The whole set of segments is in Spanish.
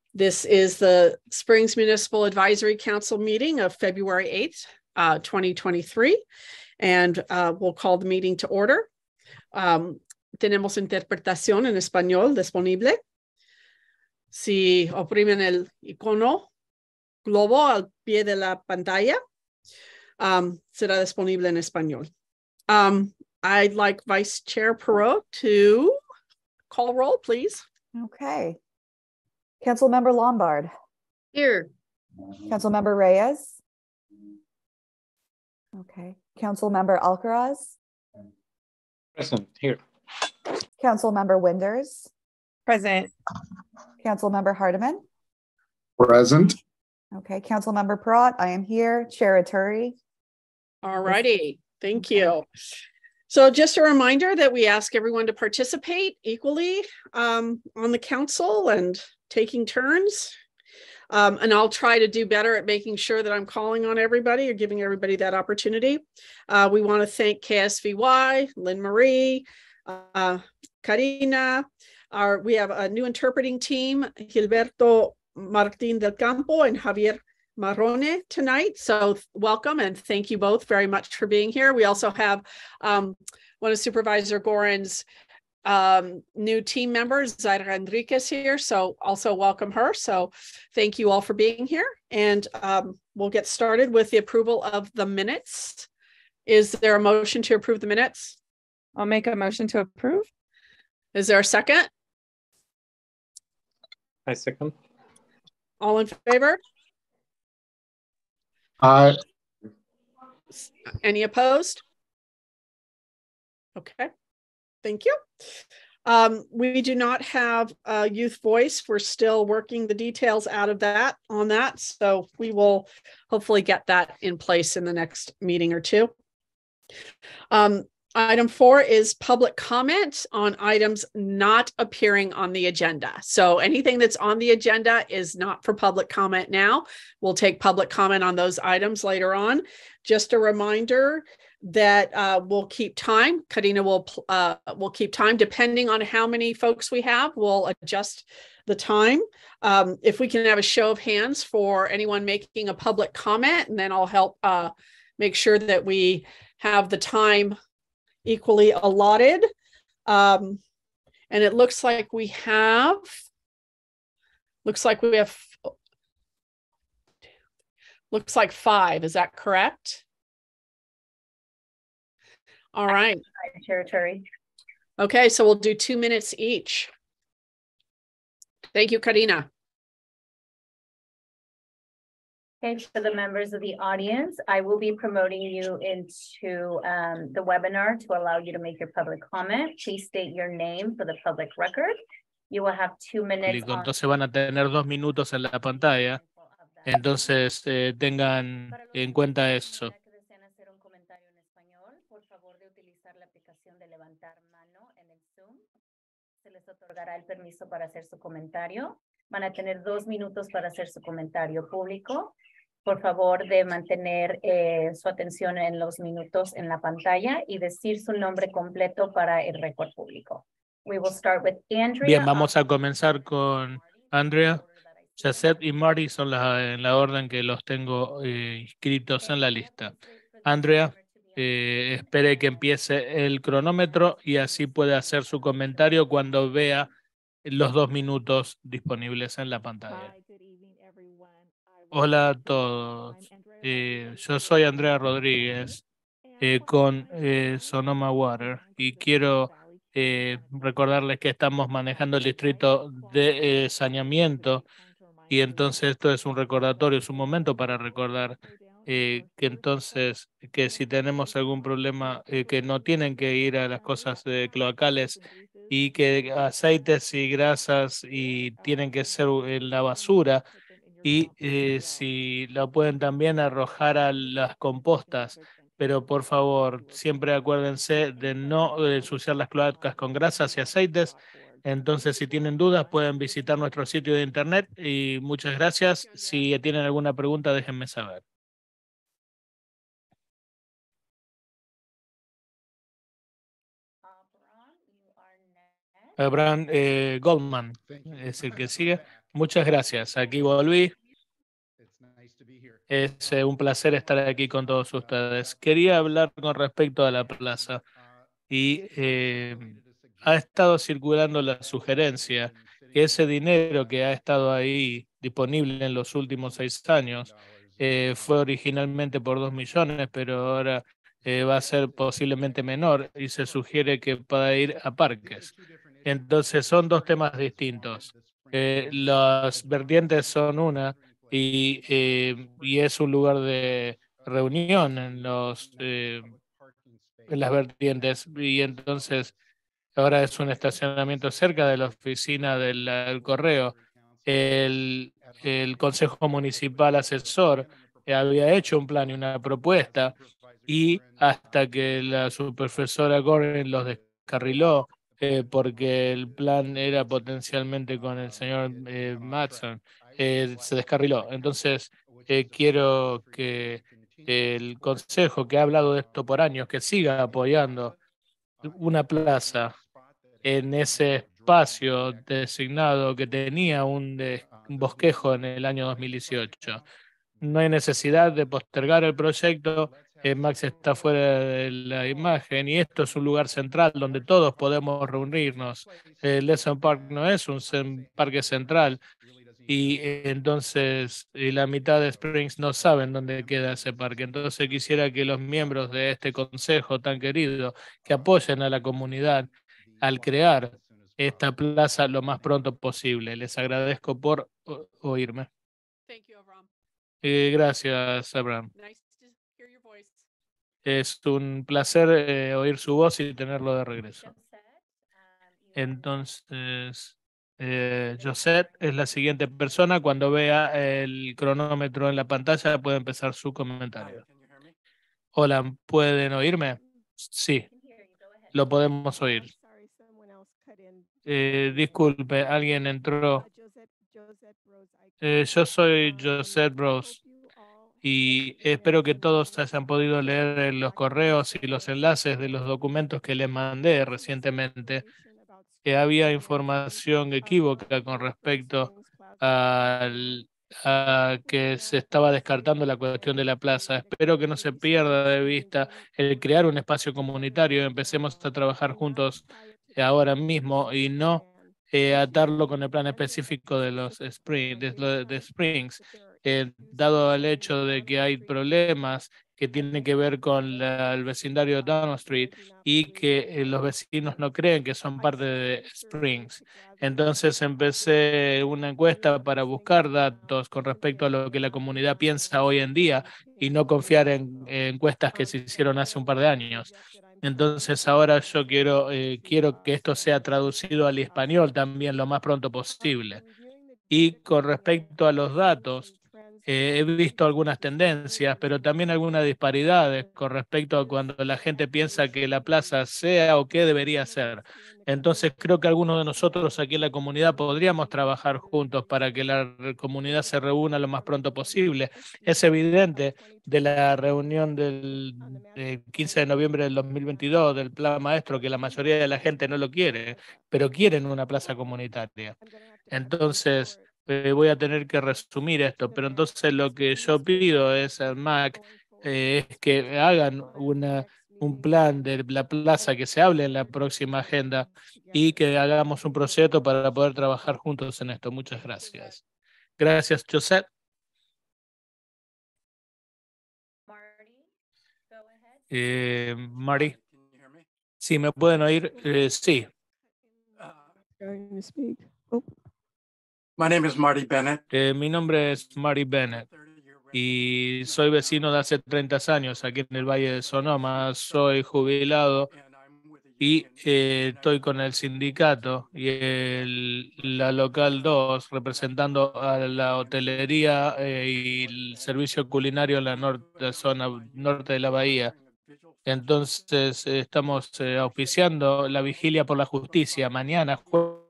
This is the Springs Municipal Advisory Council meeting of February 8th, 2023, and we'll call the meeting to order. Tenemos interpretación en español disponible. Si oprimen el icono globo al pie de la pantalla, será disponible en español. I'd like Vice Chair Perot to call roll, please. Okay. Councilmember Lombard. Here. Councilmember Reyes. Okay. Councilmember Alcaraz. Present. Here. Councilmember Winders. Present. Councilmember Hardiman. Present. Okay. Councilmember Perot, I am here. Chair Atturi. All righty. Thank you. So just a reminder that we ask everyone to participate equally on the council and taking turns. And I'll try to do better at making sure that I'm calling on everybody or giving everybody that opportunity. We want to thank KSVY, Lynn Marie, Karina. We have a new interpreting team, Gilberto Martín del Campo and Javier Marrone tonight. So welcome and thank you both very much for being here. We also have one of Supervisor Gorin's new team members, Zaira Enriquez here. So also welcome her. So thank you all for being here. And we'll get started with the approval of the minutes. Is there a motion to approve the minutes? I'll make a motion to approve. Is there a second? I second. All in favor? Aye. Any opposed? Okay, thank you. We do not have a youth voice. We're still working the details out of that on that. So we will hopefully get that in place in the next meeting or two. Item 4 is public comment on items not appearing on the agenda. So anything that's on the agenda is not for public comment now. We'll take public comment on those items later on. Just a reminder that we'll keep time. Karina will keep time depending on how many folks we have. We'll adjust the time. If we can have a show of hands for anyone making a public comment, and then I'll help make sure that we have the time equally allotted. And it looks like we have looks like 5. Is that correct? All right. Chair Atturi. Okay, so we'll do 2 minutes each. Thank you, Karina. Okay, for the members of the audience, I will be promoting you into the webinar to allow you to make your public comment. Please state your name for the public record. You will have 2 minutes. Entonces van a tener 2 minutos en la pantalla. Entonces tengan en cuenta eso. Por favor de utilizar la aplicación de levantar mano en el Zoom. Se les otorgará el permiso para hacer su comentario. Van a tener 2 minutos para hacer su comentario público. Por favor de mantener su atención en los minutos en la pantalla y decir su nombre completo para el récord público. We will start with Andrea. Bien, vamos a comenzar con Andrea. Jacet y Marty son en la orden que los tengo inscritos en la lista. Andrea, espere que empiece el cronómetro y así puede hacer su comentario cuando vea los 2 minutos disponibles en la pantalla. Hola a todos. Yo soy Andrea Rodríguez con Sonoma Water y quiero recordarles que estamos manejando el distrito de saneamiento y entonces esto es un recordatorio, es un momento para recordar que entonces que si tenemos algún problema que no tienen que ir a las cosas cloacales y que aceites y grasas y tienen que ser en la basura y si lo pueden también arrojar a las compostas, pero por favor siempre acuérdense de no ensuciar las cloacas con grasas y aceites. Entonces si tienen dudas pueden visitar nuestro sitio de internet y muchas gracias. Si tienen alguna pregunta déjenme saber. Abraham Goldman es el que sigue. Muchas gracias. Aquí volví. Es un placer estar aquí con todos ustedes. Quería hablar con respecto a la plaza y ha estado circulando la sugerencia que ese dinero que ha estado ahí disponible en los últimos 6 años fue originalmente por 2 millones, pero ahora va a ser posiblemente menor y se sugiere que pueda ir a parques. Entonces son dos temas distintos. Las vertientes son una y es un lugar de reunión en las vertientes y entonces ahora es un estacionamiento cerca de la oficina del correo. El, el Consejo Municipal Asesor había hecho un plan y una propuesta y hasta que la superprofesora Gordon los descarriló porque el plan era potencialmente con el señor Matson, se descarriló. Entonces, quiero que el Consejo, que ha hablado de esto por años, que siga apoyando una plaza en ese espacio designado que tenía un bosquejo en el año 2018. No hay necesidad de postergar el proyecto. Max está fuera de la imagen y esto es un lugar central donde todos podemos reunirnos. Lesson Park no es un parque central y entonces la mitad de Springs no saben dónde queda ese parque. Entonces quisiera que los miembros de este consejo tan querido que apoyen a la comunidad al crear esta plaza lo más pronto posible. Les agradezco por oírme. Thank you, Avram. Gracias, Abraham. Nice to hear your voice. Es un placer oír su voz y tenerlo de regreso. Entonces, Josette es la siguiente persona. Cuando vea el cronómetro en la pantalla puede empezar su comentario. Hola, ¿pueden oírme? Sí, lo podemos oír. Disculpe, alguien entró. Yo soy Josette Rose y espero que todos hayan podido leer los correos y los enlaces de los documentos que les mandé recientemente, que había información equívoca con respecto a que se estaba descartando la cuestión de la plaza. Espero que no se pierda de vista el crear un espacio comunitario. Empecemos a trabajar juntos ahora mismo y no atarlo con el plan específico de los Springs, dado el hecho de que hay problemas que tienen que ver con el vecindario de Down Street y que los vecinos no creen que son parte de Springs. Entonces empecé una encuesta para buscar datos con respecto a lo que la comunidad piensa hoy en día y no confiar en encuestas que se hicieron hace un par de años. Entonces ahora yo quiero que esto sea traducido al español también lo más pronto posible. Y con respecto a los datos, he visto algunas tendencias, pero también algunas disparidades con respecto a cuando la gente piensa que la plaza sea o qué debería ser. Entonces creo que algunos de nosotros aquí en la comunidad podríamos trabajar juntos para que la comunidad se reúna lo más pronto posible. Es evidente de la reunión del 15 de noviembre del 2022 del Plan Maestro que la mayoría de la gente no lo quiere, pero quieren una plaza comunitaria. Entonces, voy a tener que resumir esto, pero entonces lo que yo pido es al MAC es que hagan un plan de la plaza que se hable en la próxima agenda y que hagamos un proyecto para poder trabajar juntos en esto. Muchas gracias. Gracias, Josette. Marty. Sí, ¿me pueden oír? Sí. My name is Marty Bennett. Mi nombre es Marty Bennett y soy vecino de hace 30 años aquí en el Valle de Sonoma. Soy jubilado y estoy con el sindicato y la local 2 representando a la hotelería y el servicio culinario en la zona norte de la bahía. Entonces estamos auspiciando la vigilia por la justicia mañana,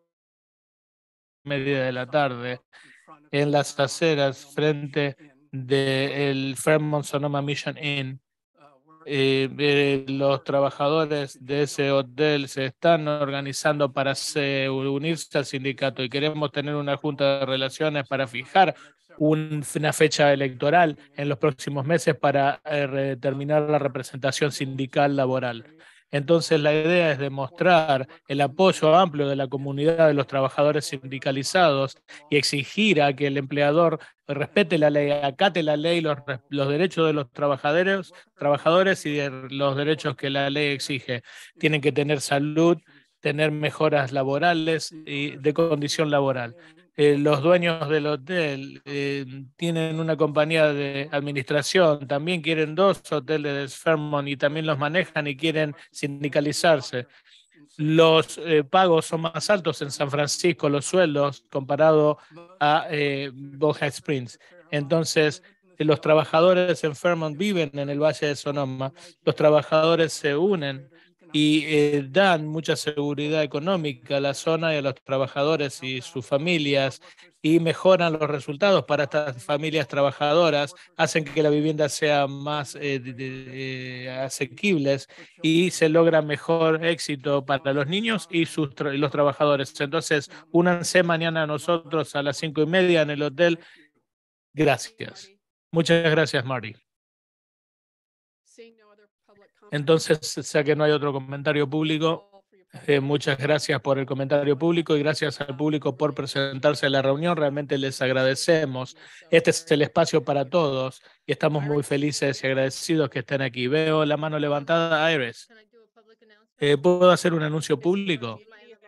media de la tarde, en las aceras frente del Fairmont Sonoma Mission Inn. los trabajadores de ese hotel se están organizando para unirse al sindicato y queremos tener una junta de relaciones para fijar una fecha electoral en los próximos meses para determinar la representación sindical laboral. Entonces, la idea es demostrar el apoyo amplio de la comunidad de los trabajadores sindicalizados y exigir a que el empleador respete la ley, acate la ley, los derechos de los trabajadores y los derechos que la ley exige. Tienen que tener salud, tener mejoras laborales y de condición laboral. Los dueños del hotel tienen una compañía de administración, también quieren 2 hoteles de Fairmont y también los manejan y quieren sindicalizarse. Los pagos son más altos en San Francisco, los sueldos, comparado a Boca Springs. Entonces, los trabajadores en Fairmont viven en el Valle de Sonoma, los trabajadores se unen y dan mucha seguridad económica a la zona y a los trabajadores y sus familias y mejoran los resultados para estas familias trabajadoras, hacen que la vivienda sea más asequibles y se logra mejor éxito para los niños y los trabajadores. Entonces, únanse mañana a nosotros a las 5:30 en el hotel. Gracias. Muchas gracias, Marty. Entonces, ya que no hay otro comentario público, muchas gracias por el comentario público y gracias al público por presentarse a la reunión. Realmente les agradecemos. Este es el espacio para todos y estamos muy felices y agradecidos que estén aquí. Veo la mano levantada, Iris. ¿Puedo hacer un anuncio público?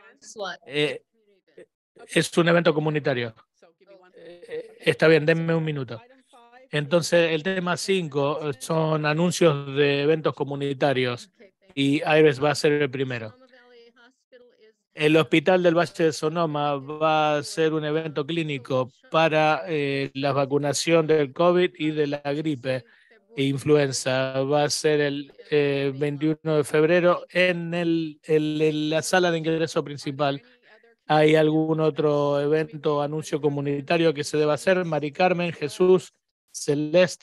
Es un evento comunitario. Está bien, denme un minuto. Entonces, el tema 5 son anuncios de eventos comunitarios y Iris va a ser el primero. El Hospital del Valle de Sonoma va a hacer un evento clínico para la vacunación del COVID y de la gripe e influenza. Va a ser el 21 de febrero en la sala de ingreso principal. ¿Hay algún otro evento o anuncio comunitario que se deba hacer? Mari Carmen, Jesús, Celeste,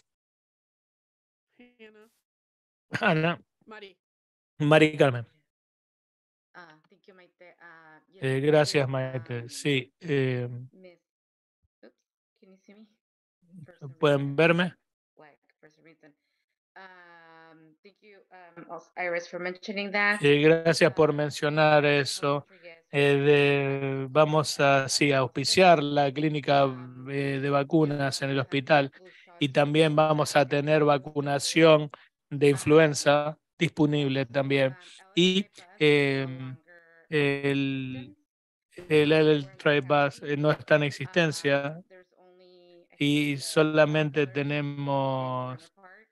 Ana, Mari Carmen. Gracias, Maite. Sí. ¿Pueden verme? Gracias por mencionar eso. Vamos a auspiciar la clínica de vacunas en el hospital y también vamos a tener vacunación de influenza disponible también. Y el Tribus no está en existencia y solamente tenemos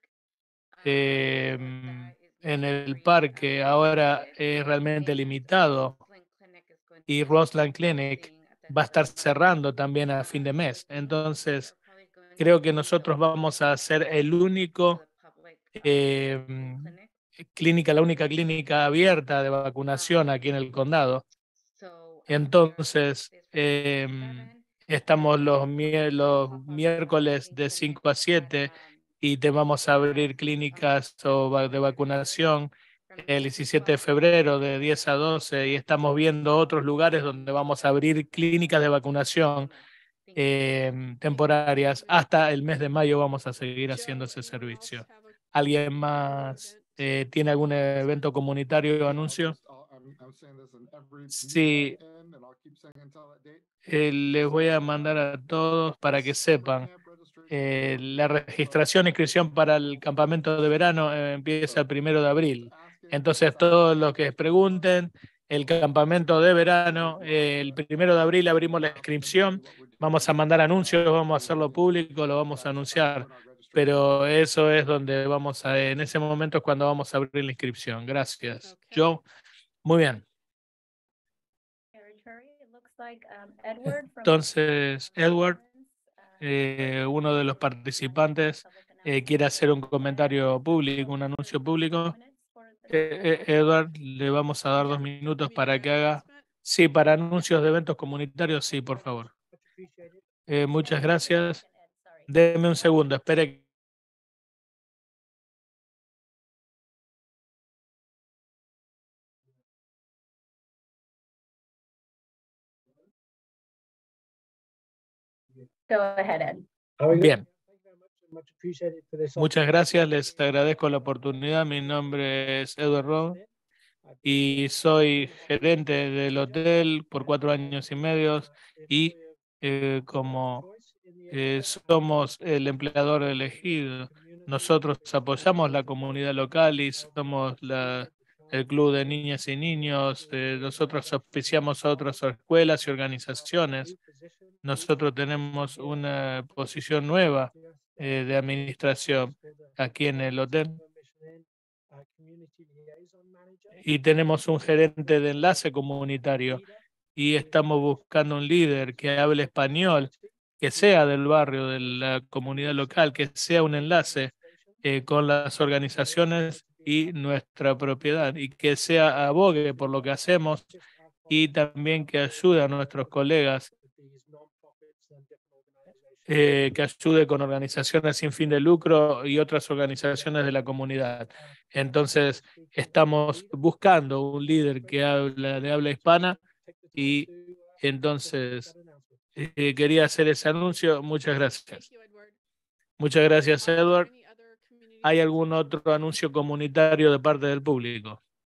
en el parque ahora es realmente limitado y Roseland Clinic va a estar cerrando también a fin de mes. Entonces, creo que nosotros vamos a ser el único la única clínica abierta de vacunación aquí en el condado. Entonces, estamos los miércoles de 5 a 7 y te vamos a abrir clínicas de vacunación el 17 de febrero de 10 a 12 y estamos viendo otros lugares donde vamos a abrir clínicas de vacunación temporarias. Hasta el mes de mayo vamos a seguir haciendo ese servicio. ¿Alguien más tiene algún evento comunitario o anuncio? Sí. Les voy a mandar a todos para que sepan. La registración e inscripción para el campamento de verano empieza el 1 de abril. Entonces, todos los que pregunten, el campamento de verano, el 1 de abril abrimos la inscripción. Vamos a mandar anuncios, vamos a hacerlo público, lo vamos a anunciar. Pero eso es donde en ese momento es cuando vamos a abrir la inscripción. Gracias. Joe, muy bien. Entonces, Edward, uno de los participantes, quiere hacer un comentario público, un anuncio público. Edward, le vamos a dar 2 minutos para que haga. Sí, para anuncios de eventos comunitarios, sí, por favor. Muchas gracias. Deme un segundo, espere. Go ahead, Ed. Bien. Muchas gracias, les agradezco la oportunidad. Mi nombre es Edward Rowe y soy gerente del hotel por 4 años y medio y como somos el empleador elegido, nosotros apoyamos la comunidad local y somos el club de niñas y niños. Nosotros auspiciamos a otras escuelas y organizaciones. Nosotros tenemos una posición nueva de administración aquí en el hotel y tenemos un gerente de enlace comunitario y estamos buscando un líder que hable español, que sea del barrio, de la comunidad local, que sea un enlace con las organizaciones y nuestra propiedad y que sea abogue por lo que hacemos y también que ayude a nuestros colegas, que ayude con organizaciones sin fin de lucro y otras organizaciones de la comunidad. Entonces, estamos buscando un líder que habla de habla hispana y entonces quería hacer ese anuncio. Muchas gracias. Muchas gracias, Edward. ¿Hay algún otro anuncio comunitario de parte del público?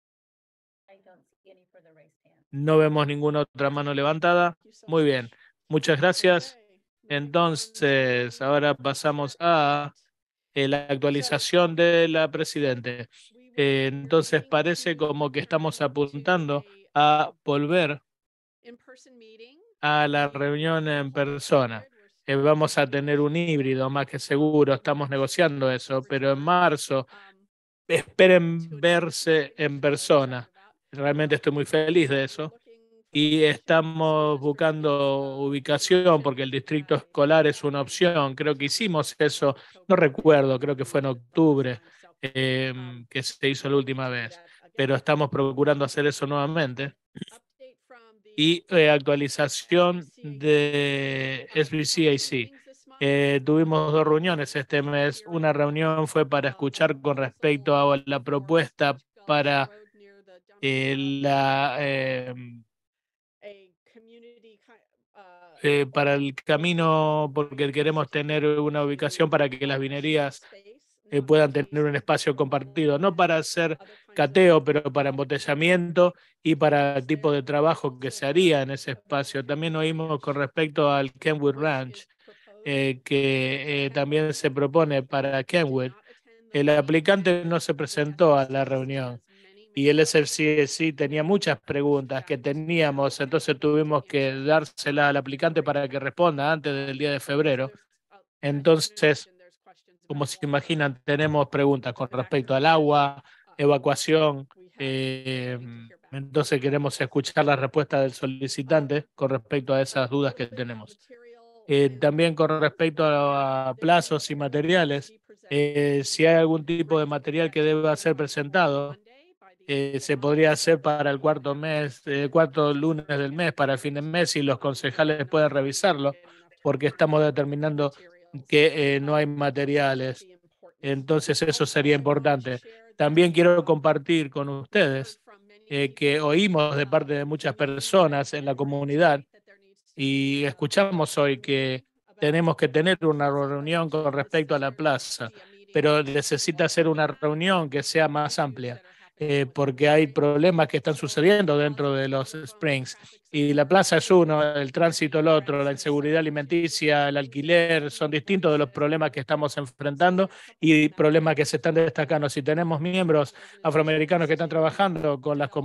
No vemos ninguna otra mano levantada. Muy bien. Muchas gracias. Entonces, ahora pasamos a la actualización de la presidente. Entonces, parece como que estamos apuntando a volver a la reunión en persona. Vamos a tener un híbrido más que seguro, estamos negociando eso, pero en marzo esperen verse en persona. Realmente estoy muy feliz de eso. Y estamos buscando ubicación porque el distrito escolar es una opción. Creo que hicimos eso, no recuerdo, creo que fue en octubre que se hizo la última vez, pero estamos procurando hacer eso nuevamente. Y actualización de SBCAC. Tuvimos 2 reuniones este mes. Una reunión fue para escuchar con respecto a la propuesta para para el camino, porque queremos tener una ubicación para que las vinerías puedan tener un espacio compartido, no para hacer cateo, pero para embotellamiento y para el tipo de trabajo que se haría en ese espacio. También oímos con respecto al Kenwood Ranch, que también se propone para Kenwood. El aplicante no se presentó a la reunión y el SFCSC tenía muchas preguntas que teníamos, entonces tuvimos que dársela al aplicante para que responda antes del día de febrero. Entonces, como se imaginan, tenemos preguntas con respecto al agua, evacuación. Entonces queremos escuchar la respuesta del solicitante con respecto a esas dudas que tenemos. También con respecto a plazos y materiales, si hay algún tipo de material que deba ser presentado, se podría hacer para el cuarto lunes del mes, para el fin de mes, y los concejales pueden revisarlo, porque estamos determinando que no hay materiales. Entonces eso sería importante. También quiero compartir con ustedes que oímos de parte de muchas personas en la comunidad y escuchamos hoy que tenemos que tener una reunión con respecto a la plaza, pero necesita ser una reunión que sea más amplia. Porque hay problemas que están sucediendo dentro de los Springs. Y la plaza es uno, el tránsito el otro, la inseguridad alimenticia, el alquiler, son distintos de los problemas que estamos enfrentando y problemas que se están destacando. Si tenemos miembros afroamericanos que están trabajando con las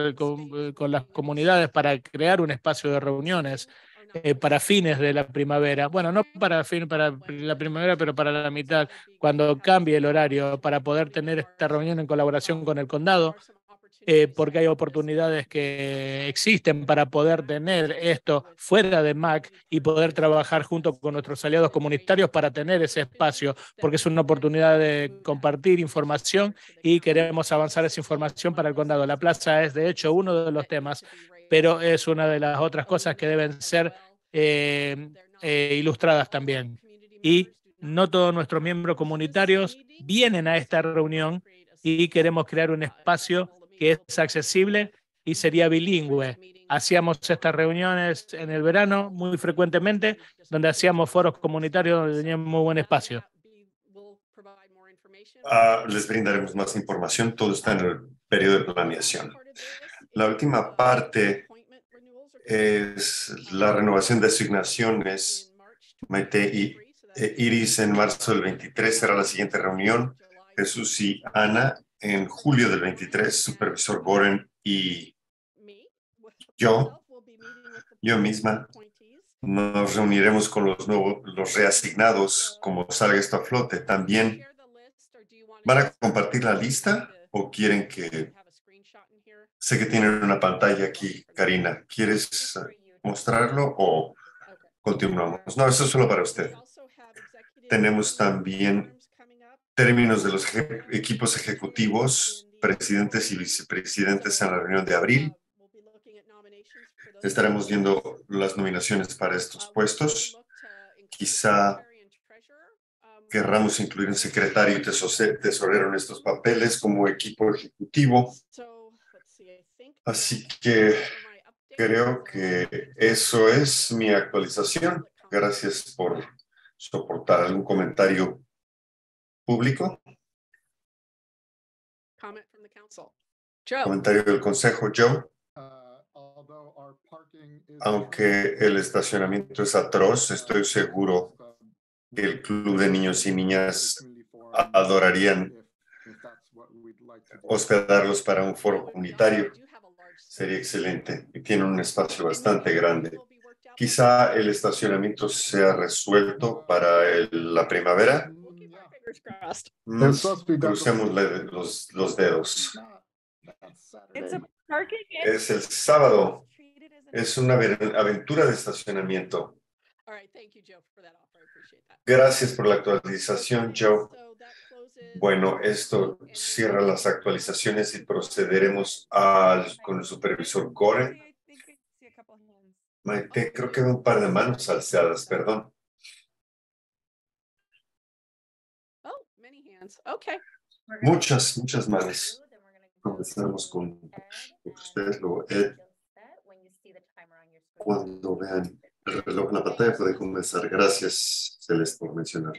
comunidades para crear un espacio de reuniones para fines de la primavera, bueno, no para la primavera, pero para la mitad, cuando cambie el horario, para poder tener esta reunión en colaboración con el condado, porque hay oportunidades que existen para poder tener esto fuera de MAC y poder trabajar junto con nuestros aliados comunitarios para tener ese espacio, porque es una oportunidad de compartir información y queremos avanzar esa información para el condado. La plaza es, de hecho, uno de los temas, pero es una de las otras cosas que deben ser ilustradas también. Y no todos nuestros miembros comunitarios vienen a esta reunión y queremos crear un espacio que es accesible y sería bilingüe. hacíamos estas reuniones en el verano muy frecuentemente, donde hacíamos foros comunitarios donde teníamos muy buen espacio. Les brindaremos más información. Todo está en el periodo de planeación. La última parte es la renovación de asignaciones. Maite y Iris en marzo del 23 será la siguiente reunión. Jesús y Ana en julio del 23. Supervisor Goren y yo misma nos reuniremos con los reasignados como salga esto a flote. También, ¿van a compartir la lista o quieren que... Sé que tienen una pantalla aquí, Karina. ¿Quieres mostrarlo o continuamos? No, eso es solo para usted. Tenemos también términos de los equipos ejecutivos, presidentes y vicepresidentes en la reunión de abril. Estaremos viendo las nominaciones para estos puestos. Quizá querramos incluir un secretario y tesorero en estos papeles como equipo ejecutivo. Así que creo que eso es mi actualización. Gracias por soportar. ¿Algún comentario público? Comentario del consejo, Joe. Aunque el estacionamiento es atroz, estoy seguro que el club de niños y niñas adorarían hospedarlos para un foro comunitario. Sería excelente y tiene un espacio bastante grande. Quizá el estacionamiento sea resuelto para la primavera. Crucemos los dedos. Es el sábado. Es una aventura de estacionamiento. Gracias por la actualización, Joe. Bueno, esto cierra las actualizaciones y procederemos con el supervisor Goren. Maite, creo que veo un par de manos alzadas, perdón. Muchas manos. Comenzamos con ustedes, luego Ed. Cuando vean el reloj en la pantalla puede comenzar. Gracias, Celeste, por mencionar.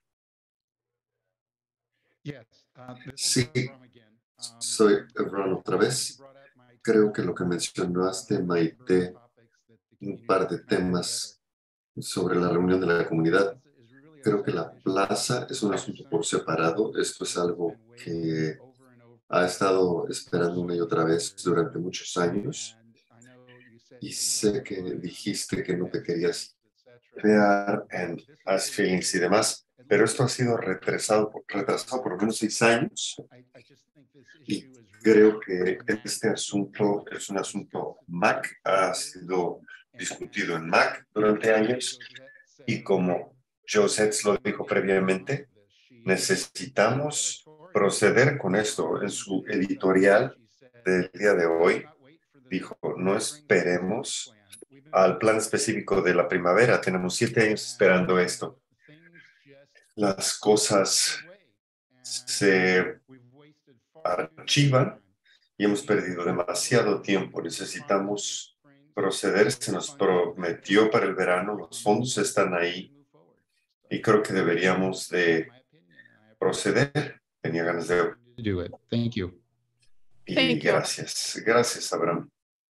Sí, soy Ron otra vez. Creo que lo que mencionaste, Maite, un par de temas sobre la reunión de la comunidad. Creo que la plaza es un asunto por separado. Esto es algo que ha estado esperando una y otra vez durante muchos años. Y sé que dijiste que no te querías crear en As Feelings y demás, pero esto ha sido retrasado por lo menos 6 años. Y creo que este asunto es un asunto MAC, ha sido discutido en MAC durante años. Y como Joseph lo dijo previamente, necesitamos proceder con esto. En su editorial del día de hoy, dijo, no esperemos al plan específico de la primavera. Tenemos 7 años esperando esto. Las cosas se archivan y hemos perdido demasiado tiempo. Necesitamos proceder. Se nos prometió para el verano. Los fondos están ahí y creo que deberíamos de proceder. Tenía ganas de... Thank you. Y gracias. Gracias, Abraham.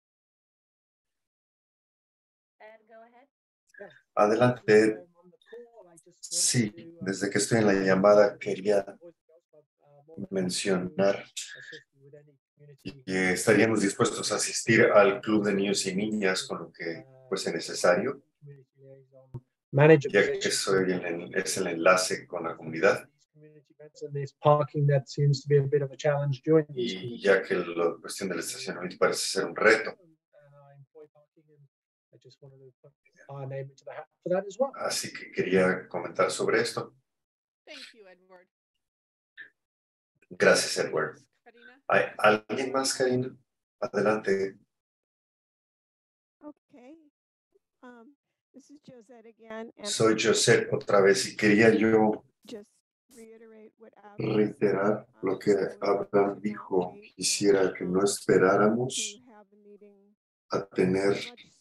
Adelante. Sí, desde que estoy en la llamada quería mencionar que estaríamos dispuestos a asistir al club de niños y niñas con lo que fuese necesario, ya que es el enlace con la comunidad. Y ya que la cuestión del estacionamiento parece ser un reto. Así que quería comentar sobre esto. Gracias, Edward. ¿Hay alguien más, Karina? Adelante. Soy Josette otra vez y quería yo reiterar lo que Abraham dijo. Quisiera que no esperáramos a tener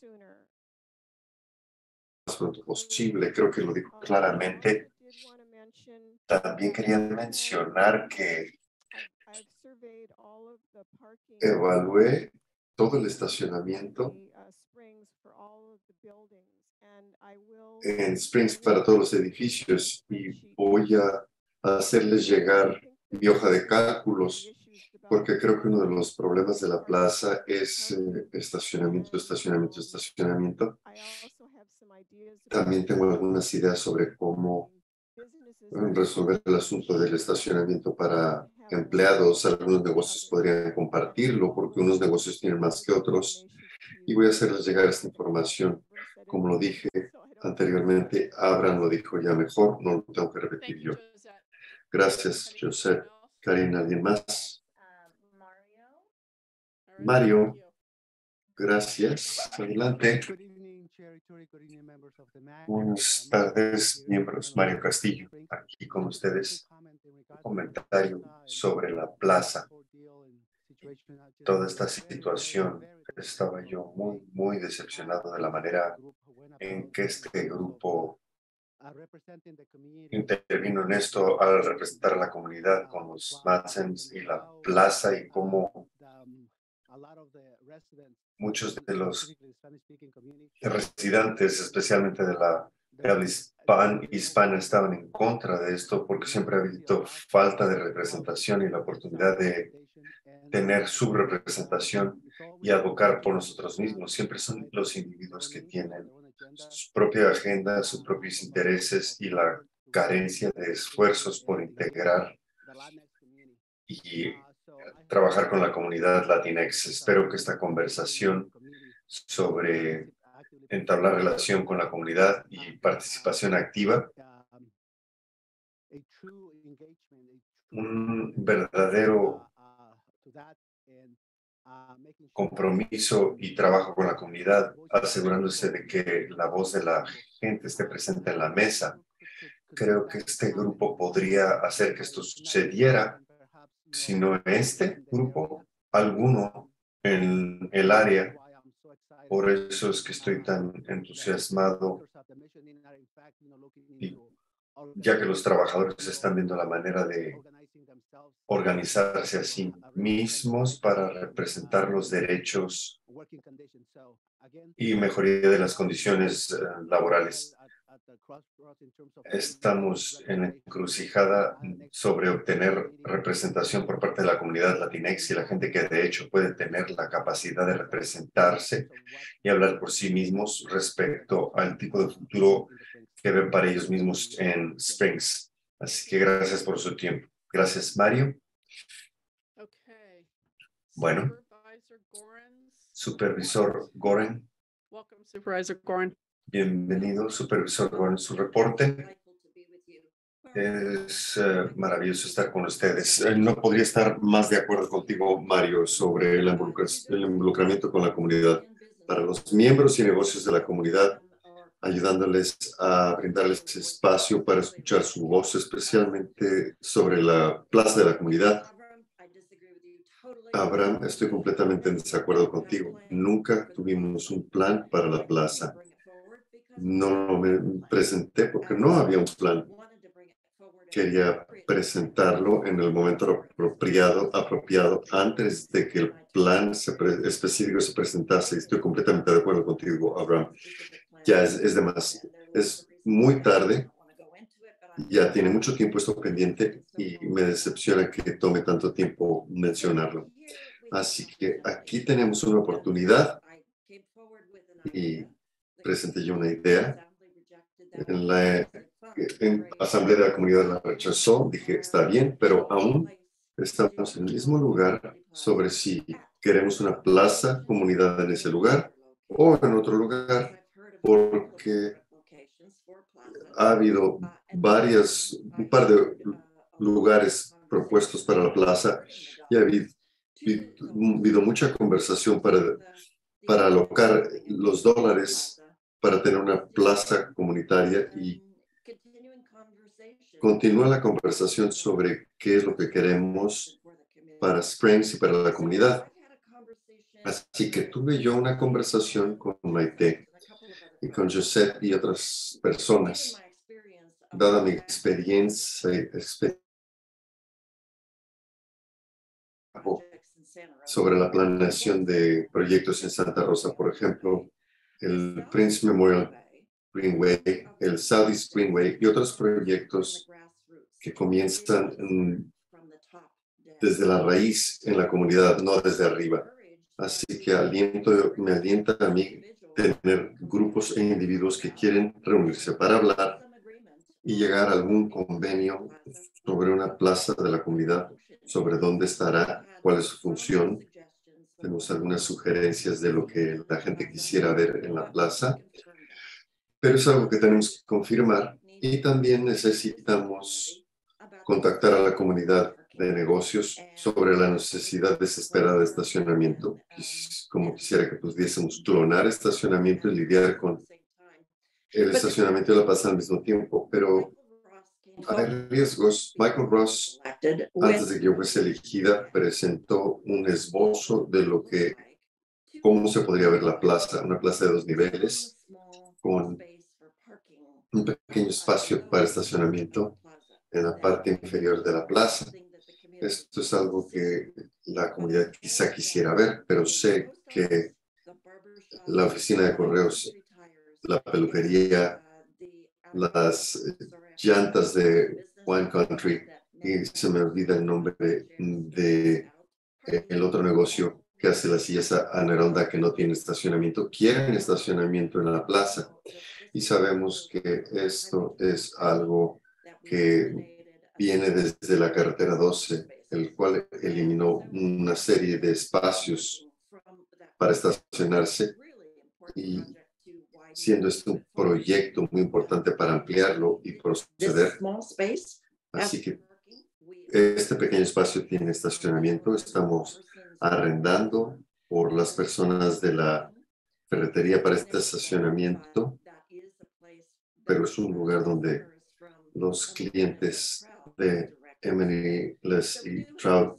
más pronto posible. Creo que lo dijo claramente. También quería mencionar que evalué todo el estacionamiento en Springs para todos los edificios y voy a hacerles llegar mi hoja de cálculos porque creo que uno de los problemas de la plaza es estacionamiento. También tengo algunas ideas sobre cómo resolver el asunto del estacionamiento para empleados. Algunos negocios podrían compartirlo porque unos negocios tienen más que otros y voy a hacerles llegar esta información. Como lo dije anteriormente, Abraham lo dijo ya mejor, no lo tengo que repetir yo. Gracias, Joseph. Karina, ¿alguien más? Mario, gracias. Adelante. Buenas tardes, miembros. Mario Castillo, aquí con ustedes. Un comentario sobre la plaza. Toda esta situación. Estaba yo muy decepcionado de la manera en que este grupo intervino en esto al representar a la comunidad con los Madsens y la plaza y cómo muchos de los residentes, especialmente de la habla hispana, estaban en contra de esto porque siempre ha habido falta de representación y la oportunidad de tener subrepresentación y abocar por nosotros mismos. Siempre son los individuos que tienen su propia agenda, sus propios intereses y la carencia de esfuerzos por integrar y trabajar con la comunidad Latinx. Espero que esta conversación sobre entablar relación con la comunidad y participación activa, un verdadero compromiso y trabajo con la comunidad, asegurándose de que la voz de la gente esté presente en la mesa. Creo que este grupo podría hacer que esto sucediera, si no este grupo, alguno en el área. Por eso es que estoy tan entusiasmado, y ya que los trabajadores están viendo la manera de organizarse a sí mismos para representar los derechos y mejoría de las condiciones laborales. Estamos en la encrucijada sobre obtener representación por parte de la comunidad Latinx y la gente que de hecho puede tener la capacidad de representarse y hablar por sí mismos respecto al tipo de futuro que ven para ellos mismos en Springs. Así que gracias por su tiempo. Gracias, Mario. Bueno, Supervisor Goren. Welcome, Supervisor Goren. Bienvenido, Supervisor Goren. Su reporte. Es maravilloso estar con ustedes. No podría estar más de acuerdo contigo, Mario, sobre el involucramiento con la comunidad. Para los miembros y negocios de la comunidad, ayudándoles a brindarles espacio para escuchar su voz, especialmente sobre la plaza de la comunidad. Abraham, estoy completamente en desacuerdo contigo. Nunca tuvimos un plan para la plaza. No me presenté porque no había un plan. Quería presentarlo en el momento apropiado antes de que el plan específico se presentase. Estoy completamente de acuerdo contigo, Abraham. Ya es muy tarde. Ya tiene mucho tiempo esto pendiente y me decepciona que tome tanto tiempo mencionarlo. Así que aquí tenemos una oportunidad y presenté yo una idea. En la Asamblea de la Comunidad la rechazó. Dije, está bien, pero aún estamos en el mismo lugar sobre si queremos una plaza comunidad en ese lugar o en otro lugar, porque ha habido un par de lugares propuestos para la plaza y ha habido mucha conversación para alocar los dólares para tener una plaza comunitaria y continúa la conversación sobre qué es lo que queremos para Springs y para la comunidad. Así que tuve yo una conversación con Maite y con Josep y otras personas, dada mi experiencia sobre la planeación de proyectos en Santa Rosa, por ejemplo, el Prince Memorial Greenway, el Southeast Greenway y otros proyectos que comienzan desde la raíz en la comunidad, no desde arriba. Así que me alienta a mí tener grupos e individuos que quieren reunirse para hablar y llegar a algún convenio sobre una plaza de la comunidad, sobre dónde estará, cuál es su función. Tenemos algunas sugerencias de lo que la gente quisiera ver en la plaza, pero es algo que tenemos que confirmar y también necesitamos contactar a la comunidad de negocios sobre la necesidad desesperada de estacionamiento. Como quisiera que pudiésemos clonar estacionamiento y lidiar con el estacionamiento de la plaza al mismo tiempo, pero hay riesgos. Michael Ross, antes de que yo fuese elegida, presentó un esbozo de cómo se podría ver la plaza, una plaza de 2 niveles, con un pequeño espacio para estacionamiento en la parte inferior de la plaza. Esto es algo que la comunidad quizá quisiera ver, pero sé que la oficina de correos, la peluquería, las llantas de Wine Country, y se me olvida el nombre de el otro negocio que hace las sillas Aneronda que no tiene estacionamiento, quieren estacionamiento en la plaza. Y sabemos que esto es algo que viene desde la carretera 12, el cual eliminó una serie de espacios para estacionarse, y siendo este un proyecto muy importante para ampliarlo y proceder. Así que este pequeño espacio tiene estacionamiento. Estamos arrendando por las personas de la ferretería para este estacionamiento, pero es un lugar donde los clientes de Emily, Les y Trout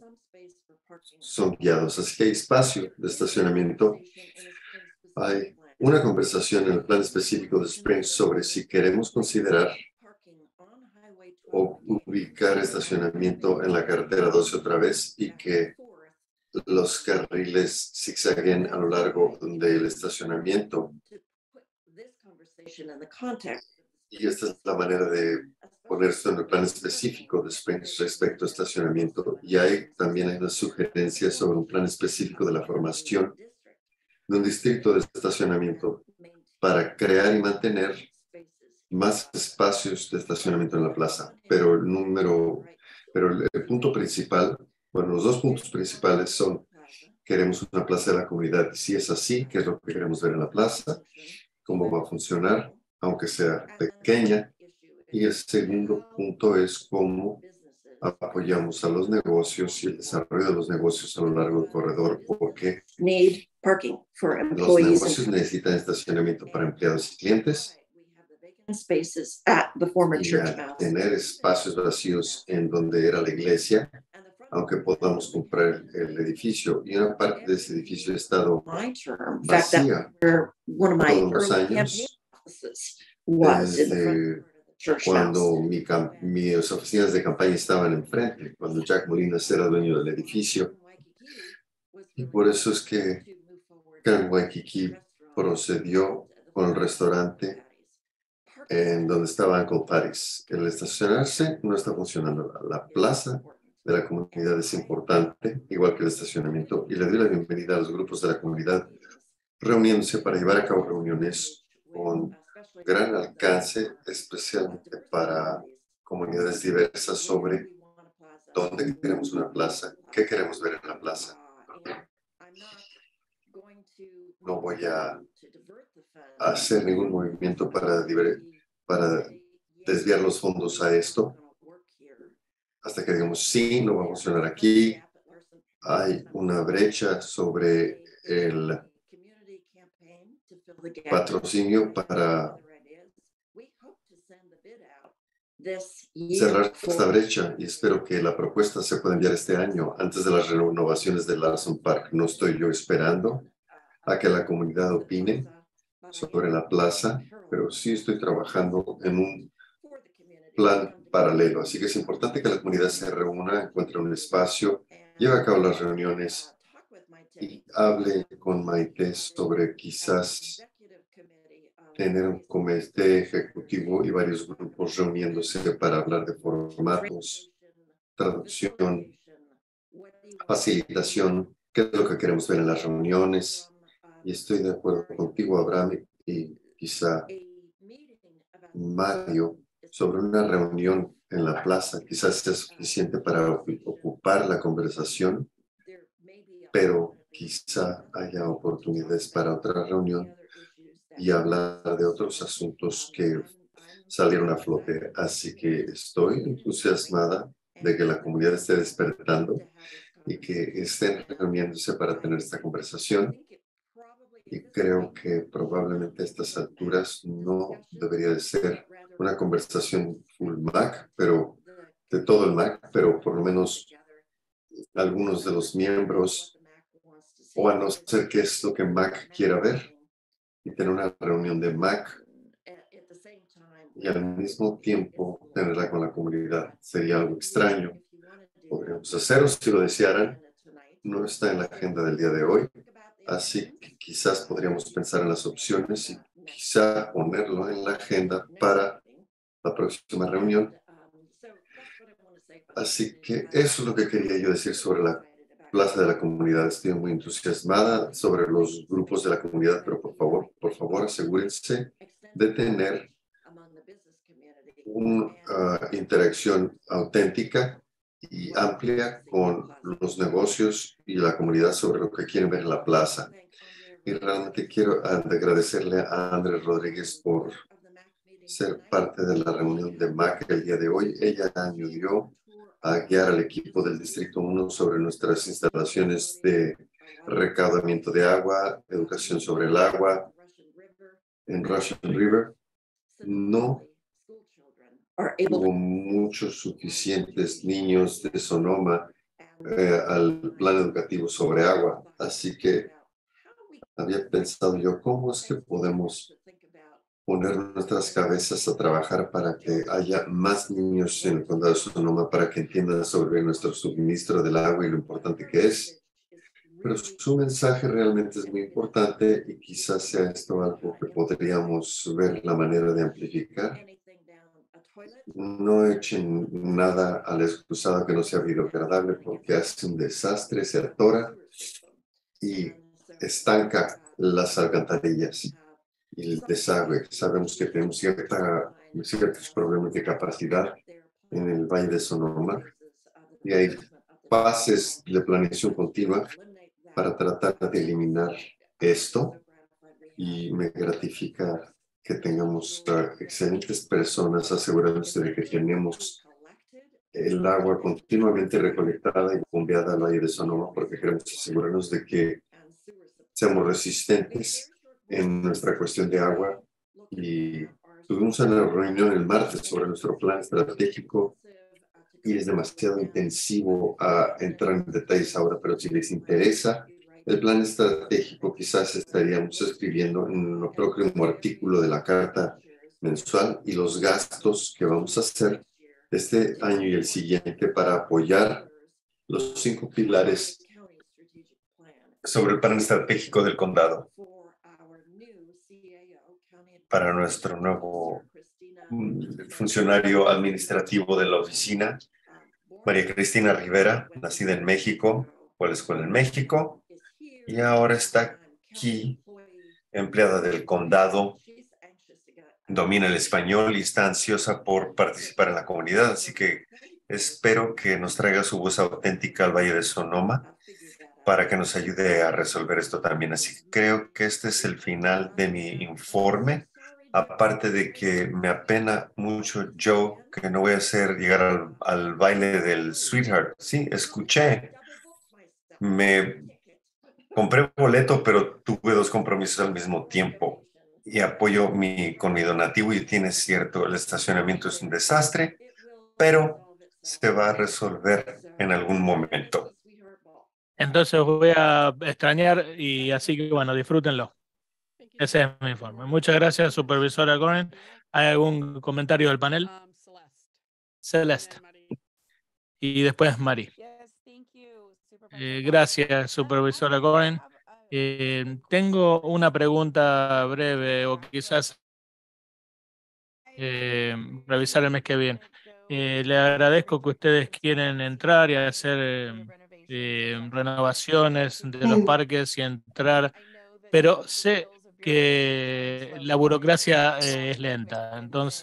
son guiados. Así que hay espacio de estacionamiento. Hay una conversación en el plan específico de Springs sobre si queremos considerar o ubicar estacionamiento en la carretera 12 otra vez y que los carriles zigzaguen a lo largo del estacionamiento. Y esta es la manera de poner esto en el plan específico de Springs respecto a estacionamiento. Y también hay una sugerencia sobre un plan específico de la formación de un distrito de estacionamiento para crear y mantener más espacios de estacionamiento en la plaza. Pero el punto principal, bueno, los 2 puntos principales son: queremos una plaza de la comunidad. Y si es así, ¿qué es lo que queremos ver en la plaza? ¿Cómo va a funcionar, aunque sea pequeña? Y el segundo punto es cómo apoyamos a los negocios y el desarrollo de los negocios a lo largo del corredor, porque los negocios necesitan estacionamiento para empleados y clientes. Y al tener espacios vacíos en donde era la iglesia, aunque podamos comprar el edificio, y una parte de ese edificio ha estado vacía todos los años, desde cuando mis oficinas de campaña estaban enfrente, cuando Jack Molinas era dueño del edificio. Y por eso es que Karen Waikiki procedió con el restaurante en donde estaba Uncle Patty's. El estacionarse no está funcionando. La plaza de la comunidad es importante, igual que el estacionamiento, y le doy la bienvenida a los grupos de la comunidad reuniéndose para llevar a cabo reuniones con gran alcance, especialmente para comunidades diversas, sobre dónde queremos una plaza, qué queremos ver en la plaza. No voy a hacer ningún movimiento para desviar los fondos a esto hasta que digamos sí, no va a funcionar aquí. Hay una brecha sobre el patrocinio para cerrar esta brecha y espero que la propuesta se pueda enviar este año antes de las renovaciones de Larson Park. No estoy yo esperando a que la comunidad opine sobre la plaza, pero sí estoy trabajando en un plan paralelo. Así que es importante que la comunidad se reúna, encuentre un espacio, lleve a cabo las reuniones y hable con Maite sobre quizás tener un comité ejecutivo y varios grupos reuniéndose para hablar de formatos, traducción, facilitación, qué es lo que queremos ver en las reuniones. Y estoy de acuerdo contigo, Abraham, y quizá Mario, sobre una reunión en la plaza. Quizás sea suficiente para ocupar la conversación, pero quizá haya oportunidades para otra reunión y hablar de otros asuntos que salieron a flote. Así que estoy entusiasmada de que la comunidad esté despertando y que estén reuniéndose para tener esta conversación. Y creo que probablemente a estas alturas no debería de ser una conversación full Mac, pero de todo el Mac, pero por lo menos algunos de los miembros, o a no ser que es lo que Mac quiera ver, y tener una reunión de Mac y al mismo tiempo tenerla con la comunidad. Sería algo extraño. Podríamos hacerlo si lo desearan. No está en la agenda del día de hoy, así que quizás podríamos pensar en las opciones y quizá ponerlo en la agenda para la próxima reunión. Así que eso es lo que quería yo decir sobre la Plaza de la Comunidad. Estoy muy entusiasmada sobre los grupos de la comunidad, pero por favor, asegúrense de tener una interacción auténtica y amplia con los negocios y la comunidad sobre lo que quieren ver en la plaza. Y realmente quiero agradecerle a Andrés Rodríguez por ser parte de la reunión de MAC el día de hoy. Ella añadió a guiar al equipo del Distrito 1 sobre nuestras instalaciones de recaudamiento de agua, educación sobre el agua en Russian River. No hubo muchos suficientes niños de Sonoma al plan educativo sobre agua, así que había pensado yo, ¿cómo es que podemos poner nuestras cabezas a trabajar para que haya más niños en el condado de Sonoma para que entiendan sobre nuestro suministro del agua y lo importante que es? Pero su mensaje realmente es muy importante y quizás sea esto algo que podríamos ver la manera de amplificar. No echen nada al excusado que no sea biodegradable porque hace un desastre, se atora y estanca las alcantarillas y el desagüe. Sabemos que tenemos ciertos problemas de capacidad en el Valle de Sonoma y hay fases de planeación continua para tratar de eliminar esto, y me gratifica que tengamos excelentes personas asegurándose de que tenemos el agua continuamente recolectada y bombeada al Valle de Sonoma, porque queremos asegurarnos de que seamos resistentes en nuestra cuestión de agua. Y tuvimos una reunión el martes sobre nuestro plan estratégico y es demasiado intensivo a entrar en detalles ahora, pero si les interesa el plan estratégico, quizás estaríamos escribiendo en el próximo artículo de la carta mensual y los gastos que vamos a hacer este año y el siguiente para apoyar los 5 pilares sobre el plan estratégico del condado. Para nuestro nuevo funcionario administrativo de la oficina, María Cristina Rivera, nacida en México, fue a la escuela en México y ahora está aquí, empleada del condado, domina el español y está ansiosa por participar en la comunidad, así que espero que nos traiga su voz auténtica al Valle de Sonoma para que nos ayude a resolver esto también. Así que creo que este es el final de mi informe. Aparte de que me apena mucho yo que no voy a hacer llegar al baile del Sweetheart. Sí, escuché. Me compré boleto, pero tuve 2 compromisos al mismo tiempo. y apoyo con mi donativo y tiene cierto, el estacionamiento es un desastre, pero se va a resolver en algún momento. Entonces voy a extrañar y así que bueno, disfrútenlo. Ese es mi informe. Muchas gracias, supervisora Goren. ¿Hay algún comentario del panel? Celeste. Y después Mari. Gracias, supervisora Goren. Tengo una pregunta breve o quizás revisar el mes que viene. Le agradezco que ustedes quieren entrar y hacer renovaciones de los parques y entrar, pero sé que la burocracia es lenta.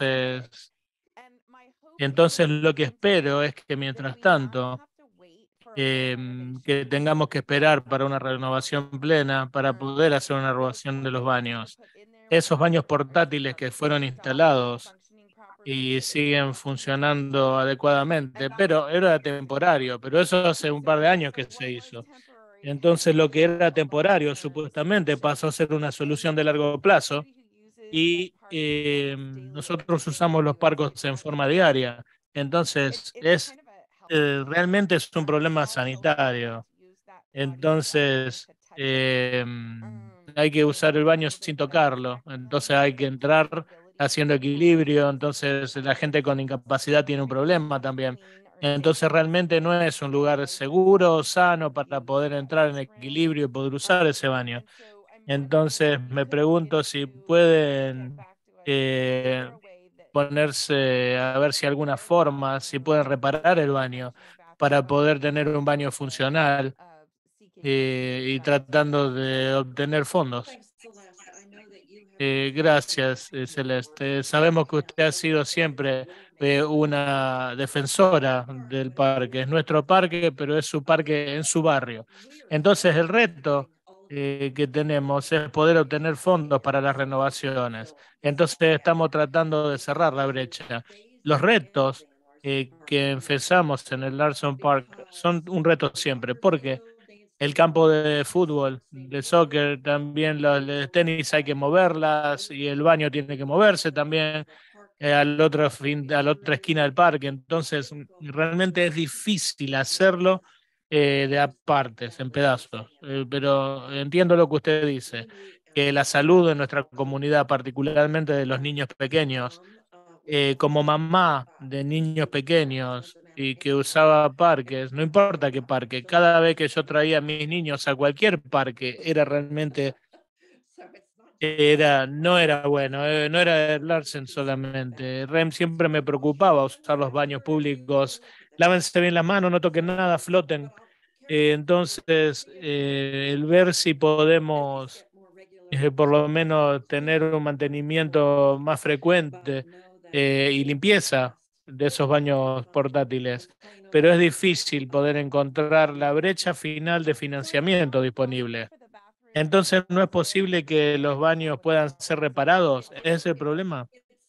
Entonces lo que espero es que mientras tanto que tengamos que esperar para una renovación plena para poder hacer una renovación de los baños. Esos baños portátiles que fueron instalados y siguen funcionando adecuadamente, pero era temporario, pero eso hace un par de años que se hizo. Entonces lo que era temporario supuestamente pasó a ser una solución de largo plazo y nosotros usamos los parcos en forma diaria. Entonces realmente es un problema sanitario. Entonces hay que usar el baño sin tocarlo. Entonces hay que entrar haciendo equilibrio. Entonces la gente con incapacidad tiene un problema también. Entonces realmente no es un lugar seguro, sano para poder entrar en equilibrio y poder usar ese baño. Entonces me pregunto si pueden ponerse a ver si hay alguna forma, si pueden reparar el baño para poder tener un baño funcional y tratando de obtener fondos. Gracias, Celeste. Sabemos que usted ha sido siempre una defensora del parque. Es nuestro parque, pero es su parque en su barrio. Entonces, el reto que tenemos es poder obtener fondos para las renovaciones. Entonces, estamos tratando de cerrar la brecha. Los retos que empezamos en el Larson Park son un reto siempre. ¿Por qué? El campo de fútbol, de soccer, también los de tenis hay que moverlas y el baño tiene que moverse también al otro a la otra esquina del parque. Entonces, realmente es difícil hacerlo de a partes, en pedazos. Pero entiendo lo que usted dice, que la salud de nuestra comunidad, particularmente de los niños pequeños, como mamá de niños pequeños y que usaba parques, no importa qué parque, cada vez que yo traía a mis niños a cualquier parque, era realmente, no era bueno, no era el Larsen solamente. REM siempre me preocupaba usar los baños públicos, lávense bien las manos, no toquen nada, floten. Entonces, el ver si podemos por lo menos tener un mantenimiento más frecuente y limpieza de esos baños portátiles. Pero es difícil poder encontrar la brecha final de financiamiento disponible. Entonces, ¿no es posible que los baños puedan ser reparados? ¿Es ese el problema?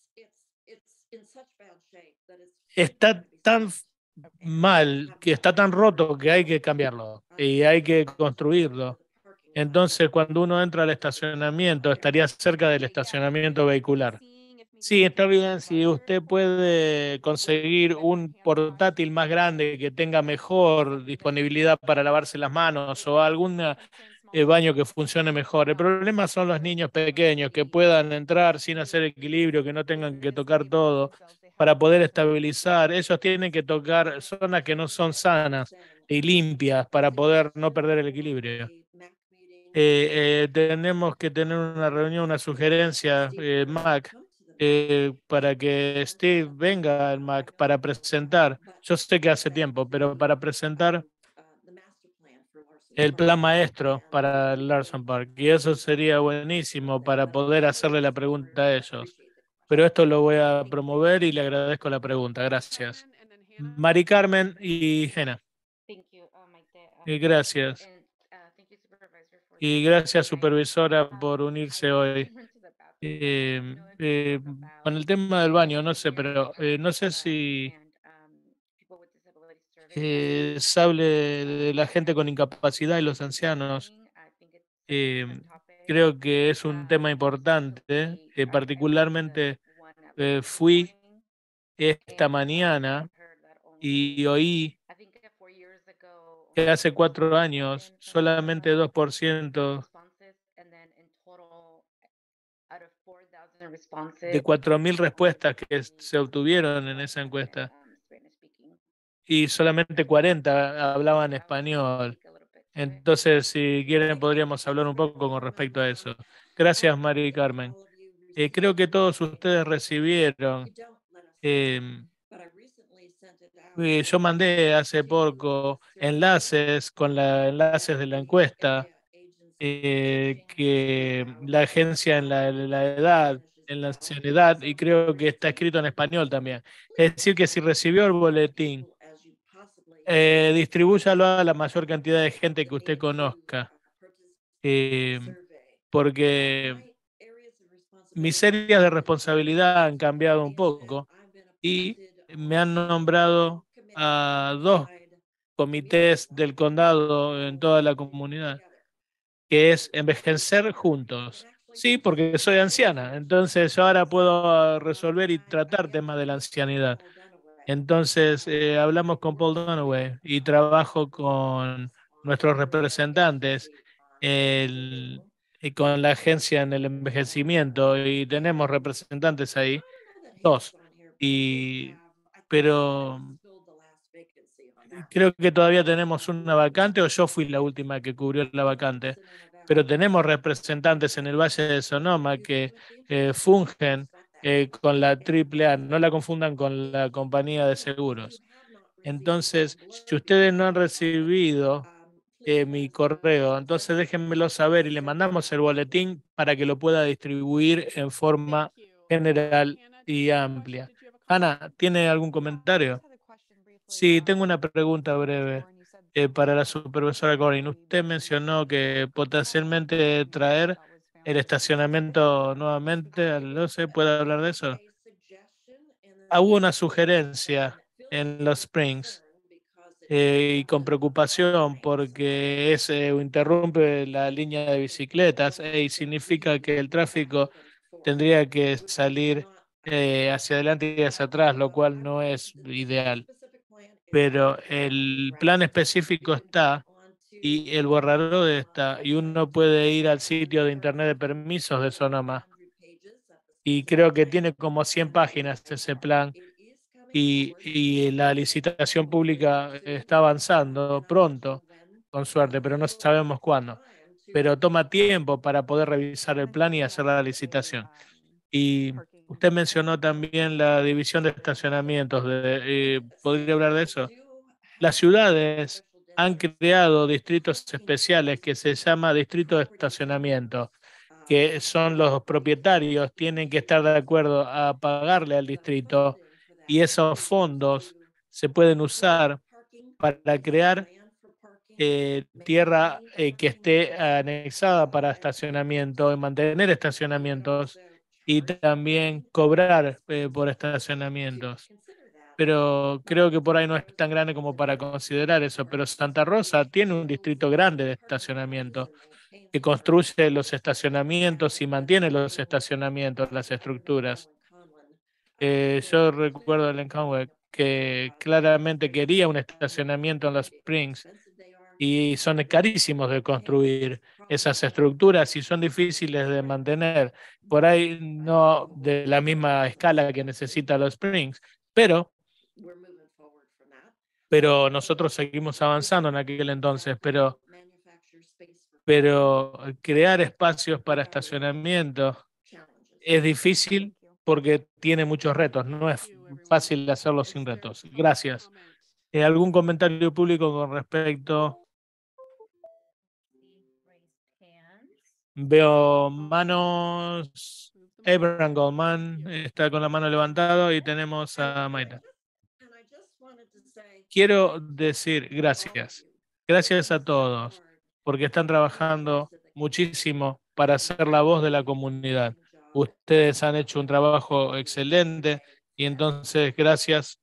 Está tan mal, que está tan roto que hay que cambiarlo y hay que construirlo. Entonces, cuando uno entra al estacionamiento, estaría cerca del estacionamiento vehicular. Sí, está bien. Si usted puede conseguir un portátil más grande que tenga mejor disponibilidad para lavarse las manos o algún baño que funcione mejor. El problema son los niños pequeños que puedan entrar sin hacer equilibrio, que no tengan que tocar todo para poder estabilizar. Ellos tienen que tocar zonas que no son sanas y limpias para poder no perder el equilibrio. Tenemos que tener una reunión, una sugerencia, Mac, para que Steve venga al Mac para presentar. Yo sé que hace tiempo, pero para presentar el plan maestro para el Larson Park. Y eso sería buenísimo para poder hacerle la pregunta a ellos. Pero esto lo voy a promover y le agradezco la pregunta. Gracias. Mari Carmen y Jena. Y gracias. Y gracias, supervisora, por unirse hoy. Con el tema del baño, no sé, pero no sé si se hable de la gente con incapacidad y los ancianos. creo que es un tema importante. Particularmente fui esta mañana y oí que hace 4 años solamente 2% de 4.000 respuestas que se obtuvieron en esa encuesta y solamente 40 hablaban español. Entonces, si quieren, podríamos hablar un poco con respecto a eso. Gracias, Mari Carmen. Creo que todos ustedes recibieron. Yo mandé hace poco enlaces con enlaces de la encuesta que la agencia en la edad, en la ancianidad, y creo que está escrito en español también. Es decir, que si recibió el boletín, distribúyalo a la mayor cantidad de gente que usted conozca, porque mis áreas de responsabilidad han cambiado un poco y me han nombrado a 2 comités del condado en toda la comunidad, que es envejecer juntos. Sí, porque soy anciana, entonces yo ahora puedo resolver y tratar temas de la ancianidad. Entonces hablamos con Paul Dunaway y trabajo con nuestros representantes y con la agencia en el envejecimiento y tenemos representantes ahí, 2. Pero creo que todavía tenemos una vacante, o yo fui la última que cubrió la vacante, pero tenemos representantes en el Valle de Sonoma que fungen con la AAA, no la confundan con la compañía de seguros. Entonces, si ustedes no han recibido mi correo, entonces déjenmelo saber y le mandamos el boletín para que lo pueda distribuir en forma general y amplia. Ana, ¿tiene algún comentario? Sí, tengo una pregunta breve para la supervisora Corin. Usted mencionó que potencialmente traer el estacionamiento nuevamente al 12. ¿Puede hablar de eso? Hubo una sugerencia en los Springs y con preocupación porque interrumpe la línea de bicicletas y significa que el tráfico tendría que salir hacia adelante y hacia atrás, lo cual no es ideal. Pero el plan específico está y el borrador está y uno puede ir al sitio de internet de permisos de Sonoma y creo que tiene como 100 páginas ese plan y la licitación pública está avanzando pronto, con suerte, pero no sabemos cuándo. Pero toma tiempo para poder revisar el plan y hacer la licitación. Y usted mencionó también la división de estacionamientos. ¿Podría hablar de eso? Las ciudades han creado distritos especiales que se llama distrito de estacionamiento, que son los propietarios, tienen que estar de acuerdo a pagarle al distrito y esos fondos se pueden usar para crear tierra que esté anexada para estacionamiento, mantener estacionamientos y también cobrar por estacionamientos. Pero creo que por ahí no es tan grande como para considerar eso. Pero Santa Rosa tiene un distrito grande de estacionamiento que construye los estacionamientos y mantiene los estacionamientos, las estructuras. Yo recuerdo en Conway que claramente quería un estacionamiento en los Springs y son carísimos de construir esas estructuras y son difíciles de mantener. Por ahí no de la misma escala que necesita los Springs, pero nosotros seguimos avanzando en aquel entonces, pero crear espacios para estacionamiento es difícil porque tiene muchos retos, no es fácil hacerlo sin retos. Gracias. ¿Algún comentario público con respecto? Veo manos. Abraham Goldman está con la mano levantada y tenemos a Mayra. Quiero decir gracias. Gracias a todos porque están trabajando muchísimo para ser la voz de la comunidad. Ustedes han hecho un trabajo excelente y entonces gracias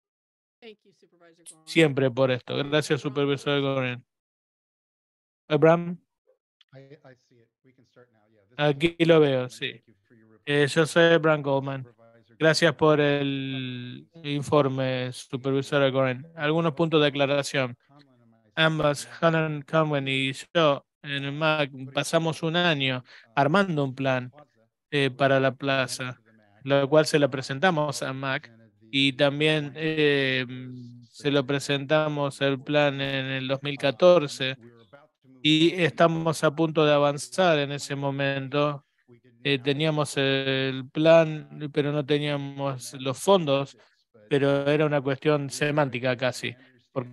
siempre por esto. Gracias, Supervisor Gorin. Abraham. Aquí lo veo, sí. Yo soy Brian Goldman. Gracias por el informe, supervisora Gorin. Algunos puntos de aclaración. Ambas, Hannah Conwen y yo, en el MAC, pasamos un año armando un plan para la plaza, lo cual se lo presentamos a MAC y también se lo presentamos el plan en el 2014 y estamos a punto de avanzar en ese momento. Teníamos el plan, pero no teníamos los fondos, pero era una cuestión semántica casi, porque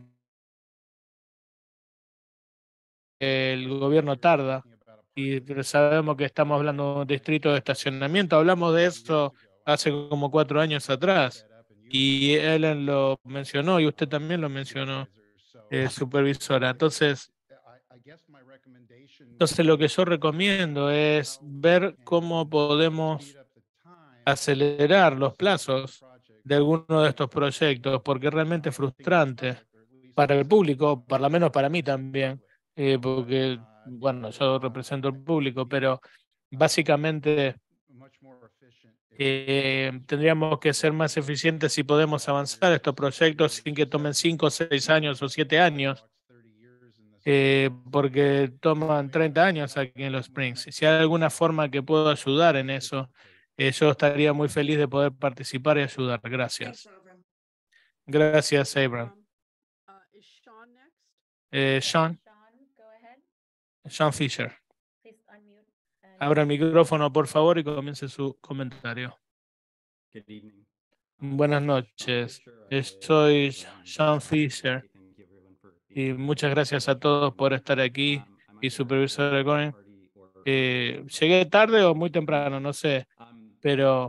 el gobierno tarda, pero sabemos que estamos hablando de un distrito de estacionamiento. Hablamos de eso hace como 4 años atrás y Ellen lo mencionó y usted también lo mencionó, supervisora. Entonces, lo que yo recomiendo es ver cómo podemos acelerar los plazos de alguno de estos proyectos, porque es realmente frustrante para el público, por lo menos para mí también, porque, bueno, yo represento al público, pero básicamente tendríamos que ser más eficientes si podemos avanzar estos proyectos sin que tomen 5, 6 años o 7 años. Porque toman 30 años aquí en los Springs. Si hay alguna forma que puedo ayudar en eso, yo estaría muy feliz de poder participar y ayudar. Gracias. Gracias, Abraham. Is Sean next? Sean, Sean, go ahead. Sean Fisher. Please unmute and- Abra el micrófono, por favor, y comience su comentario. Buenas noches. Soy Sean Fisher. Y muchas gracias a todos por estar aquí. Y supervisor Gorin. Llegué tarde o muy temprano, no sé, pero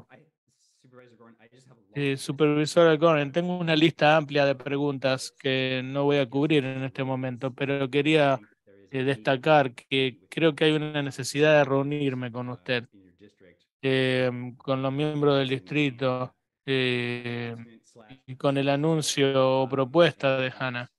supervisor Gorin, tengo una lista amplia de preguntas que no voy a cubrir en este momento, pero quería destacar que creo que hay una necesidad de reunirme con usted, con los miembros del distrito y con el anuncio o propuesta de Hannah.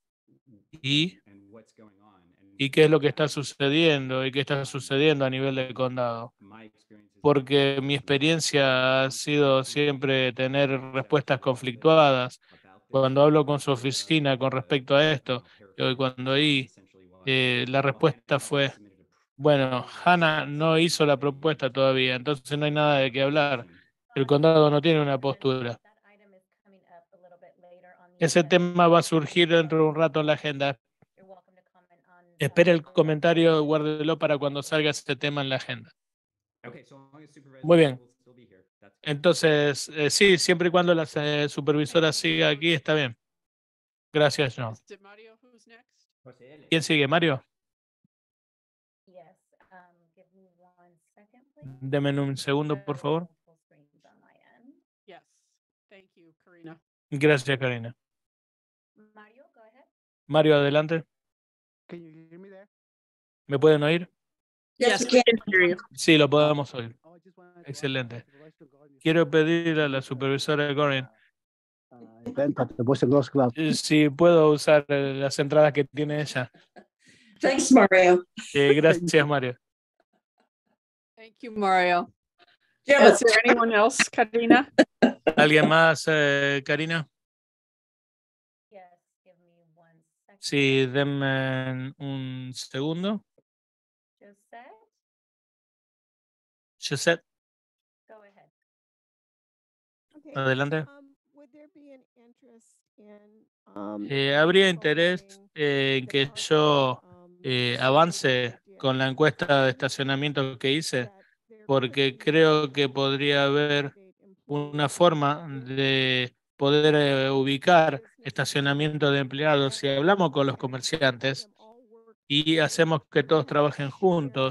¿Y qué es lo que está sucediendo y qué está sucediendo a nivel del condado? Porque mi experiencia ha sido siempre tener respuestas conflictuadas. Cuando hablo con su oficina con respecto a esto, cuando ahí la respuesta fue, bueno, Hannah no hizo la propuesta todavía, entonces no hay nada de qué hablar. El condado no tiene una postura. Ese tema va a surgir dentro de un rato en la agenda. Espere el comentario, guárdelo para cuando salga este tema en la agenda. Muy bien. Entonces, sí, siempre y cuando la supervisora siga aquí, está bien. Gracias, John. Is Mario who's next? ¿Quién sigue, Mario? Yes, give me 1 second, please. Deme un segundo, por favor. Full screen's on my end. Yes. Thank you, Karina. Gracias, Karina. Mario, go ahead. Mario, adelante. ¿Me pueden oír? Yes, we can hear you. Sí, lo podemos oír. Excelente. Quiero pedir a la supervisora Gorin si puedo usar las entradas que tiene ella. Thanks, Mario. Gracias, Mario. Thank you, Mario. Yeah, Is there anyone else, Karina? ¿Alguien más, Karina? Yes, give me 1 second. Sí, denme un segundo. Josette, Josette, go ahead. adelante. ¿Habría interés en que yo avance con la encuesta de estacionamiento que hice? Porque creo que podría haber una forma de poder ubicar estacionamiento de empleados si hablamos con los comerciantes y hacemos que todos trabajen juntos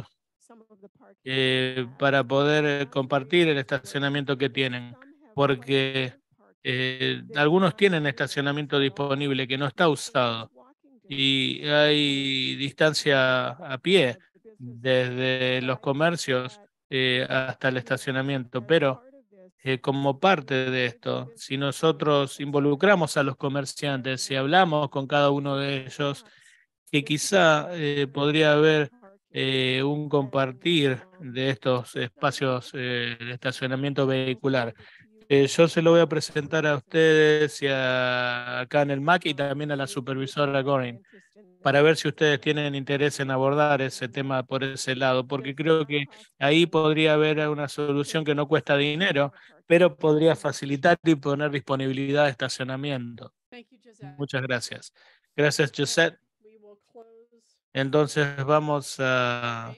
para poder compartir el estacionamiento que tienen, porque algunos tienen estacionamiento disponible que no está usado y hay distancia a pie desde los comercios hasta el estacionamiento, pero como parte de esto, si nosotros involucramos a los comerciantes y hablamos con cada uno de ellos, que quizá podría haber un compartir de estos espacios de estacionamiento vehicular. Yo se lo voy a presentar a ustedes y acá en el MAC y también a la supervisora Gorin, para ver si ustedes tienen interés en abordar ese tema por ese lado, porque creo que ahí podría haber una solución que no cuesta dinero, pero podría facilitar y poner disponibilidad de estacionamiento. Muchas gracias. Gracias, Josette. Entonces vamos a...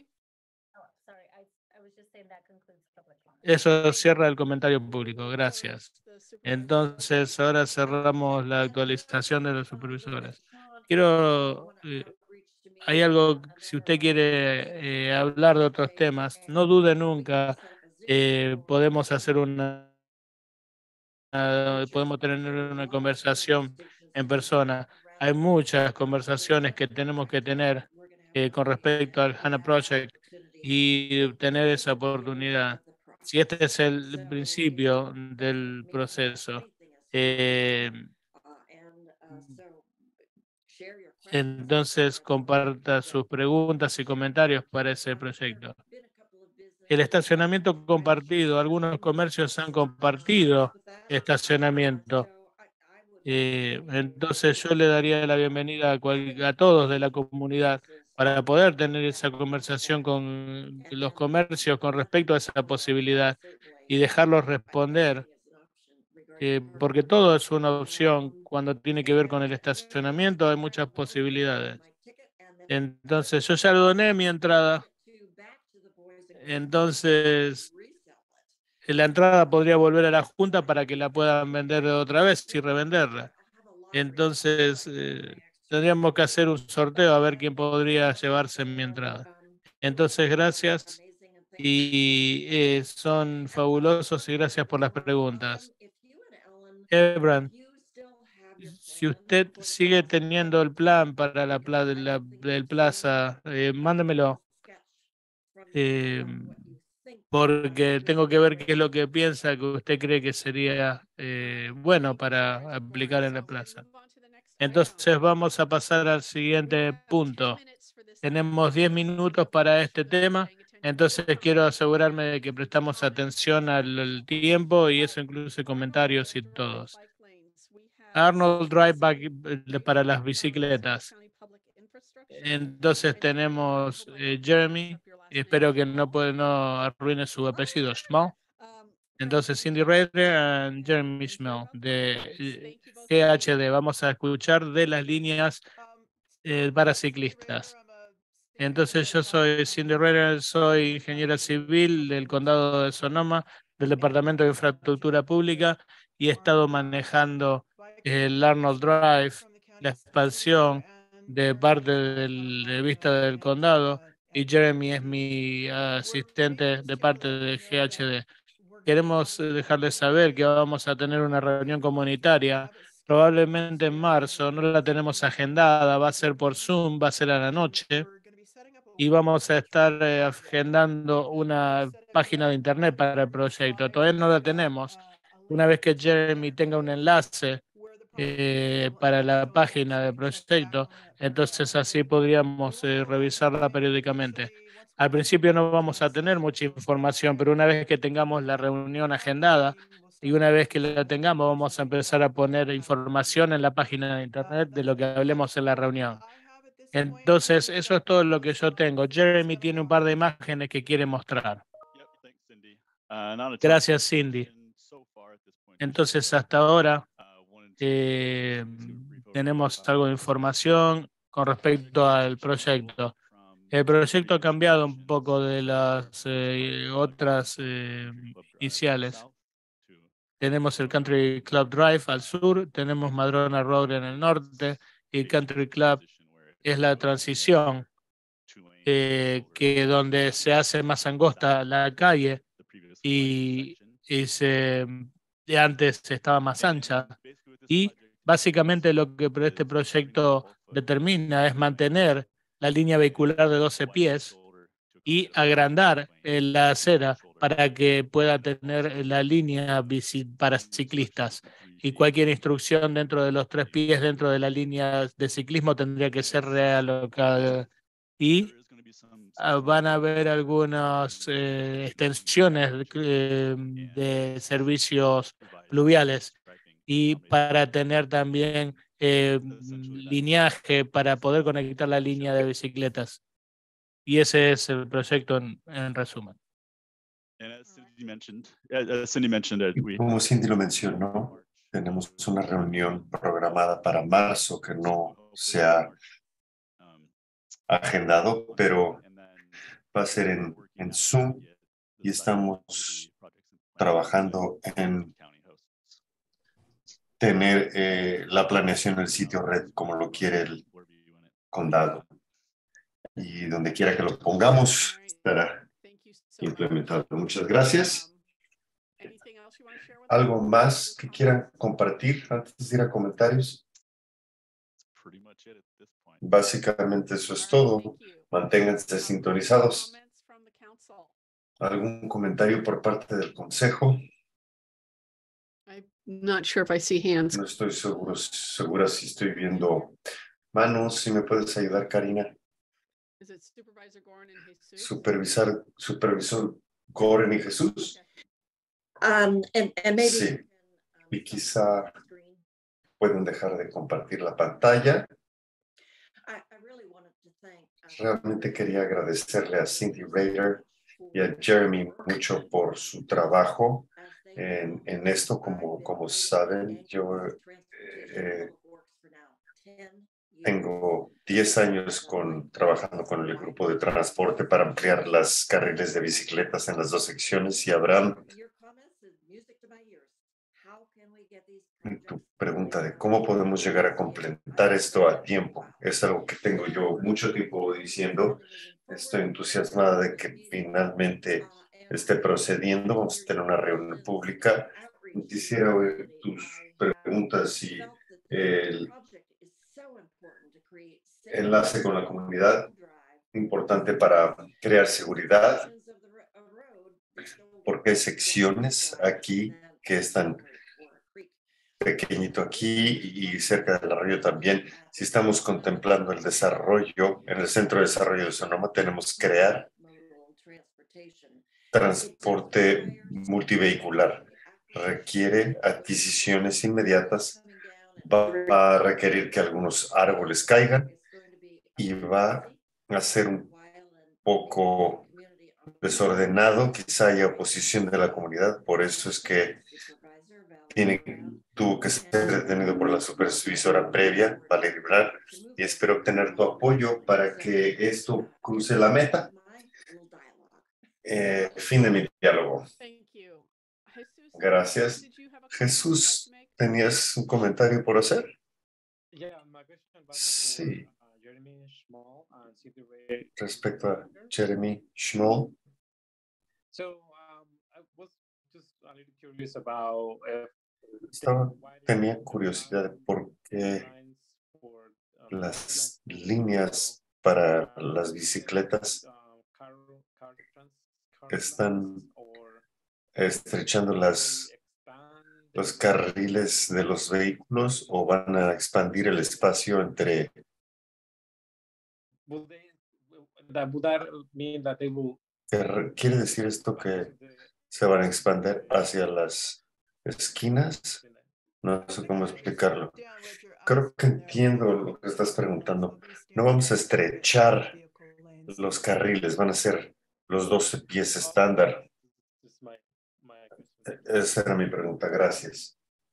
Eso cierra el comentario público. Gracias. Entonces ahora cerramos la actualización de los supervisores. Quiero... hay algo, si usted quiere hablar de otros temas, no dude nunca. Podemos hacer podemos tener una conversación en persona. Hay muchas conversaciones que tenemos que tener con respecto al HANA Project y tener esa oportunidad. Si este es el principio del proceso, entonces comparta sus preguntas y comentarios para ese proyecto. El estacionamiento compartido, algunos comercios han compartido estacionamiento. Entonces yo le daría la bienvenida a todos de la comunidad para poder tener esa conversación con los comercios con respecto a esa posibilidad y dejarlos responder, porque todo es una opción cuando tiene que ver con el estacionamiento, hay muchas posibilidades. Entonces yo ya doné mi entrada. Entonces, la entrada podría volver a la junta para que la puedan vender otra vez y revenderla. Entonces, tendríamos que hacer un sorteo a ver quién podría llevarse mi entrada. Entonces, gracias y son fabulosos y gracias por las preguntas. Ebran, si usted sigue teniendo el plan para del plaza, mándemelo. Porque tengo que ver qué es lo que piensa que usted cree que sería bueno para aplicar en la plaza. Entonces vamos a pasar al siguiente punto. Tenemos 10 minutos para este tema, entonces quiero asegurarme de que prestamos atención al tiempo y eso incluye comentarios y todos. Arnold Drive para las bicicletas. Entonces tenemos Jeremy. Espero que no arruine su apellido, Schmall. Entonces, Cindy Rader y Jeremy Schmall de GHD. Vamos a escuchar de las líneas para ciclistas. Entonces, yo soy Cindy Rader, soy ingeniera civil del condado de Sonoma, del Departamento de Infraestructura Pública, y he estado manejando el Arnold Drive, la expansión de parte de vista del condado, y Jeremy es mi asistente de parte de GHD. Queremos dejarles saber que vamos a tener una reunión comunitaria, probablemente en marzo, no la tenemos agendada, va a ser por Zoom, va a ser a la noche, y vamos a estar agendando una página de internet para el proyecto. Todavía no la tenemos. Una vez que Jeremy tenga un enlace para la página del proyecto, entonces así podríamos revisarla periódicamente. Al principio no vamos a tener mucha información, pero una vez que tengamos la reunión agendada y una vez que la tengamos, vamos a empezar a poner información en la página de internet de lo que hablemos en la reunión. Entonces, eso es todo lo que yo tengo. Jeremy tiene un par de imágenes que quiere mostrar. Gracias, Cindy. Entonces, hasta ahora tenemos algo de información con respecto al proyecto. El proyecto ha cambiado un poco de las otras iniciales. Tenemos el Country Club Drive al sur, tenemos Madrona Road en el norte y Country Club es la transición que donde se hace más angosta la calle y antes estaba más ancha. Y básicamente lo que este proyecto determina es mantener la línea vehicular de 12 pies y agrandar la acera para que pueda tener la línea para ciclistas. Y cualquier instrucción dentro de los 3 pies dentro de la línea de ciclismo tendría que ser realocada. Y van a haber algunas extensiones de servicios pluviales y para tener también lineaje para poder conectar la línea de bicicletas. Y ese es el proyecto en resumen. Y como Cindy lo mencionó, tenemos una reunión programada para marzo que no se ha agendado, pero va a ser en Zoom y estamos trabajando en tener la planeación del sitio red como lo quiere el condado. Y donde quiera que lo pongamos, estará implementado. Muchas gracias. ¿Algo más que quieran compartir antes de ir a comentarios? Básicamente eso es todo. Manténganse sintonizados. ¿Algún comentario por parte del consejo? I'm not sure if I see hands. No estoy segura si estoy viendo manos. Si me puedes ayudar, Karina. Is it Supervisor Gorin and Jesus? Supervisor Gorin y Jesús. And maybe Sí. Y quizá pueden dejar de compartir la pantalla. I really wanted to thank Realmente quería agradecerle a Cindy Rader y a Jeremy mucho por su trabajo en esto. Como saben, yo tengo 10 años trabajando con el grupo de transporte para ampliar las carriles de bicicletas en las dos secciones. Y Abraham, tu pregunta de cómo podemos llegar a completar esto a tiempo es algo que tengo yo mucho tiempo diciendo. Estoy entusiasmada de que finalmente esté procediendo. Vamos a tener una reunión pública. Quisiera oír tus preguntas y el enlace con la comunidad, importante para crear seguridad, porque hay secciones aquí que están pequeñito aquí y cerca del arroyo también. Si estamos contemplando el desarrollo en el Centro de Desarrollo de Sonoma, tenemos que crear transporte multivehicular. Requiere adquisiciones inmediatas, va a requerir que algunos árboles caigan y va a ser un poco desordenado. Quizá haya oposición de la comunidad, por eso es que tuvo que ser detenido por la supervisora previa, Valerie Brand, y espero obtener tu apoyo para que esto cruce la meta. Fin de mi diálogo. Gracias. Jesús, ¿tenías un comentario por hacer? Sí. Respecto a Jeremy Schmoll. Tenía curiosidad de por qué las líneas para las bicicletas están estrechando los carriles de los vehículos o van a expandir el espacio entre. ¿Quiere decir esto que se van a expandir hacia las esquinas? No sé cómo explicarlo. Creo que entiendo lo que estás preguntando. No vamos a estrechar los carriles, van a ser los 12 pies estándar. Esa era mi pregunta. Gracias.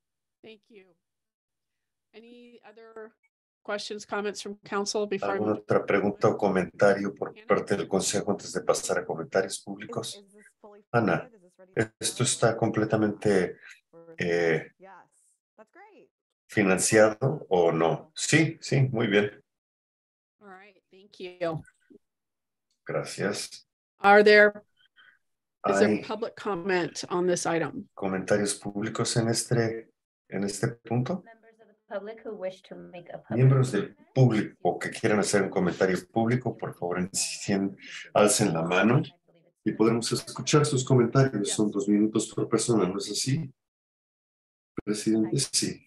¿Alguna otra pregunta o comentario por parte del consejo antes de pasar a comentarios públicos? Ana, ¿esto está completamente financiado o no? Sí, muy bien. Gracias. Is there public comment on this item? ¿Comentarios públicos en este punto? Miembros del público que quieran hacer un comentario público, por favor, alcen la mano y podremos escuchar sus comentarios. Son 2 minutos por persona, ¿no es así? Presidente, sí.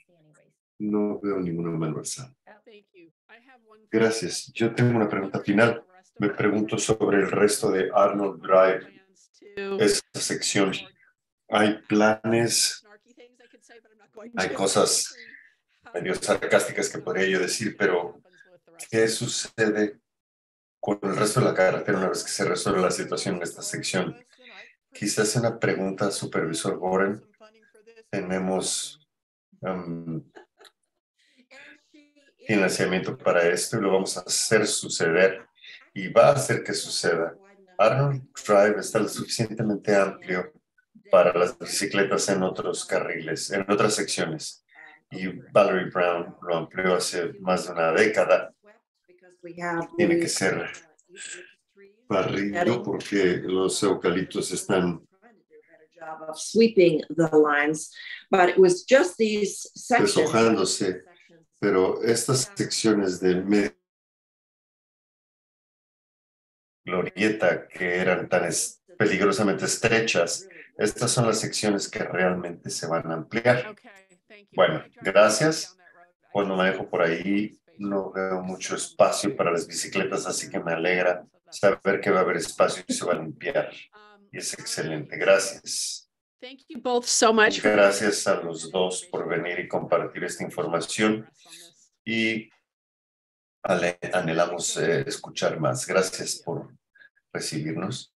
No veo ninguna mano alzada. Gracias. Yo tengo una pregunta final. Me pregunto sobre el resto de Arnold Drive, esa sección. Hay planes, hay cosas medio sarcásticas que podría yo decir, pero ¿qué sucede con el resto de la carretera una vez que se resuelve la situación en esta sección? Quizás una pregunta al supervisor Goren. Tenemos financiamiento para esto y lo vamos a hacer suceder y va a hacer que suceda. Arnold Drive está lo suficientemente amplio para las bicicletas en otros carriles, en otras secciones. Y Valerie Brown lo amplió hace más de una década. Tiene que ser barrido porque los eucaliptos están deshojándose, pero estas secciones del medio glorieta que eran tan peligrosamente estrechas, estas son las secciones que realmente se van a ampliar. Bueno, gracias. Cuando manejo por ahí no veo mucho espacio para las bicicletas, así que me alegra saber que va a haber espacio y se va a limpiar. Y es excelente. Gracias. Gracias a los dos por venir y compartir esta información y anhelamos escuchar más. Gracias por recibirnos.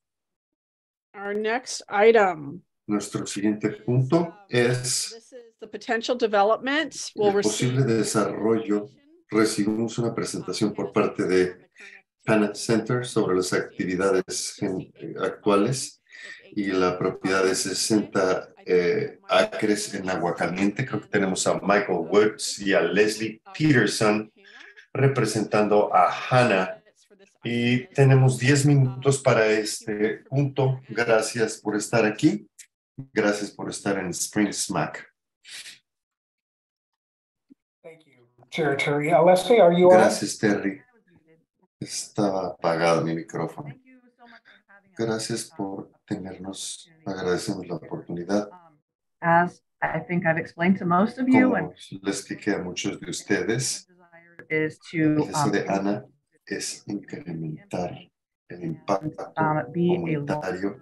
Nuestro siguiente punto es el posible desarrollo. Recibimos una presentación por parte de Hannah Center sobre las actividades actuales y la propiedad de 60 acres en Agua Caliente. Creo que tenemos a Michael Woods y a Leslie Peterson representando a Hannah. Y tenemos 10 minutos para este punto. Gracias por estar aquí. Gracias por estar en Spring Smack. Gracias, Terry. Estaba apagado mi micrófono. Gracias por tenernos. Agradecemos la oportunidad. Como les expliqué a muchos de ustedes, el deseo de Ana es incrementar el impacto comunitario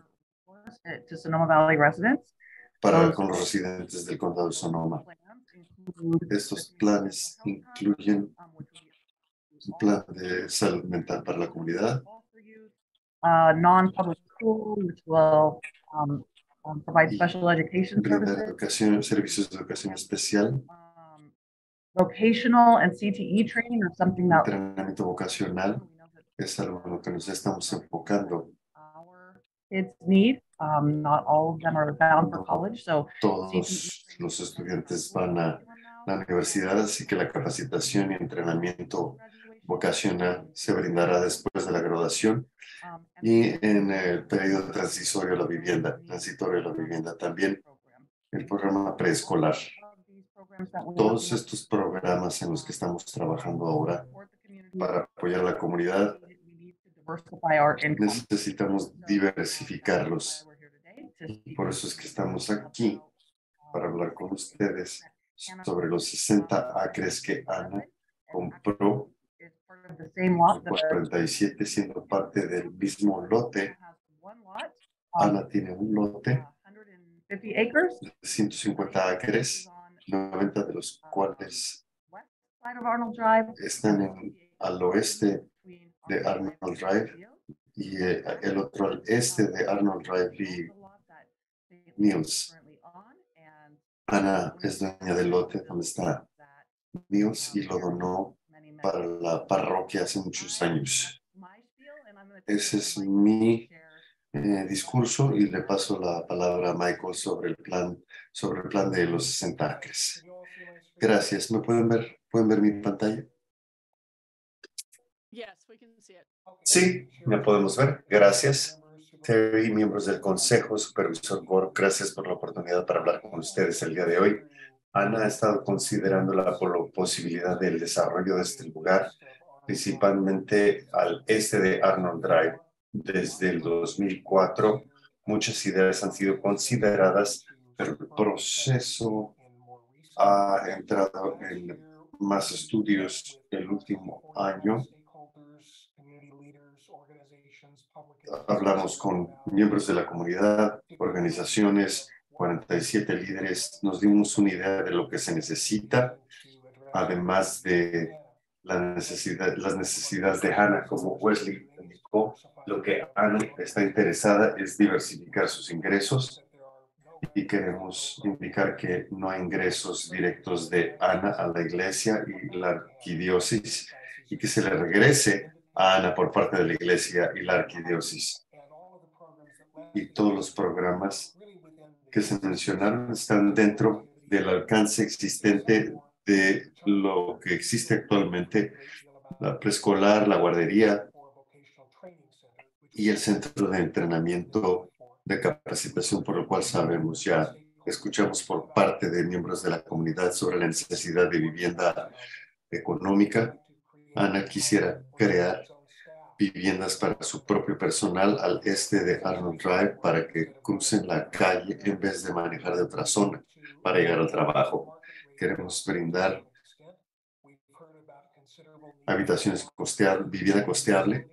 con los residentes del condado de Sonoma. Estos planes incluyen un plan de salud mental para la comunidad, non-public school, which will provide special education services, servicios de educación especial, vocational and CTE training or something that entrenamiento vocacional es algo en lo que nos estamos enfocando. Kids need. Not all of them are bound for college, so todos los estudiantes van a la universidad, así que la capacitación y entrenamiento vocacional se brindará después de la graduación y en el periodo transitorio de la vivienda, también el programa preescolar. Todos estos programas en los que estamos trabajando ahora para apoyar a la comunidad, necesitamos diversificarlos. Por eso es que estamos aquí para hablar con ustedes sobre los 60 acres que Ana compró, 47 siendo parte del mismo lote. Ana tiene un lote de 150 acres, 90 de los cuales están al oeste de Arnold Drive y el otro al este de Arnold Drive y Mills. Ana es dueña del lote donde está Mills y lo donó para la parroquia hace muchos años. Ese es mi discurso y le paso la palabra a Michael sobre el plan de los 60 acres. Gracias. ¿Me pueden ver? ¿Pueden ver mi pantalla? Sí, me podemos ver. Gracias. Terry, miembros del Consejo, Supervisor Gore, gracias por la oportunidad para hablar con ustedes el día de hoy. Ana ha estado considerando la posibilidad del desarrollo de este lugar, principalmente al este de Arnold Drive. Desde el 2004, muchas ideas han sido consideradas, pero el proceso ha entrado en más estudios el último año. hablamos con miembros de la comunidad, organizaciones, 47 líderes, nos dimos una idea de lo que se necesita, además de las necesidades de Hannah, como Wesley indicó. Lo que Hannah está interesada es diversificar sus ingresos y queremos indicar que no hay ingresos directos de Hannah a la iglesia y la arquidiócesis y que se le regrese a Hannah por parte de la iglesia y la arquidiócesis. Y todos los programas que se mencionaron están dentro del alcance existente de lo que existe actualmente, la preescolar, la guardería y el centro de entrenamiento de capacitación, por lo cual sabemos ya, escuchamos por parte de miembros de la comunidad sobre la necesidad de vivienda económica. Hannah quisiera crear viviendas para su propio personal al este de Arnold Drive para que crucen la calle en vez de manejar de otra zona para llegar al trabajo. Queremos brindar habitaciones costeables, vivienda costeable.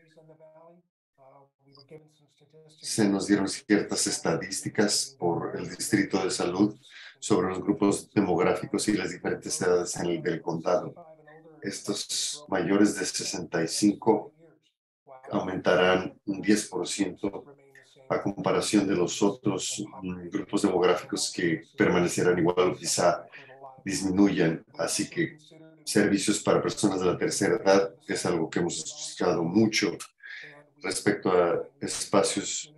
Se nos dieron ciertas estadísticas por el Distrito de Salud sobre los grupos demográficos y las diferentes edades en el del condado. Estos mayores de 65 aumentarán un 10% a comparación de los otros grupos demográficos que permanecerán igual o quizá disminuyan. Así que servicios para personas de la tercera edad es algo que hemos escuchado mucho respecto a espacios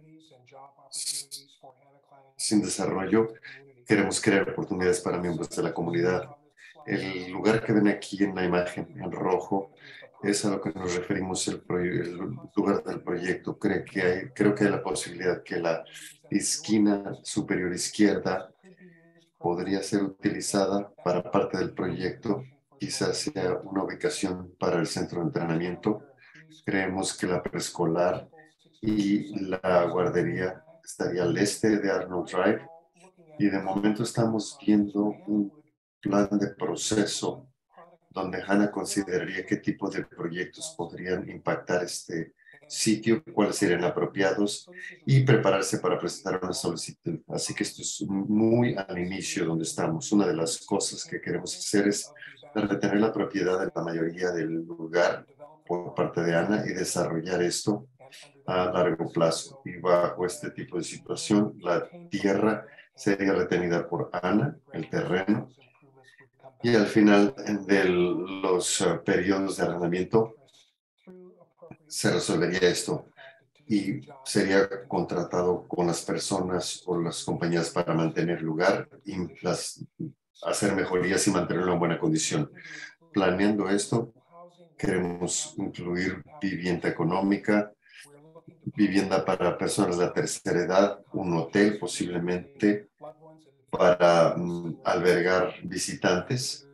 sin desarrollo. Queremos crear oportunidades para miembros de la comunidad. El lugar que ven aquí en la imagen en rojo es a lo que nos referimos el lugar del proyecto. Creo que hay la posibilidad que la esquina superior izquierda podría ser utilizada para parte del proyecto. Quizás sea una ubicación para el centro de entrenamiento. Creemos que la preescolar y la guardería estaría al este de Arnold Drive. Y de momento estamos viendo un plan de proceso donde Hannah consideraría qué tipo de proyectos podrían impactar este sitio, cuáles serían apropiados y prepararse para presentar una solicitud. Así que esto es muy al inicio donde estamos. Una de las cosas que queremos hacer es retener la propiedad de la mayoría del lugar por parte de Hannah y desarrollar esto a largo plazo. Y bajo este tipo de situación, la tierra sería retenida por Hannah, el terreno, y al final de los periodos de arrendamiento se resolvería esto y sería contratado con las personas o las compañías para mantener el lugar y hacer mejorías y mantenerlo en buena condición. Planeando esto, queremos incluir vivienda económica, vivienda para personas de la tercera edad, un hotel posiblemente para albergar visitantes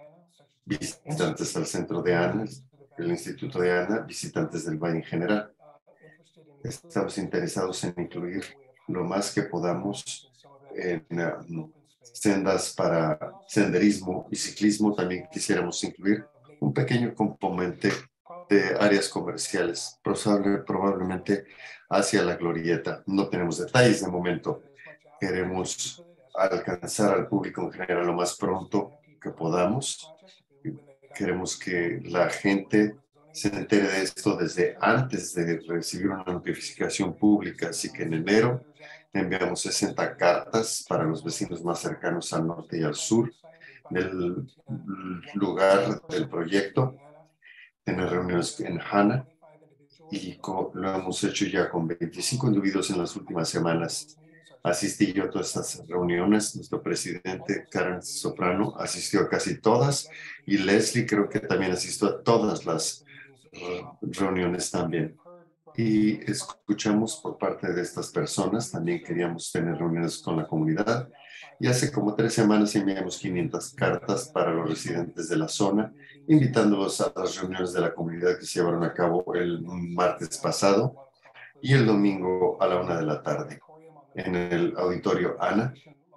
al centro de Hannah, el Instituto de Hannah, visitantes del Valle en general. Estamos interesados en incluir lo más que podamos en sendas para senderismo y ciclismo. También quisiéramos incluir un pequeño componente de áreas comerciales, probablemente hacia la glorieta. No tenemos detalles de momento. Queremos alcanzar al público en general lo más pronto que podamos. Queremos que la gente se entere de esto desde antes de recibir una notificación pública. Así que en enero enviamos 60 cartas para los vecinos más cercanos al norte y al sur del lugar del proyecto. Tener reuniones en Hannah y lo hemos hecho ya con 25 individuos en las últimas semanas. Asistí yo a todas estas reuniones. Nuestro presidente, Karen Soprano, asistió a casi todas y Leslie creo que también asistió a todas las reuniones también. Y escuchamos por parte de estas personas. También queríamos tener reuniones con la comunidad. Y hace como 3 semanas enviamos 500 cartas para los residentes de la zona, invitándolos a las reuniones de la comunidad que se llevaron a cabo el martes pasado y el domingo a la 1 de la tarde. En el auditorio Hannah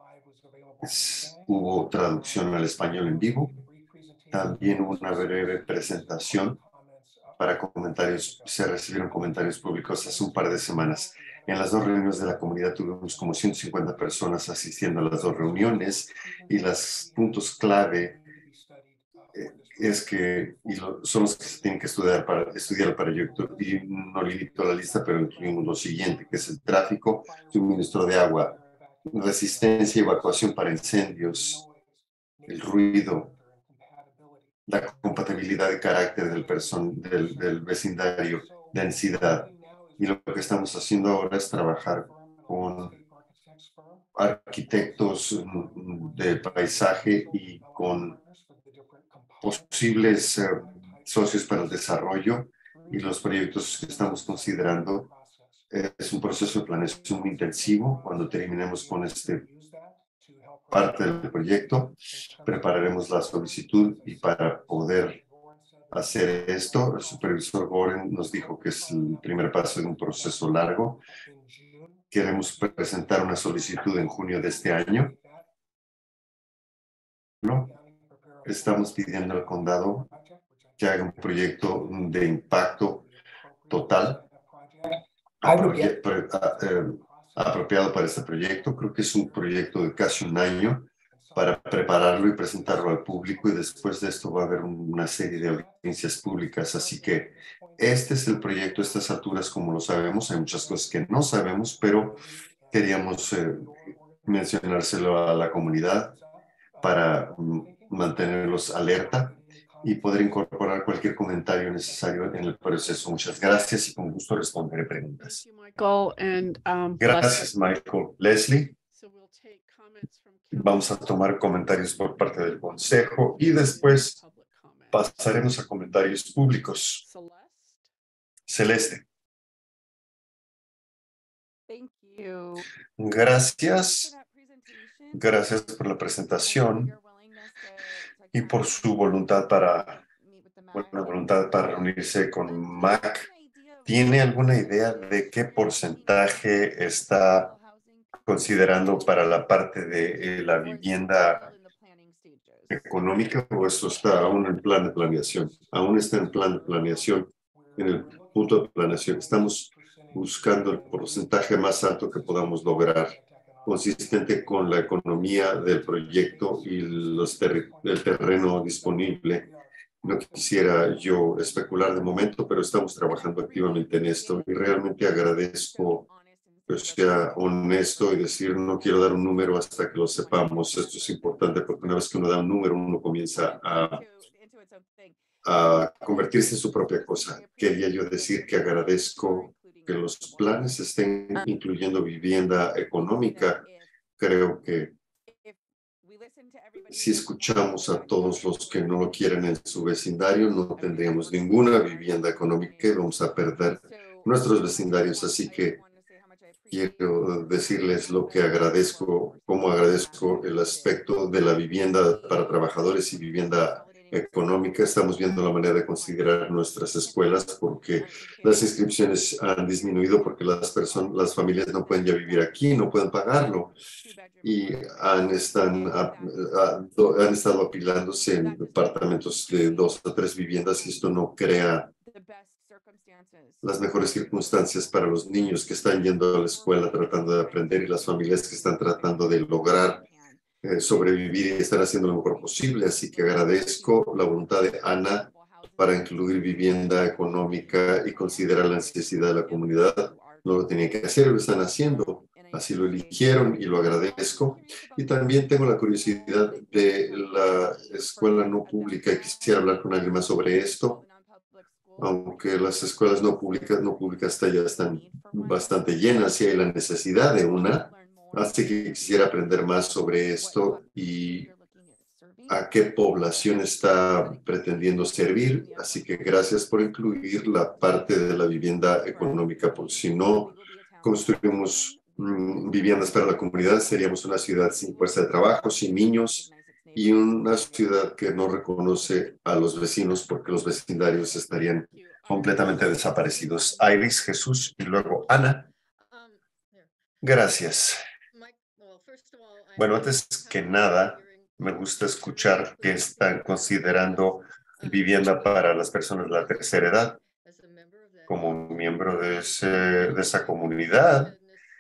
hubo traducción al español en vivo. También hubo una breve presentación para comentarios. Se recibieron comentarios públicos hace un par de semanas. En las dos reuniones de la comunidad tuvimos como 150 personas asistiendo a las dos reuniones y los puntos clave es que son los que se tienen que estudiar el proyecto, y no limito la lista, pero incluimos lo siguiente, que es el tráfico, suministro de agua, resistencia y evacuación para incendios, el ruido, la compatibilidad de carácter del vecindario, densidad. Y lo que estamos haciendo ahora es trabajar con arquitectos de paisaje y con posibles socios para el desarrollo, y los proyectos que estamos considerando. Es un proceso de planeación muy intensivo. Cuando terminemos con esta parte del proyecto, prepararemos la solicitud, y para poder hacer esto, el supervisor Goren nos dijo que es el primer paso de un proceso largo. Queremos presentar una solicitud en junio de este año. Estamos pidiendo al condado que haga un proyecto de impacto total apropiado para este proyecto. Creo que es un proyecto de casi un año para prepararlo y presentarlo al público, y después de esto va a haber una serie de audiencias públicas. Así que este es el proyecto a estas alturas, como lo sabemos. Hay muchas cosas que no sabemos, pero queríamos mencionárselo a la comunidad para mantenerlos alerta y poder incorporar cualquier comentario necesario en el proceso. Muchas gracias y con gusto responderé preguntas. Gracias, Michael. Leslie. Vamos a tomar comentarios por parte del consejo y después pasaremos a comentarios públicos. Celeste. Gracias. Gracias por la presentación y por su voluntad para reunirse con MAC. ¿Tiene alguna idea de qué porcentaje está considerando para la parte de la vivienda económica, o esto está aún en plan de planeación? Aún está en plan de planeación, en el punto de planeación. Estamos buscando el porcentaje más alto que podamos lograr, consistente con la economía del proyecto y el terreno disponible. No quisiera yo especular de momento, pero estamos trabajando activamente en esto, y realmente agradezco que sea honesto y decir: no quiero dar un número hasta que lo sepamos. Esto es importante, porque una vez que uno da un número, uno comienza a convertirse en su propia cosa. Quería yo decir que agradezco que los planes estén incluyendo vivienda económica. Creo que si escuchamos a todos los que no lo quieren en su vecindario, no tendríamos ninguna vivienda económica y vamos a perder nuestros vecindarios. Así que quiero decirles lo que agradezco, cómo agradezco el aspecto de la vivienda para trabajadores y vivienda económica. Estamos viendo la manera de considerar nuestras escuelas, porque las inscripciones han disminuido porque las familias no pueden ya vivir aquí, no pueden pagarlo, y han estado apilándose en departamentos de 2 a 3 viviendas, y esto no crea las mejores circunstancias para los niños que están yendo a la escuela tratando de aprender, y las familias que están tratando de lograr sobrevivir y estar haciendo lo mejor posible. Así que agradezco la voluntad de Ana para incluir vivienda económica y considerar la necesidad de la comunidad. No lo tenían que hacer, lo están haciendo. Así lo eligieron y lo agradezco. Y también tengo la curiosidad de la escuela no pública, y quisiera hablar con alguien más sobre esto, aunque las escuelas no públicas ya están bastante llenas y hay la necesidad de una. Así que quisiera aprender más sobre esto y a qué población está pretendiendo servir. Así que gracias por incluir la parte de la vivienda económica, porque si no construimos viviendas para la comunidad, seríamos una ciudad sin fuerza de trabajo, sin niños, y una ciudad que no reconoce a los vecinos, porque los vecindarios estarían completamente desaparecidos. Iris, Jesús y luego Ana. Gracias. Bueno, antes que nada, me gusta escuchar que están considerando vivienda para las personas de la tercera edad. como miembro de esa comunidad,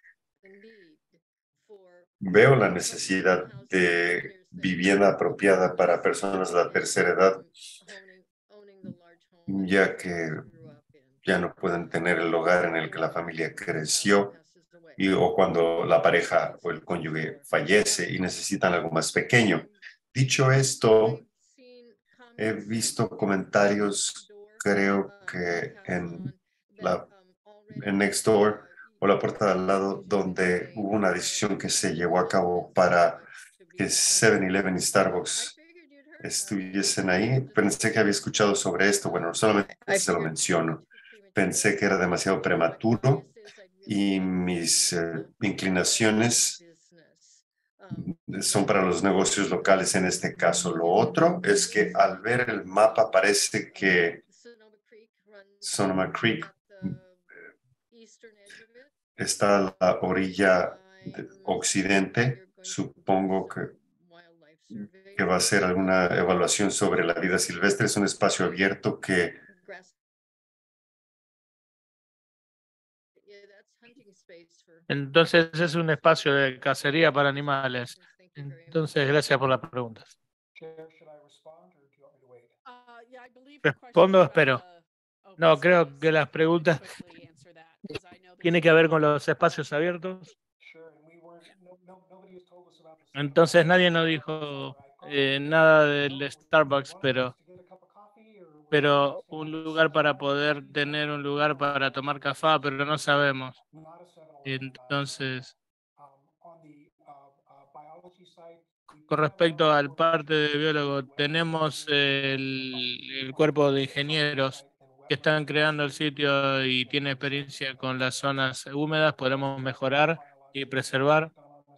veo la necesidad de vivienda apropiada para personas de la tercera edad, ya que ya no pueden tener el hogar en el que la familia creció o cuando la pareja o el cónyuge fallece y necesitan algo más pequeño. Dicho esto, he visto comentarios, creo que en Nextdoor o la puerta de al lado, donde hubo una decisión que se llevó a cabo para que 7-Eleven y Starbucks estuviesen ahí. Pensé que había escuchado sobre esto. Bueno, solamente se lo menciono. Pensé que era demasiado prematuro y mis inclinaciones son para los negocios locales en este caso. Lo otro es que al ver el mapa parece que Sonoma Creek está a la orilla occidente. Supongo que va a ser alguna evaluación sobre la vida silvestre. Es un espacio abierto que Entonces es un espacio de cacería para animales. Entonces, gracias por las preguntas. ¿Respondo o espero? No, creo que las preguntas tienen que ver con los espacios abiertos. Entonces nadie nos dijo nada del Starbucks, pero un lugar para poder tener un lugar para tomar café, pero no sabemos. Entonces, con respecto al parte de biólogo, tenemos el cuerpo de ingenieros que están creando el sitio y tiene experiencia con las zonas húmedas. Podemos mejorar y preservar,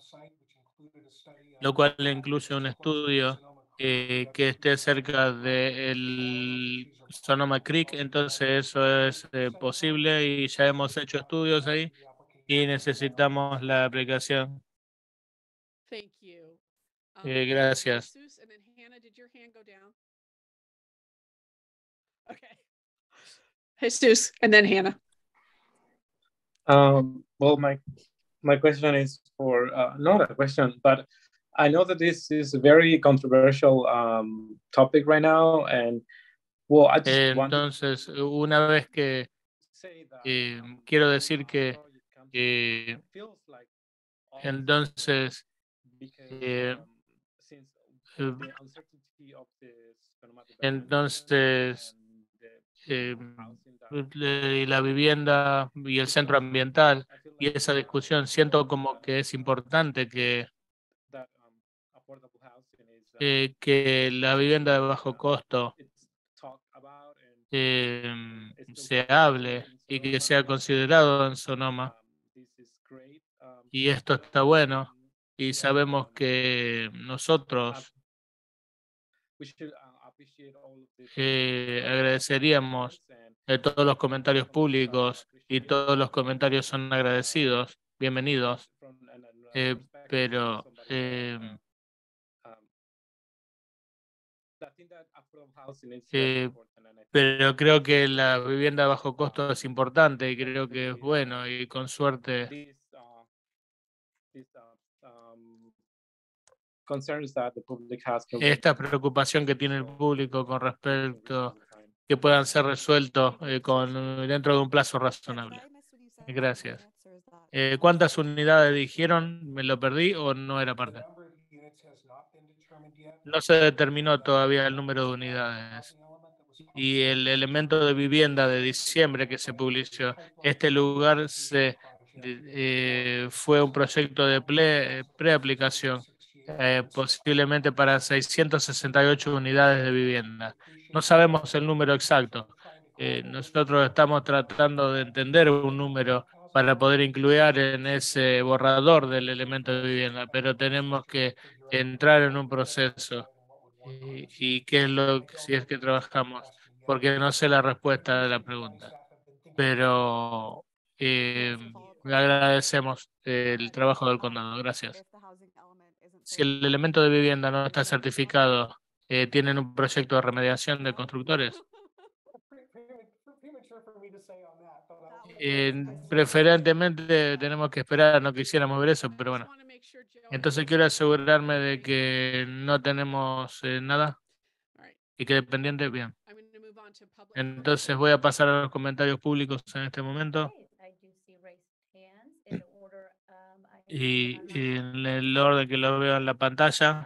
lo cual incluye un estudio que esté cerca del Sonoma Creek. Entonces eso es posible y ya hemos hecho estudios ahí y necesitamos la aplicación. Gracias. Jesus, and then Hannah. Well, my question is for not a question, but I know that this is a very controversial topic right now, and well, I just want Entonces, una vez que quiero decir que entonces la vivienda y el centro ambiental y esa discusión, siento como que es importante que la vivienda de bajo costo se hable y que sea considerado en Sonoma. Y esto está bueno y sabemos que nosotros agradeceríamos todos los comentarios públicos y todos los comentarios son agradecidos, bienvenidos, pero creo que la vivienda a bajo costo es importante y creo que es bueno y con suerte esta preocupación que tiene el público con respecto que puedan ser resueltos dentro de un plazo razonable. Gracias. ¿Cuántas unidades dijeron? ¿Me lo perdí o no era parte? No se determinó todavía el número de unidades. Y el elemento de vivienda de diciembre que se publicó, este lugar fue un proyecto de preaplicación, posiblemente para 668 unidades de vivienda. No sabemos el número exacto. Nosotros estamos tratando de entender un número para poder incluir en ese borrador del elemento de vivienda, pero tenemos que entrar en un proceso. ¿Y qué es si es que trabajamos? Porque no sé la respuesta de la pregunta, pero le agradecemos el trabajo del condado. Gracias. Si el elemento de vivienda no está certificado, ¿tienen un proyecto de remediación de constructores? Preferentemente tenemos que esperar, no quisiéramos ver eso, pero bueno. Entonces quiero asegurarme de que no tenemos nada y quede pendiente. Bien. Entonces voy a pasar a los comentarios públicos en este momento. Y en el orden que lo veo en la pantalla.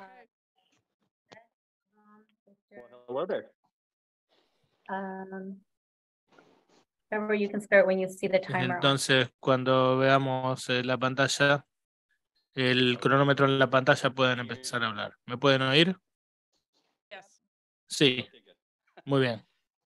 You can start when you see the timer on. Entonces, cuando veamos la pantalla, el cronómetro en la pantalla, pueden empezar a hablar. ¿Me pueden oír? Sí. Muy bien.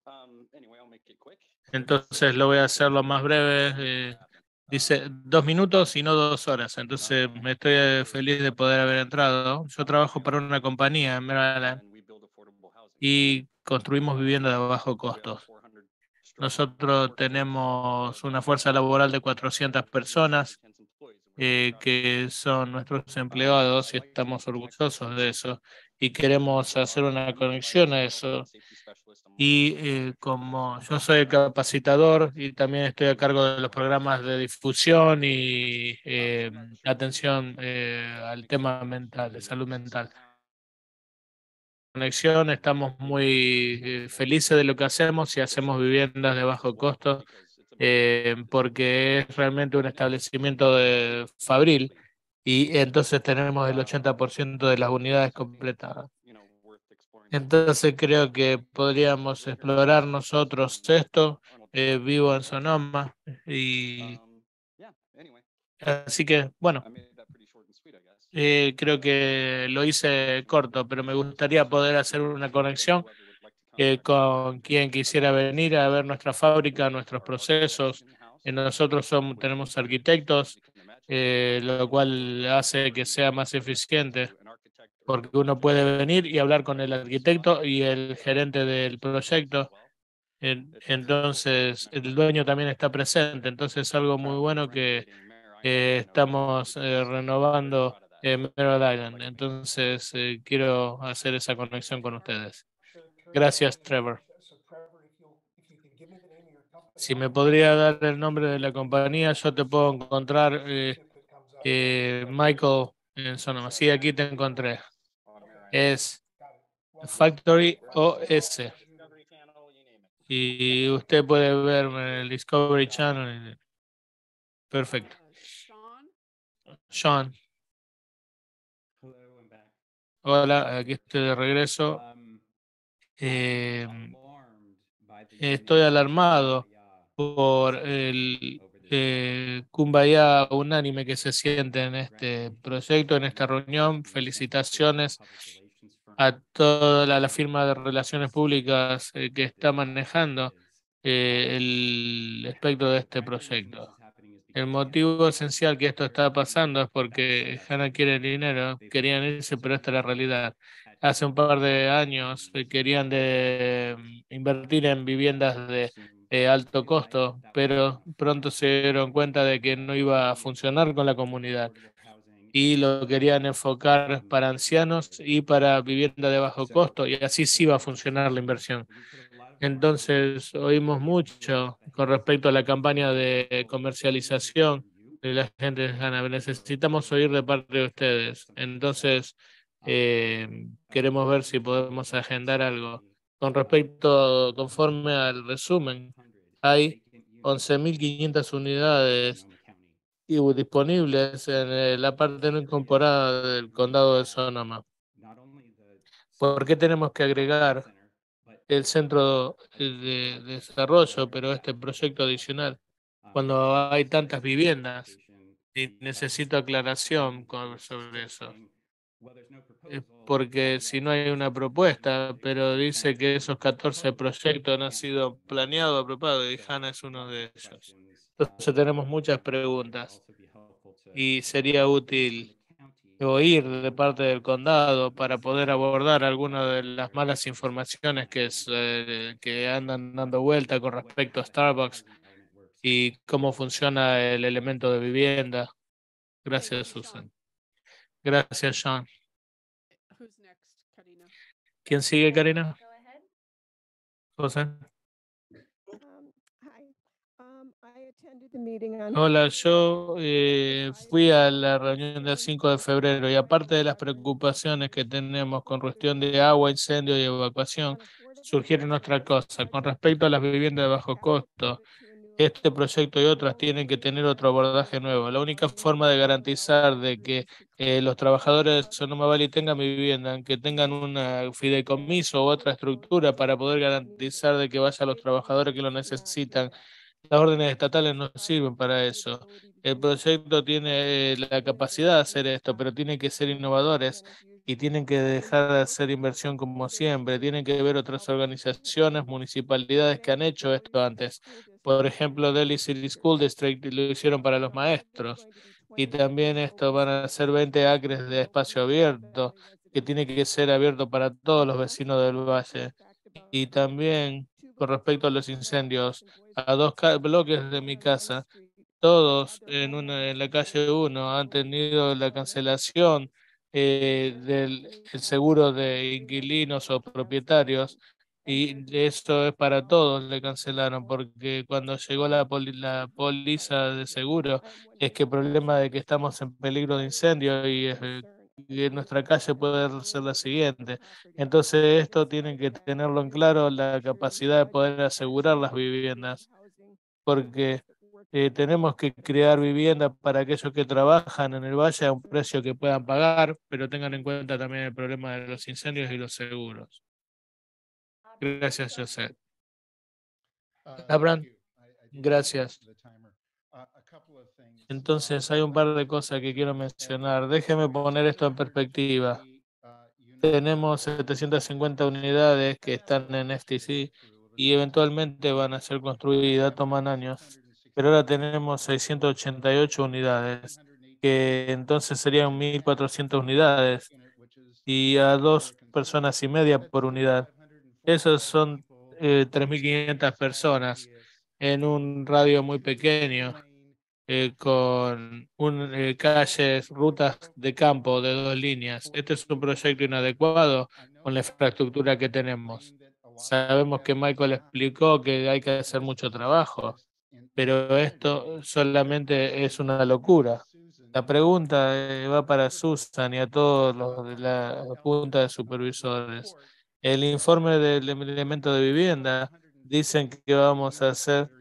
Entonces lo voy a hacer lo más breve. Dice 2 minutos y no 2 horas. Entonces me estoy feliz de poder haber entrado. Yo trabajo para una compañía en Maryland y construimos viviendas de bajo costo. Nosotros tenemos una fuerza laboral de 400 personas que son nuestros empleados y estamos orgullosos de eso y queremos hacer una conexión a eso. Y como yo soy el capacitador y también estoy a cargo de los programas de difusión y atención al tema mental, de salud mental. Conexión, estamos muy felices de lo que hacemos y hacemos viviendas de bajo costo porque es realmente un establecimiento de fabril y entonces tenemos el 80% de las unidades completadas. Entonces creo que podríamos explorar nosotros esto. Vivo en Sonoma y así que bueno, creo que lo hice corto, pero me gustaría poder hacer una conexión con quien quisiera venir a ver nuestra fábrica, nuestros procesos. Nosotros tenemos arquitectos, lo cual hace que sea más eficiente, porque uno puede venir y hablar con el arquitecto y el gerente del proyecto. Entonces, el dueño también está presente. Entonces, es algo muy bueno que estamos renovando Merrill Island. Entonces, quiero hacer esa conexión con ustedes. Gracias, Trevor. Si me podría dar el nombre de la compañía, yo te puedo encontrar Michael en Sonoma. Sí, aquí te encontré. Es Factory OS. Y usted puede verme en el Discovery Channel. Perfecto. Sean. Hola, aquí estoy de regreso. Estoy alarmado por el kumbaya unánime que se siente en este proyecto, en esta reunión. Felicitaciones a toda la firma de relaciones públicas que está manejando el espectro de este proyecto. El motivo esencial que esto está pasando es porque Hannah quiere dinero, querían irse, pero esta es la realidad. Hace un par de años querían invertir en viviendas de alto costo, pero pronto se dieron cuenta de que no iba a funcionar con la comunidad y lo querían enfocar para ancianos y para vivienda de bajo costo, y así sí va a funcionar la inversión. Entonces, oímos mucho con respecto a la campaña de comercialización de la gente de Hannah. Necesitamos oír de parte de ustedes. Entonces, queremos ver si podemos agendar algo. Con respecto, conforme al resumen, hay 11.500 unidades disponibles en la parte no incorporada del condado de Sonoma. ¿Por qué tenemos que agregar el centro de desarrollo, pero este proyecto adicional, cuando hay tantas viviendas? Y necesito aclaración sobre eso. Porque si no hay una propuesta, pero dice que esos 14 proyectos no han sido planeados, aprobados, y Hannah es uno de ellos. Entonces tenemos muchas preguntas y sería útil oír de parte del condado para poder abordar algunas de las malas informaciones que andan dando vuelta con respecto a Starbucks y cómo funciona el elemento de vivienda. Gracias, Susan. Gracias, Sean. ¿Quién sigue, Karina? José. Hola, yo fui a la reunión del 5 de febrero y aparte de las preocupaciones que tenemos con cuestión de agua, incendio y evacuación, surgieron otra cosa. Con respecto a las viviendas de bajo costo, este proyecto y otras tienen que tener otro abordaje nuevo. La única forma de garantizar de que los trabajadores de Sonoma Valley tengan vivienda, que tengan un fideicomiso u otra estructura para poder garantizar de que vayan los trabajadores que lo necesitan. Las órdenes estatales no sirven para eso. El proyecto tiene la capacidad de hacer esto, pero tienen que ser innovadores y tienen que dejar de hacer inversión como siempre. Tienen que ver otras organizaciones, municipalidades que han hecho esto antes. Por ejemplo, Delhi City School District lo hicieron para los maestros. Y también esto van a ser 20 acres de espacio abierto, que tiene que ser abierto para todos los vecinos del valle. Y también con respecto a los incendios, a bloques de mi casa, todos en la calle 1 han tenido la cancelación del el seguro de inquilinos o propietarios y eso es para todos, le cancelaron porque cuando llegó la póliza de seguro es que el problema de que estamos en peligro de incendio y en nuestra calle puede ser la siguiente. Entonces esto tienen que tenerlo en claro, la capacidad de poder asegurar las viviendas porque tenemos que crear vivienda para aquellos que trabajan en el valle a un precio que puedan pagar, pero tengan en cuenta también el problema de los incendios y los seguros. Gracias, José. Abraham, gracias. Entonces hay un par de cosas que quiero mencionar. Déjeme poner esto en perspectiva. Tenemos 750 unidades que están en FTC y eventualmente van a ser construidas, toman años. Pero ahora tenemos 688 unidades, que entonces serían 1.400 unidades y a 2,5 personas por unidad. Esos son 3.500 personas en un radio muy pequeño con calles, rutas de campo de 2 líneas. Este es un proyecto inadecuado con la infraestructura que tenemos. Sabemos que Michael explicó que hay que hacer mucho trabajo, pero esto solamente es una locura. La pregunta va para Susan y a todos los de la Junta de Supervisores. El informe del elemento de vivienda dicen que vamos a hacer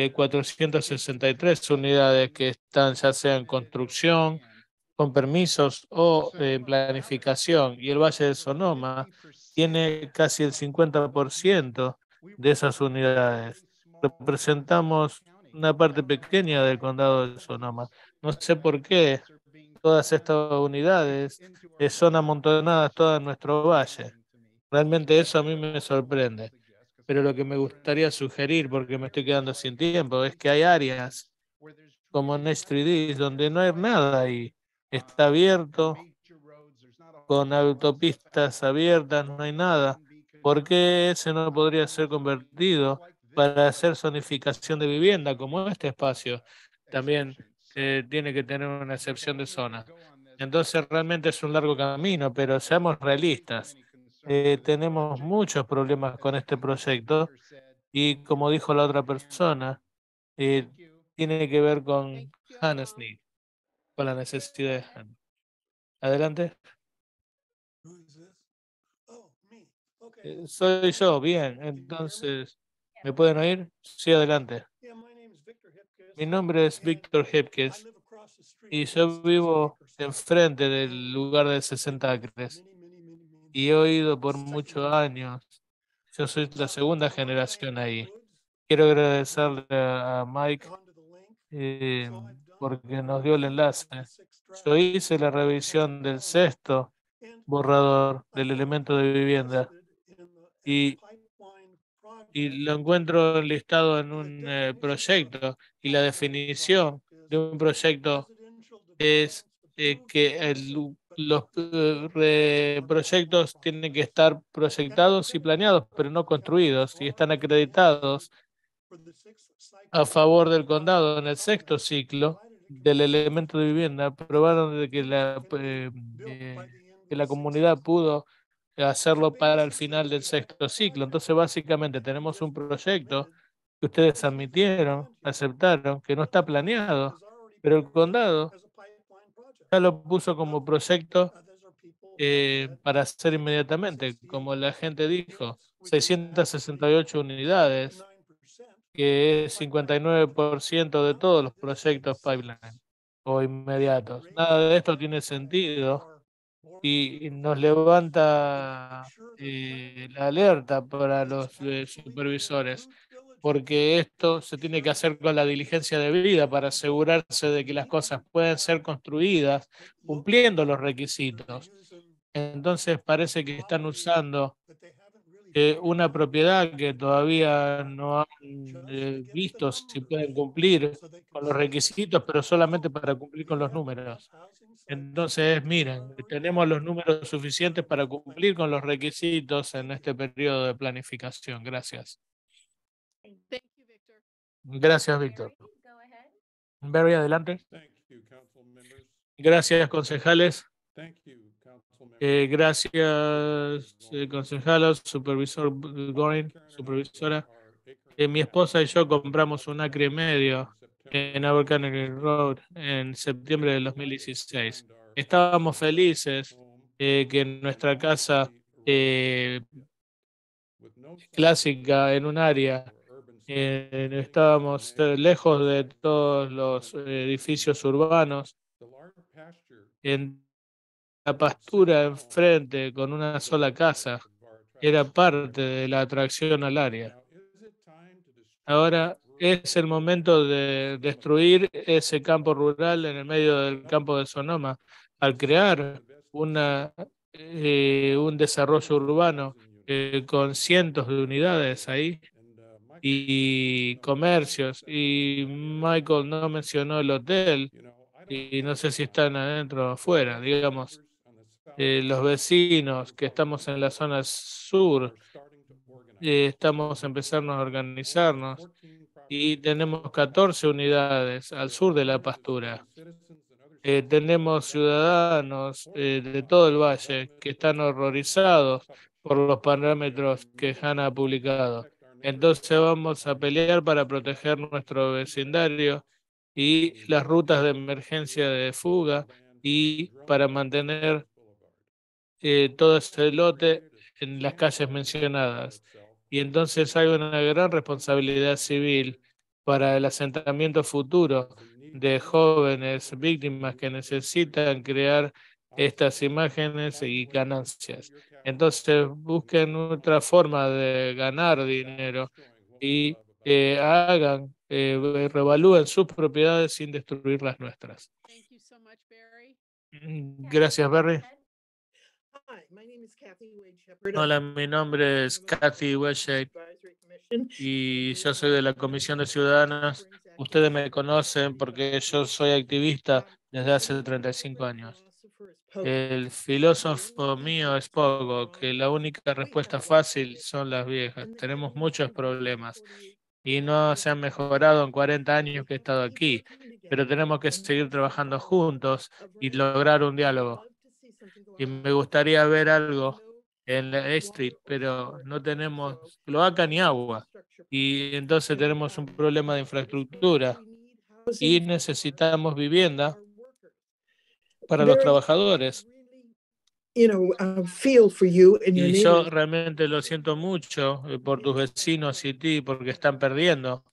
463 unidades que están ya sea en construcción, con permisos o en planificación. Y el Valle de Sonoma tiene casi el 50% de esas unidades. Representamos una parte pequeña del condado de Sonoma. No sé por qué todas estas unidades son amontonadas todas en nuestro valle. Realmente eso a mí me sorprende. Pero lo que me gustaría sugerir, porque me estoy quedando sin tiempo, es que hay áreas como Next 3D donde no hay nada y está abierto, con autopistas abiertas, no hay nada. ¿Por qué ese no podría ser convertido para hacer zonificación de vivienda como este espacio? También tiene que tener una excepción de zona. Entonces realmente es un largo camino, pero seamos realistas. Tenemos muchos problemas con este proyecto y como dijo la otra persona, eh, tiene que ver con Hannah's need, con la necesidad de Hannah. Adelante. Soy yo, bien. Entonces, ¿me pueden oír? Sí, adelante. Mi nombre es Víctor Hepkes y yo vivo enfrente del lugar de 60 acres y he oído por muchos años. Yo soy la segunda generación ahí. Quiero agradecerle a Mike porque nos dio el enlace. Yo hice la revisión del sexto borrador del elemento de vivienda y, y lo encuentro listado en un proyecto y la definición de un proyecto es que los proyectos tienen que estar proyectados y planeados, pero no construidos, y están acreditados a favor del condado en el sexto ciclo del elemento de vivienda. Probaron de que la comunidad pudo hacerlo para el final del sexto ciclo. Entonces, básicamente, tenemos un proyecto que ustedes admitieron, aceptaron, que no está planeado, pero el condado ya lo puso como proyecto para hacer inmediatamente, como la gente dijo, 668 unidades, que es 59% de todos los proyectos pipeline o inmediatos. Nada de esto tiene sentido y nos levanta la alerta para los supervisores, porque esto se tiene que hacer con la diligencia debida para asegurarse de que las cosas pueden ser construidas cumpliendo los requisitos. Entonces parece que están usando una propiedad que todavía no han visto si pueden cumplir con los requisitos, pero solamente para cumplir con los números. Entonces, miren, tenemos los números suficientes para cumplir con los requisitos en este periodo de planificación. Gracias. Gracias, Víctor. Barry, adelante. Gracias, concejales. Gracias, concejalos, supervisor Gorin, supervisora. Mi esposa y yo compramos un acre y medio en Abercrombie Road en septiembre del 2016. Estábamos felices que en nuestra casa clásica en un área estábamos lejos de todos los edificios urbanos. En la pastura enfrente con una sola casa era parte de la atracción al área. Ahora es el momento de destruir ese campo rural en el medio del campo de Sonoma al crear un desarrollo urbano con cientos de unidades ahí y comercios. Y Michael no mencionó el hotel y no sé si están adentro o afuera, digamos. Los vecinos que estamos en la zona sur, estamos empezando a organizarnos y tenemos 14 unidades al sur de la pastura. Tenemos ciudadanos de todo el valle que están horrorizados por los parámetros que Hannah ha publicado. Entonces vamos a pelear para proteger nuestro vecindario y las rutas de emergencia de fuga y para mantener todo ese lote en las calles mencionadas. Y entonces hay una gran responsabilidad civil para el asentamiento futuro de jóvenes víctimas que necesitan crear estas imágenes y ganancias. Entonces busquen otra forma de ganar dinero y revalúen sus propiedades sin destruir las nuestras. Gracias, Barry. Hola, mi nombre es Kathy Weshade y yo soy de la Comisión de Ciudadanos. Ustedes me conocen porque yo soy activista desde hace 35 años. El filósofo mío es Pogo, que la única respuesta fácil son las viejas. Tenemos muchos problemas y no se han mejorado en 40 años que he estado aquí, pero tenemos que seguir trabajando juntos y lograr un diálogo. Y me gustaría ver algo en la Street, pero no tenemos cloaca ni agua. Y entonces tenemos un problema de infraestructura y necesitamos vivienda para los trabajadores. Y yo realmente lo siento mucho por tus vecinos y ti, porque están perdiendo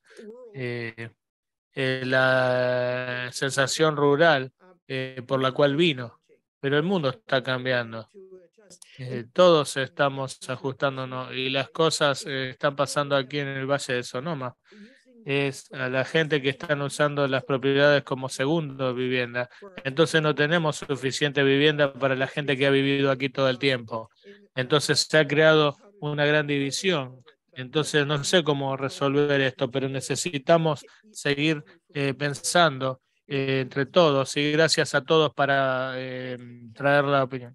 la sensación rural por la cual vino. Pero el mundo está cambiando. Todos estamos ajustándonos y las cosas están pasando aquí en el Valle de Sonoma. Es a la gente que están usando las propiedades como segundo vivienda. Entonces no tenemos suficiente vivienda para la gente que ha vivido aquí todo el tiempo. Entonces se ha creado una gran división. Entonces no sé cómo resolver esto, pero necesitamos seguir pensando entre todos y gracias a todos para traer la opinión.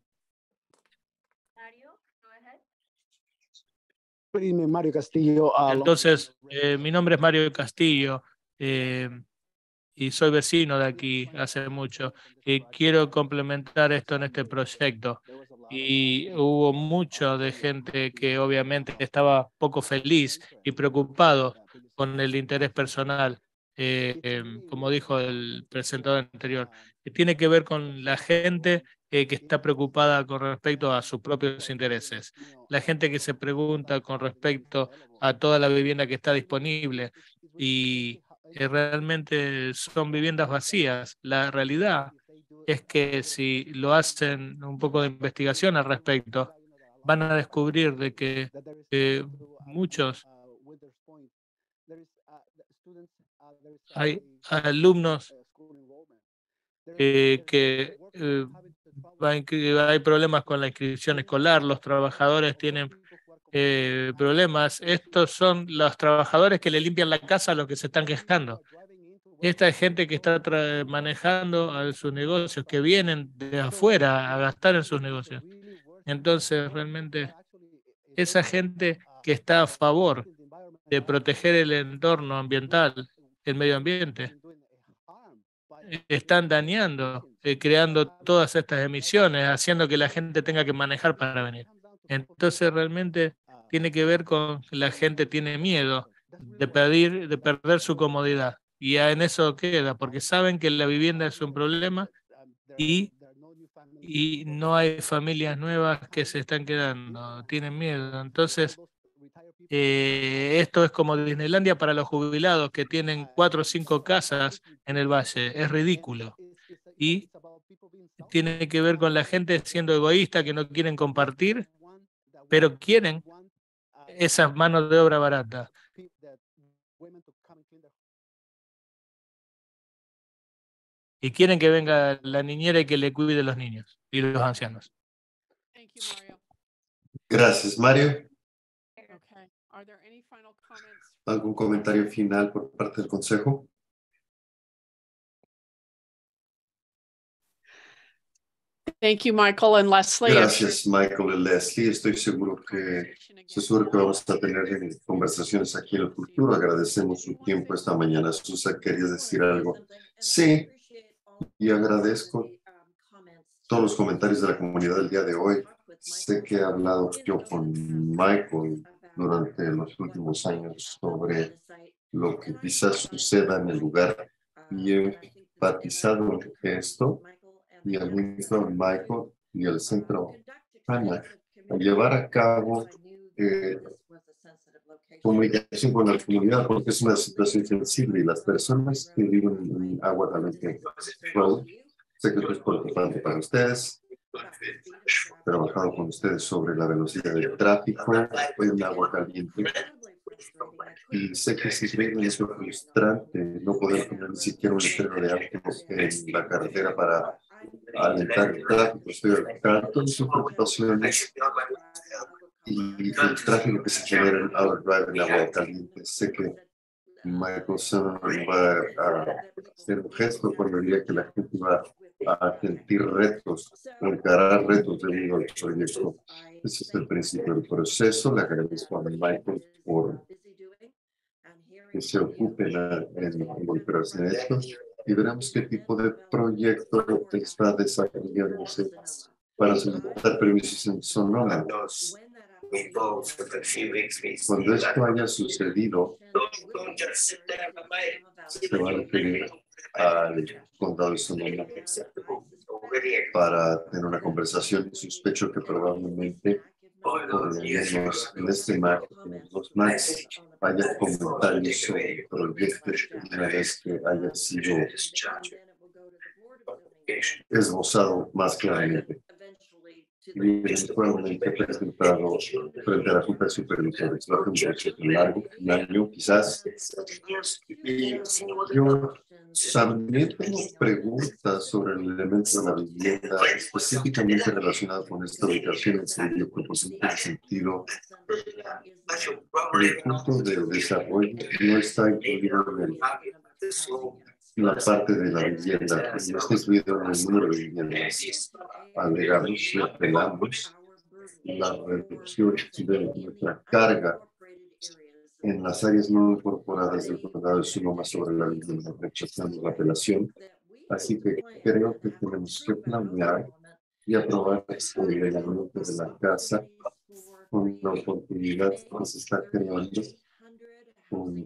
Mario Castillo. Entonces, mi nombre es Mario Castillo y soy vecino de aquí hace mucho y quiero complementar esto en este proyecto. y hubo mucho de gente que obviamente estaba poco feliz y preocupado con el interés personal, como dijo el presentador anterior, que tiene que ver con la gente que está preocupada con respecto a sus propios intereses, la gente que se pregunta con respecto a toda la vivienda que está disponible y realmente son viviendas vacías. La realidad es que si lo hacen un poco de investigación al respecto, van a descubrir de que muchos hay alumnos que hay problemas con la inscripción escolar, los trabajadores tienen problemas. Estos son los trabajadores que le limpian la casa a los que se están quejando. Esta es gente que está manejando a sus negocios, que vienen de afuera a gastar en sus negocios. Entonces, realmente, esa gente que está a favor de proteger el entorno ambiental, el medio ambiente, están dañando, creando todas estas emisiones, haciendo que la gente tenga que manejar para venir. Entonces, realmente tiene que ver con que la gente tiene miedo de perder su comodidad. Y en eso queda, porque saben que la vivienda es un problema y no hay familias nuevas que se están quedando, tienen miedo. Entonces, esto es como Disneylandia para los jubilados que tienen 4 o 5 casas en el valle. Es ridículo. Y tiene que ver con la gente siendo egoísta, que no quieren compartir, pero quieren esas manos de obra barata. Y quieren que venga la niñera y que le cuide los niños y los ancianos. Gracias, Mario. ¿Algún comentario final por parte del Consejo? Thank you, Michael and Leslie. Gracias, Michael y Leslie. Estoy seguro que vamos a tener conversaciones aquí en el futuro. Agradecemos su tiempo esta mañana. Susa, ¿querías decir algo? Sí, y agradezco todos los comentarios de la comunidad del día de hoy. Sé que he hablado yo con Michael durante los últimos años sobre lo que quizás suceda en el lugar y he enfatizado esto y al ministro Michael y el centro HANA a llevar a cabo comunicación con la comunidad porque es una situación sensible y las personas que viven en agua caliente, sé que esto es preocupante para ustedes. He trabajado con ustedes sobre la velocidad del tráfico en agua caliente y sé que es increíblemente frustrante no poder poner ni siquiera un letrero de alto en la carretera para alentar el tráfico. Estoy al tanto de sus preocupaciones y el tráfico que se genera en Outdrive en agua caliente. Sé que Michael Son va a hacer un gesto cuando diría que la gente va a sentir retos, encarar retos debido al proyecto. Ese es el principio del proceso. Le agradezco a Michael por que se ocupen en involucrarse en esto y veremos qué tipo de proyecto está desarrollándose para solicitar permisos en Sonoma. Cuando esto haya sucedido, se va a referir al condado de Sonoma para tener una conversación. Sospecho que probablemente por lo menos en este marco, en los más, haya comentarios sobre el proyecto una vez que haya sido esbozado más claramente. Y eventualmente presentado frente a la Junta de Supervisores. Va a ser un proceso largo, un año quizás. Y yo también tengo preguntas sobre el elemento de la vivienda específicamente relacionado con esta ubicación en serio, en el sentido el punto de desarrollo no está incluido en la parte de la vivienda, no está incluido en el número de viviendas. Agregamos y apelamos la reducción de nuestra carga en las áreas no incorporadas del condado de Sonoma sobre la vivienda, rechazando la apelación. Así que creo que tenemos que planear y aprobar el reglamento de la casa con la oportunidad que se está creando con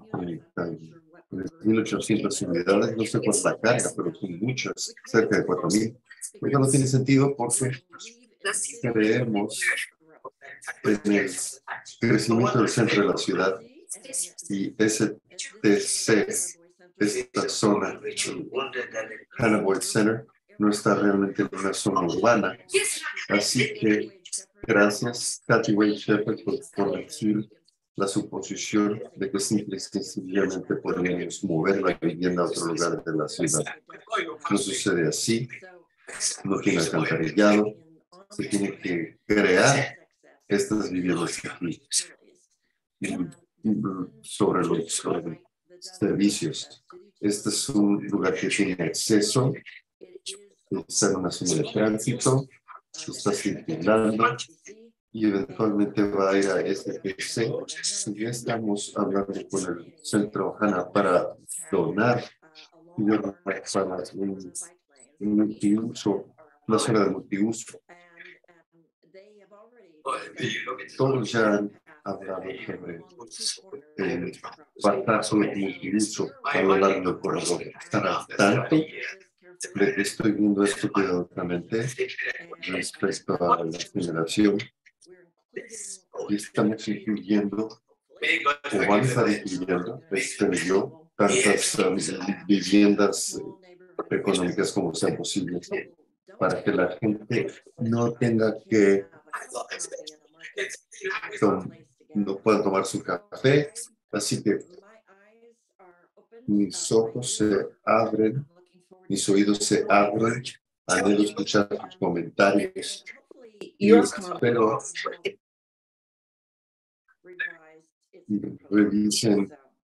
1.800 unidades. No sé cuánta la carga, pero son muchas, cerca de 4.000. Eso no tiene sentido porque creemos en el crecimiento del centro de la ciudad y STC, esta zona, Hannah Center, no está realmente en una zona urbana. Así que gracias, Kathy Wade Shepherd, por decir la suposición de que simple y sencillamente podríamos mover la vivienda a otro lugar de la ciudad. No sucede así, no tiene alcantarillado, se tiene que crear estas viviendas aquí sobre los servicios. Este es un lugar que tiene acceso, está en una zona de tránsito, está circulando y eventualmente va a ir a SPC. Ya estamos hablando con el Centro Hannah para donar para un multiuso, una zona de multiuso. Todos ya han hablado sobre el batazo de multiuso a lo largo del corredor. Estar al tanto de que estoy viendo esto cuidadosamente respecto a la generación y estamos incluyendo o van a estar incluyendo, espero yo, tantas viviendas económicas como sean posibles para que la gente no tenga que no pueda tomar su café. Así que mis ojos se abren, mis oídos se abren, anhelo escuchar tus comentarios y espero revisen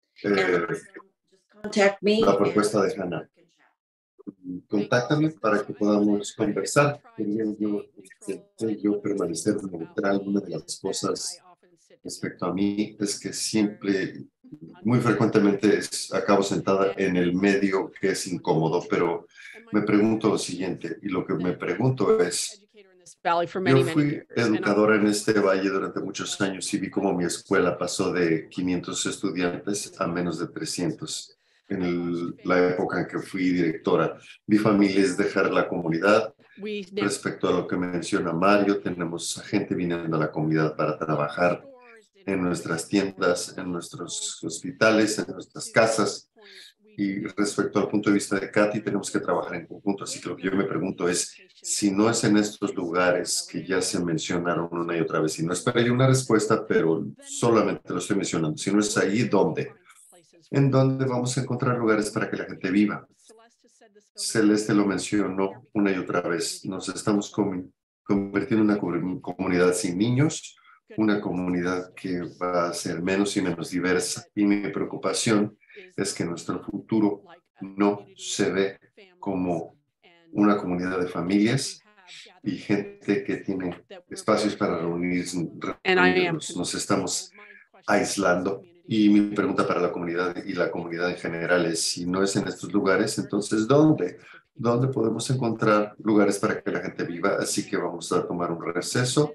la propuesta de Hannah. Contáctame para que podamos conversar. Quería yo permanecer neutral. Una de las cosas respecto a mí es que siempre, muy frecuentemente acabo sentada en el medio que es incómodo, pero me pregunto lo siguiente, y lo que me pregunto es, yo fui educadora en este valle durante muchos años y vi cómo mi escuela pasó de 500 estudiantes a menos de 300. En la época en que fui directora, vi familias dejar la comunidad. Respecto a lo que menciona Mario, tenemos gente viniendo a la comunidad para trabajar en nuestras tiendas, en nuestros hospitales, en nuestras casas. Y respecto al punto de vista de Katy, tenemos que trabajar en conjunto. Así que lo que yo me pregunto es, si no es en estos lugares que ya se mencionaron una y otra vez, y no esperé una respuesta, pero solamente lo estoy mencionando, si no es ahí, ¿dónde? ¿En dónde vamos a encontrar lugares para que la gente viva? Celeste lo mencionó una y otra vez. Nos estamos convirtiendo en una comunidad sin niños, una comunidad que va a ser menos y menos diversa. Y mi preocupación es que nuestro futuro no se ve como una comunidad de familias y gente que tiene espacios para reunirnos. Nos estamos aislando. Y mi pregunta para la comunidad y la comunidad en general es, si no es en estos lugares, entonces ¿dónde? ¿Dónde podemos encontrar lugares para que la gente viva? Así que vamos a tomar un receso.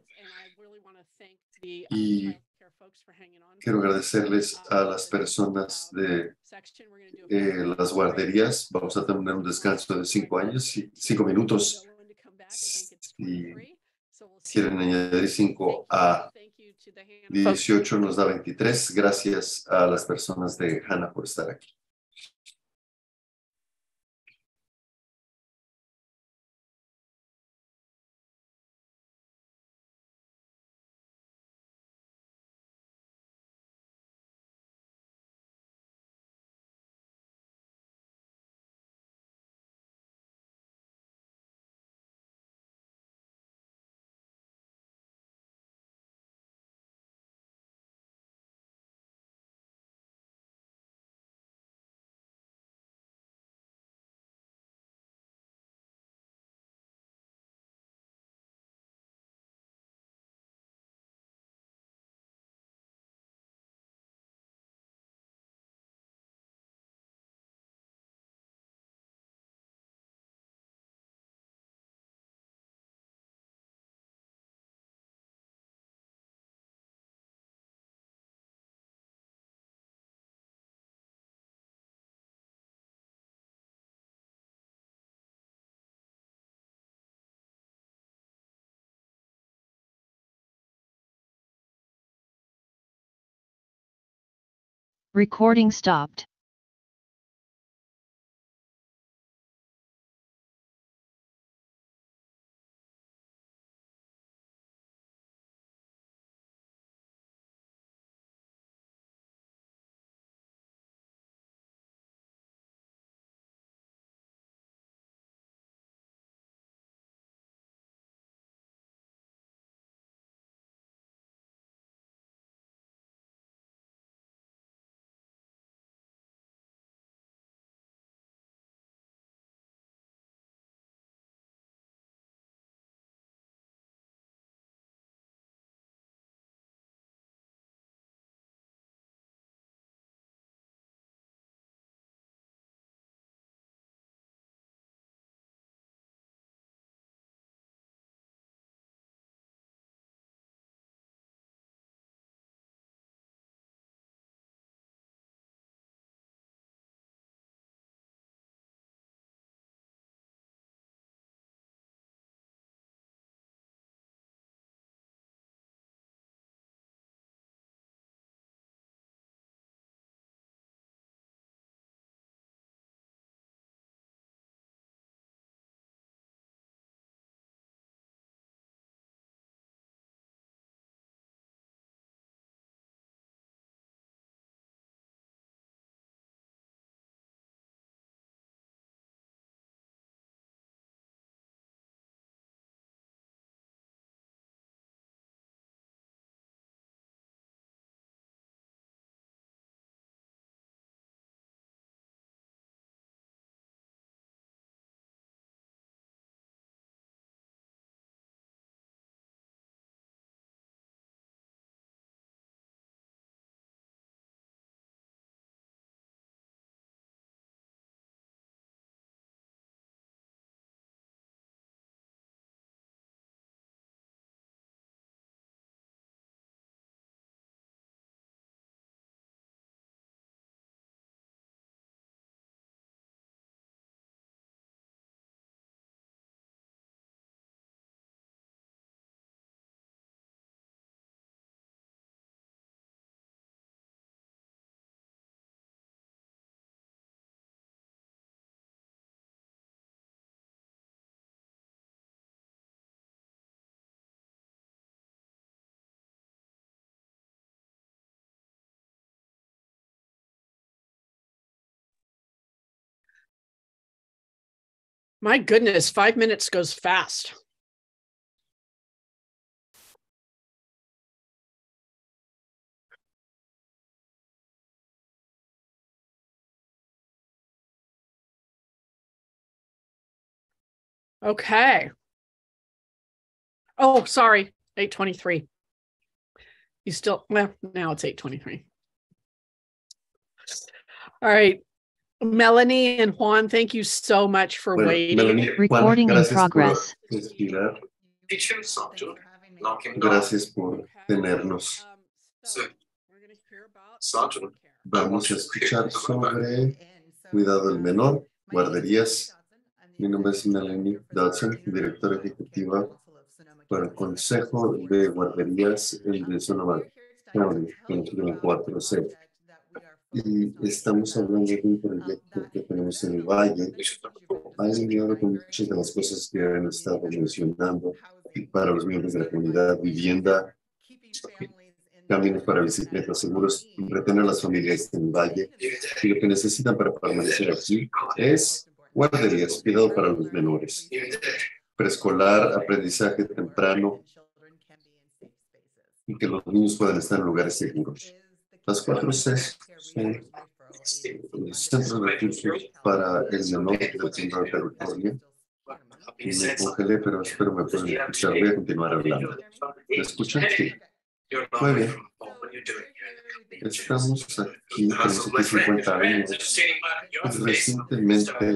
Y quiero agradecerles a las personas de las guarderías. Vamos a tener un descanso de 5 minutos. Si quieren añadir 5 a 18, nos da 23. Gracias a las personas de Hannah por estar aquí. Recording stopped. My goodness, 5 minutes goes fast. Okay. Oh, sorry, 8:23. You still, well, now it's 8:23. All right. Melanie and Juan, thank you so much for waiting. Melanie, Recording Juan, in progress. Por respirar. Gracias por tenernos. Vamos a escuchar sobre cuidado del menor, guarderías. Mi nombre es Melanie Dodson, directora ejecutiva para el Consejo de Guarderías de Sonoma County, 4C. Y estamos hablando de un proyecto que tenemos en el Valle. Ha alineado con muchas de las cosas que han estado mencionando para los miembros de la comunidad: vivienda, caminos para bicicletas seguros, retener a las familias en el Valle. Y lo que necesitan para permanecer aquí es guarderías, cuidado para los menores, preescolar, aprendizaje temprano, y que los niños puedan estar en lugares seguros. Las 4C son centros de recursos para el menor de Centro de California. Y me congelé, pero espero me puedan escuchar. Voy a continuar hablando. ¿Me escuchan? Sí. Muy bien. Estamos aquí, tenemos aquí 50 años. Recientemente,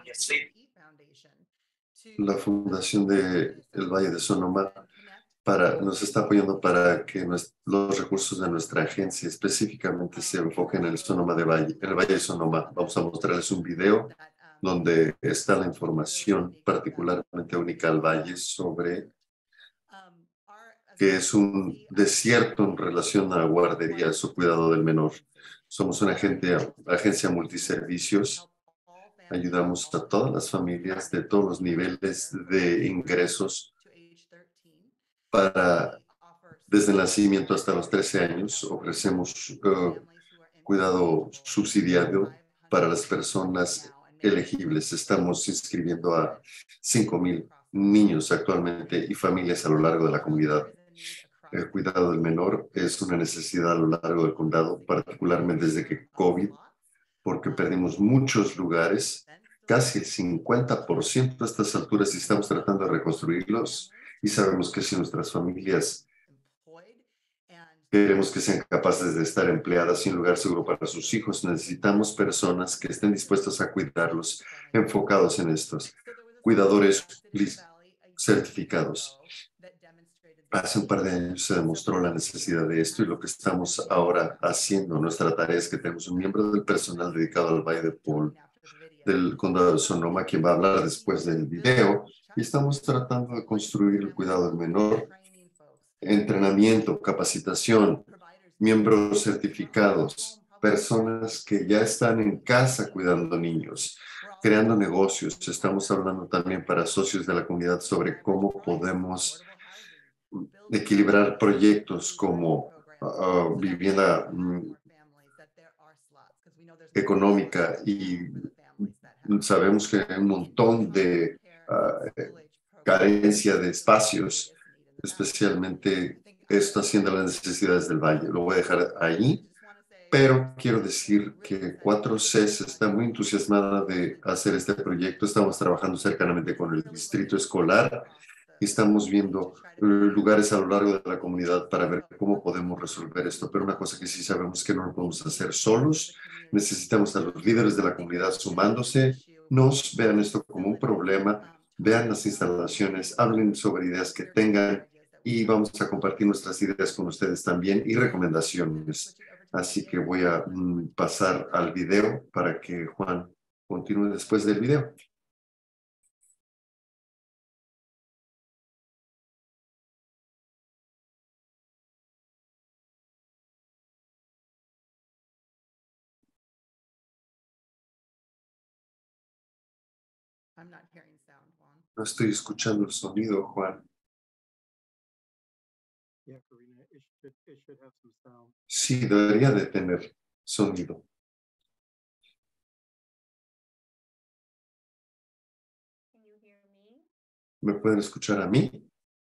la Fundación del Valle de Sonoma nos está apoyando para que los recursos de nuestra agencia específicamente se enfoquen en el Sonoma de Valle, en el Valle de Sonoma. Vamos a mostrarles un video donde está la información particularmente única al Valle sobre que es un desierto en relación a guarderías o cuidado del menor. Somos una agencia multiservicios. Ayudamos a todas las familias de todos los niveles de ingresos desde el nacimiento hasta los 13 años. Ofrecemos cuidado subsidiado para las personas elegibles. Estamos inscribiendo a 5,000 niños actualmente y familias a lo largo de la comunidad. El cuidado del menor es una necesidad a lo largo del condado, particularmente desde que COVID, porque perdimos muchos lugares, casi el 50% a estas alturas, y estamos tratando de reconstruirlos. Y sabemos que si nuestras familias queremos que sean capaces de estar empleadas y un lugar seguro para sus hijos, necesitamos personas que estén dispuestas a cuidarlos, enfocados en estos cuidadores certificados. Hace un par de años se demostró la necesidad de esto y lo que estamos ahora haciendo, nuestra tarea es que tenemos un miembro del personal dedicado al Valle de Paul del condado de Sonoma, quien va a hablar después del video, y estamos tratando de construir el cuidado del menor, entrenamiento, capacitación, miembros certificados, personas que ya están en casa cuidando niños, creando negocios. Estamos hablando también para socios de la comunidad sobre cómo podemos equilibrar proyectos como vivienda económica, y sabemos que hay un montón de carencia de espacios, especialmente esto haciendo las necesidades del valle. Lo voy a dejar ahí, pero quiero decir que 4C está muy entusiasmada de hacer este proyecto. Estamos trabajando cercanamente con el distrito escolar y estamos viendo lugares a lo largo de la comunidad para ver cómo podemos resolver esto. Pero una cosa que sí sabemos es que no lo podemos hacer solos. Necesitamos a los líderes de la comunidad sumándose, nos vean esto como un problema, vean las instalaciones, hablen sobre ideas que tengan y vamos a compartir nuestras ideas con ustedes también y recomendaciones. Así que voy a pasar al video para que Juan continúe después del video. No estoy escuchando el sonido, Juan. Sí, debería de tener sonido. ¿Me pueden escuchar a mí?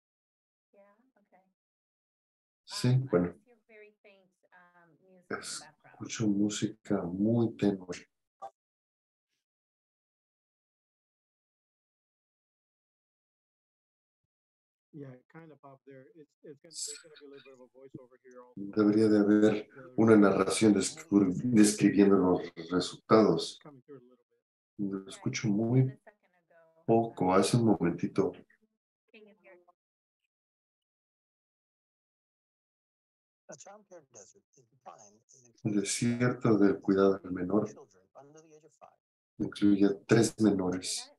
Sí, bueno. Escucho música muy tenue. Debería de haber una narración describiendo los resultados. Lo escucho muy poco. Hace un momentito. El desierto del cuidado del menor incluye 3 menores.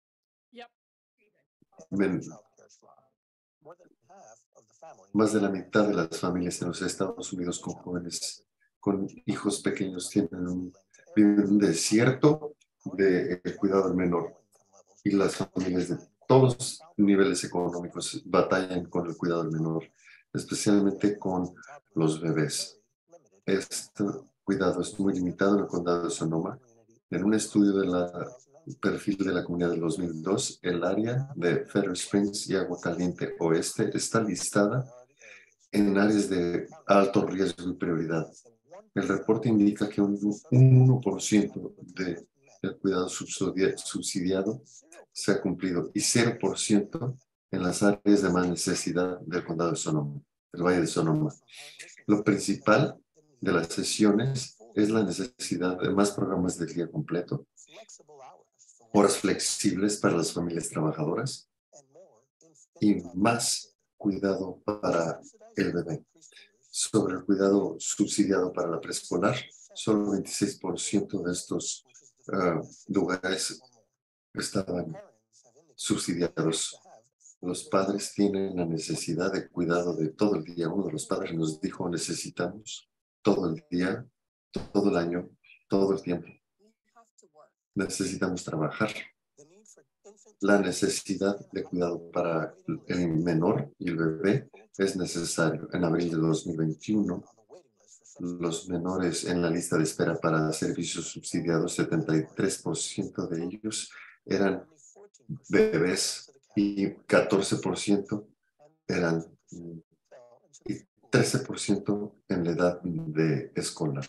Más de la mitad de las familias en los Estados Unidos con jóvenes con hijos pequeños viven en un desierto del cuidado del menor. Y las familias de todos los niveles económicos batallan con el cuidado del menor, especialmente con los bebés. Este cuidado es muy limitado en el condado de Sonoma. En un estudio del perfil de la comunidad del 2002, el área de Feather Springs y Agua Caliente Oeste está listada en áreas de alto riesgo y prioridad. El reporte indica que un 1% del cuidado subsidiado se ha cumplido y 0% en las áreas de más necesidad del condado de Sonoma, del Valle de Sonoma. Lo principal de las sesiones es la necesidad de más programas de día completo, horas flexibles para las familias trabajadoras y más cuidado para el bebé. Sobre el cuidado subsidiado para la preescolar, solo 26% de estos lugares estaban subsidiados. Los padres tienen la necesidad de cuidado de todo el día. Uno de los padres nos dijo, necesitamos todo el día, todo el año, todo el tiempo. Necesitamos trabajar. La necesidad de cuidado para el menor y el bebé es necesario. En abril de 2021, los menores en la lista de espera para servicios subsidiados, 73% de ellos eran bebés y 14% eran y 13% en la edad de escolar.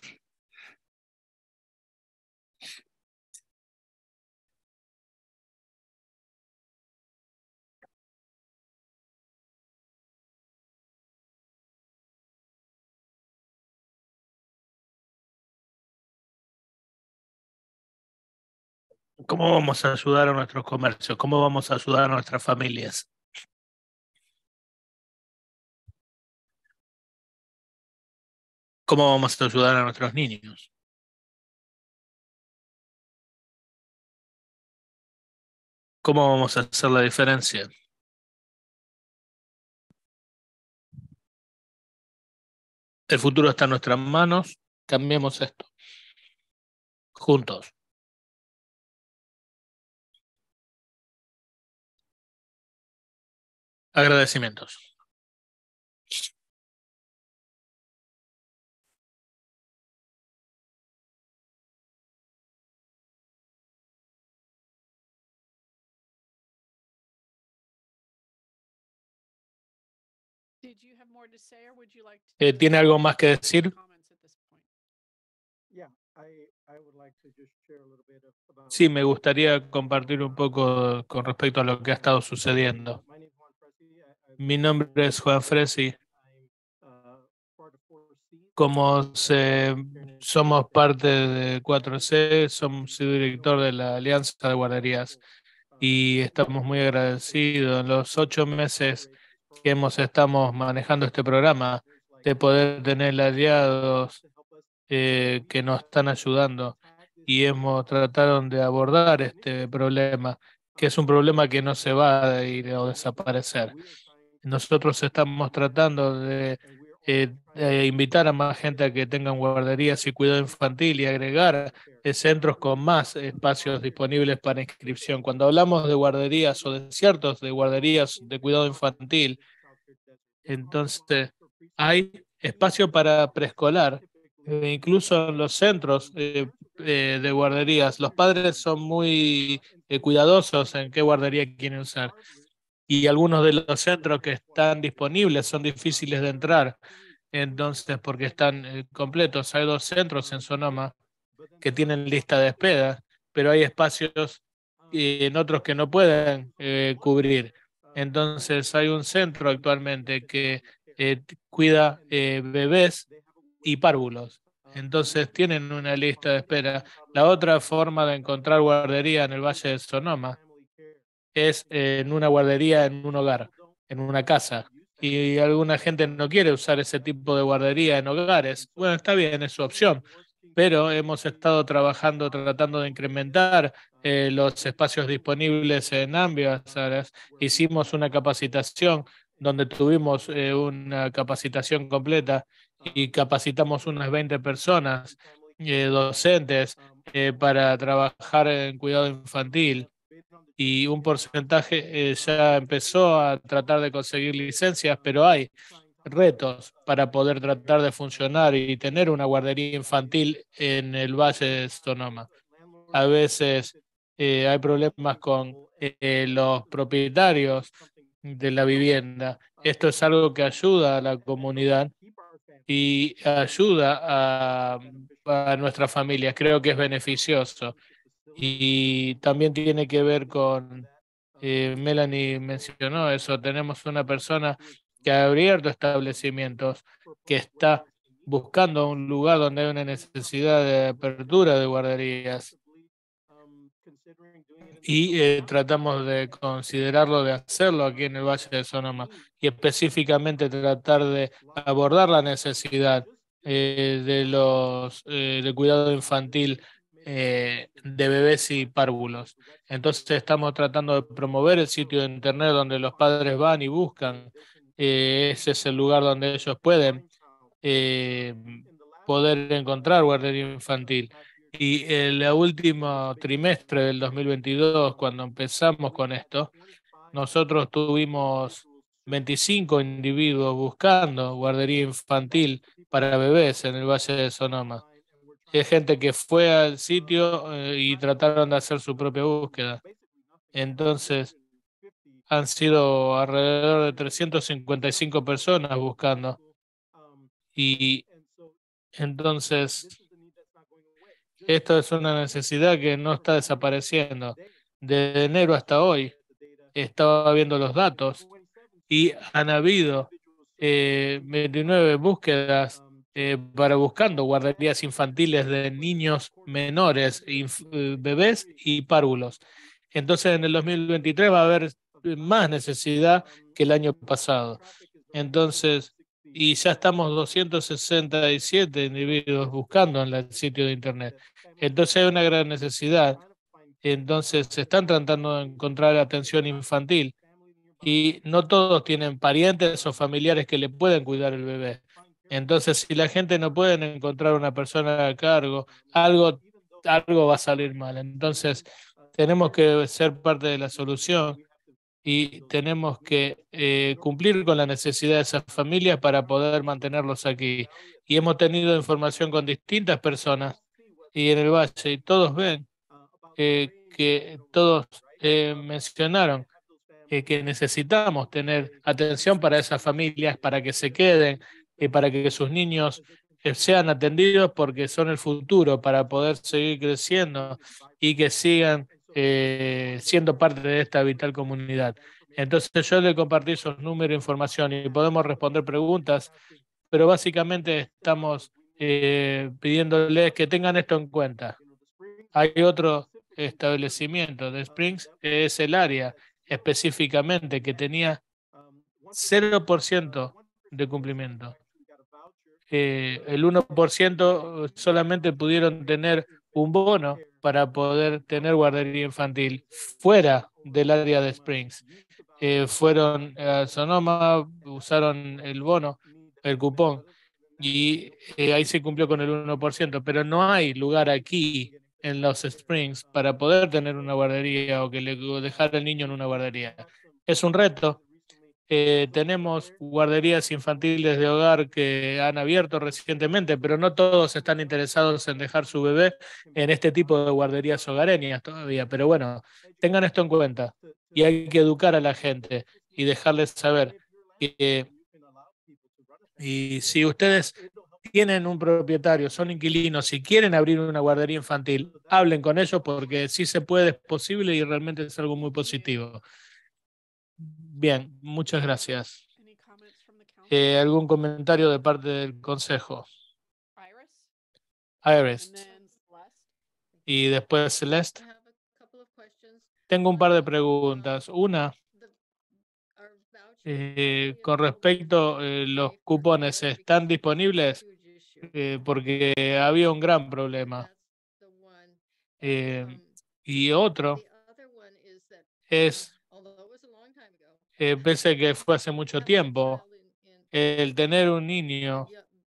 ¿Cómo vamos a ayudar a nuestros comercios? ¿Cómo vamos a ayudar a nuestras familias? ¿Cómo vamos a ayudar a nuestros niños? ¿Cómo vamos a hacer la diferencia? El futuro está en nuestras manos. Cambiemos esto. Juntos. Agradecimientos. ¿Tiene algo más que decir? Sí, me gustaría compartir un poco con respecto a lo que ha estado sucediendo. Mi nombre es Juan Fresi. Como somos parte de 4C, soy director de la Alianza de Guarderías y estamos muy agradecidos en los 8 meses que estamos manejando este programa de poder tener aliados que nos están ayudando y hemos tratado de abordar este problema, que es un problema que no se va a ir o desaparecer. Nosotros estamos tratando de invitar a más gente a que tengan guarderías y cuidado infantil y agregar centros con más espacios disponibles para inscripción. Cuando hablamos de guarderías o de ciertos de guarderías de cuidado infantil, entonces hay espacio para preescolar, incluso en los centros de guarderías. Los padres son muy cuidadosos en qué guardería quieren usar. Y algunos de los centros que están disponibles son difíciles de entrar, entonces porque están completos. Hay 2 centros en Sonoma que tienen lista de espera, pero hay espacios en otros que no pueden cubrir. Entonces hay un centro actualmente que cuida bebés y párvulos. Entonces tienen una lista de espera. La otra forma de encontrar guardería en el Valle de Sonoma es en una guardería, en un hogar, en una casa. Y alguna gente no quiere usar ese tipo de guardería en hogares. Bueno, está bien, es su opción, pero hemos estado trabajando, tratando de incrementar los espacios disponibles en ambas áreas. Hicimos una capacitación donde tuvimos una capacitación completa y capacitamos unas 20 personas, docentes, para trabajar en cuidado infantil. Y un porcentaje ya empezó a tratar de conseguir licencias, pero hay retos para poder tratar de funcionar y tener una guardería infantil en el Valle de Sonoma. A veces hay problemas con los propietarios de la vivienda. Esto es algo que ayuda a la comunidad y ayuda a nuestras familias. Creo que es beneficioso. Y también tiene que ver con, Melanie mencionó eso, tenemos una persona que ha abierto establecimientos, que está buscando un lugar donde hay una necesidad de apertura de guarderías. Y tratamos de considerarlo, de hacerlo aquí en el Valle de Sonoma y específicamente tratar de abordar la necesidad de cuidado infantil de bebés y párvulos. Entonces estamos tratando de promover el sitio de internet donde los padres van y buscan. Ese es el lugar donde ellos pueden poder encontrar guardería infantil. Y el último trimestre del 2022, cuando empezamos con esto, nosotros tuvimos 25 individuos buscando guardería infantil para bebés en el Valle de Sonoma. Es gente que fue al sitio y trataron de hacer su propia búsqueda. Entonces, han sido alrededor de 355 personas buscando. Y entonces, esto es una necesidad que no está desapareciendo. De enero hasta hoy, estaba viendo los datos y han habido 29 búsquedas para buscando guarderías infantiles de niños menores, bebés y párvulos. Entonces, en el 2023 va a haber más necesidad que el año pasado. Entonces, y ya estamos 267 individuos buscando en el sitio de internet. Entonces hay una gran necesidad. Entonces se están tratando de encontrar atención infantil y no todos tienen parientes o familiares que le pueden cuidar el bebé. Entonces, si la gente no puede encontrar una persona a cargo, algo va a salir mal. Entonces, tenemos que ser parte de la solución y tenemos que cumplir con la necesidad de esas familias para poder mantenerlos aquí. Y hemos tenido información con distintas personas y en el Valle, y todos ven que todos mencionaron que necesitamos tener atención para esas familias, para que se queden y para que sus niños sean atendidos porque son el futuro para poder seguir creciendo y que sigan siendo parte de esta vital comunidad. Entonces yo le compartí esos números de información y podemos responder preguntas, pero básicamente estamos pidiéndoles que tengan esto en cuenta. Hay otro establecimiento de Springs, que es el área específicamente que tenía 0% de cumplimiento. El 1% solamente pudieron tener un bono para poder tener guardería infantil fuera del área de Springs. Fueron a Sonoma, usaron el bono, el cupón, y ahí se cumplió con el 1%, pero no hay lugar aquí en los Springs para poder tener una guardería o que le dejar al niño en una guardería. Es un reto. Tenemos guarderías infantiles de hogar que han abierto recientemente, pero no todos están interesados en dejar su bebé en este tipo de guarderías hogareñas todavía. Pero bueno, tengan esto en cuenta y hay que educar a la gente y dejarles saber que y si ustedes tienen un propietario, son inquilinos y quieren abrir una guardería infantil, hablen con ellos porque sí se puede, es posible y realmente es algo muy positivo. Bien, muchas gracias. ¿Algún comentario de parte del consejo? Iris. Y después Celeste. Tengo un par de preguntas. Una, con respecto a los cupones, ¿están disponibles? Porque había un gran problema. Y otro es, pese a que fue hace mucho tiempo, el tener un niño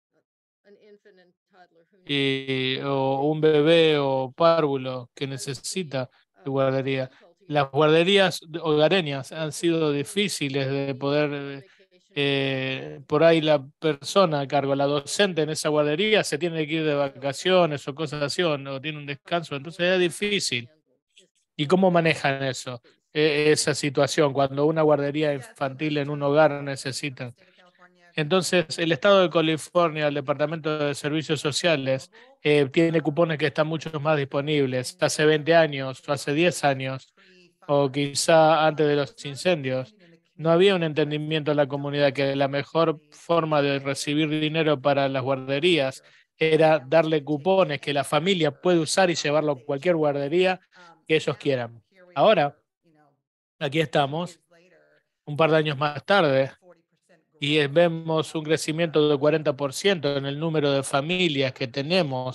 o un bebé o párvulo que necesita de guardería. Las guarderías hogareñas han sido difíciles de poder, por ahí la persona a cargo, la docente en esa guardería se tiene que ir de vacaciones o cosas así, o tiene un descanso, entonces es difícil. ¿Y cómo manejan eso? Esa situación, cuando una guardería infantil en un hogar necesita. Entonces, el Estado de California, el Departamento de Servicios Sociales, tiene cupones que están mucho más disponibles. Hace 20 años, o hace 10 años, o quizá antes de los incendios, no había un entendimiento en la comunidad que la mejor forma de recibir dinero para las guarderías era darle cupones que la familia puede usar y llevarlo a cualquier guardería que ellos quieran. Ahora, aquí estamos, un par de años más tarde, y vemos un crecimiento del 40% en el número de familias que tenemos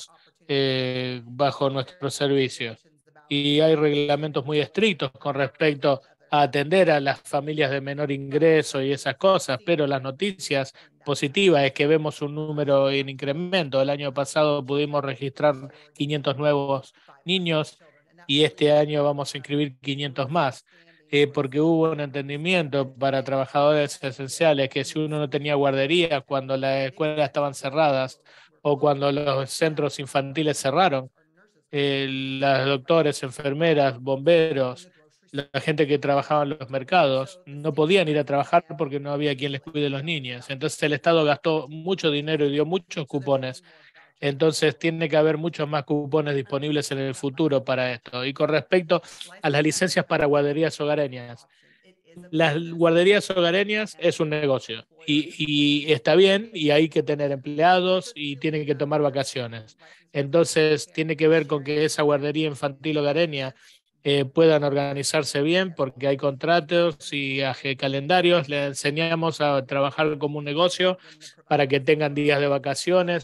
bajo nuestro servicio. Y hay reglamentos muy estrictos con respecto a atender a las familias de menor ingreso y esas cosas, pero las noticias positivas es que vemos un número en incremento. El año pasado pudimos registrar 500 nuevos niños y este año vamos a inscribir 500 más. Porque hubo un entendimiento para trabajadores esenciales que si uno no tenía guardería cuando las escuelas estaban cerradas o cuando los centros infantiles cerraron, las doctores, enfermeras, bomberos, la gente que trabajaba en los mercados, no podían ir a trabajar porque no había quien les cuide los niños. Entonces el Estado gastó mucho dinero y dio muchos cupones. Entonces tiene que haber muchos más cupones disponibles en el futuro para esto. Y con respecto a las licencias para guarderías hogareñas, las guarderías hogareñas es un negocio y está bien y hay que tener empleados y tienen que tomar vacaciones. Entonces tiene que ver con que esa guardería infantil hogareña puedan organizarse bien porque hay contratos y calendarios. Le enseñamos a trabajar como un negocio para que tengan días de vacaciones.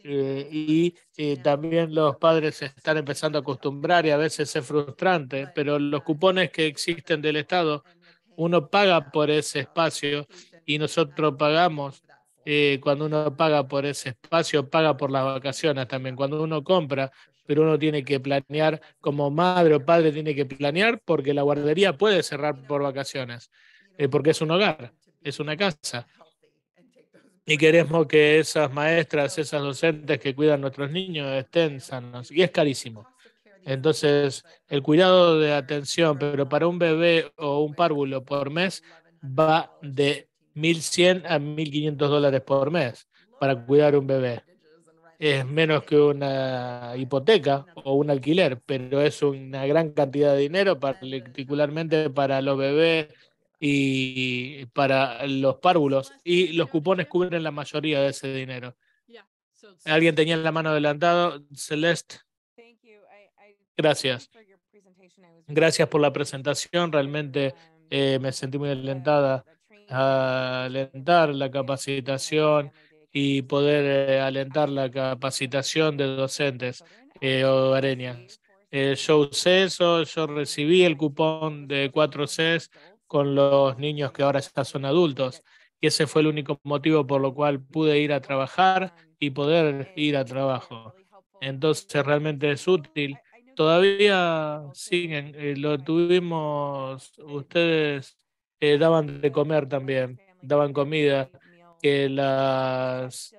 También los padres se están empezando a acostumbrar y a veces es frustrante, pero los cupones que existen del Estado, uno paga por ese espacio y nosotros pagamos. Cuando uno paga por ese espacio, paga por las vacaciones también. Cuando uno compra, pero uno tiene que planear, como madre o padre tiene que planear porque la guardería puede cerrar por vacaciones, porque es un hogar, es una casa. Y queremos que esas maestras, esas docentes que cuidan a nuestros niños estén sanos. Y es carísimo. Entonces, el cuidado de atención, pero para un bebé o un párvulo por mes, va de 1.100 a 1.500 dólares por mes para cuidar un bebé. Es menos que una hipoteca o un alquiler, pero es una gran cantidad de dinero, particularmente para los bebés y para los párvulos. Y los cupones cubren la mayoría de ese dinero. ¿Alguien tenía la mano adelantado? Celeste. Gracias. Gracias por la presentación. Realmente me sentí muy alentada a alentar la capacitación y poder alentar la capacitación de docentes hogareñas. Yo usé eso, yo recibí el cupón de 4 Cs con los niños que ahora ya son adultos. Y ese fue el único motivo por lo cual pude ir a trabajar y poder ir a trabajo. Entonces realmente es útil. Todavía siguen, lo tuvimos, ustedes daban de comer también, daban comida, que las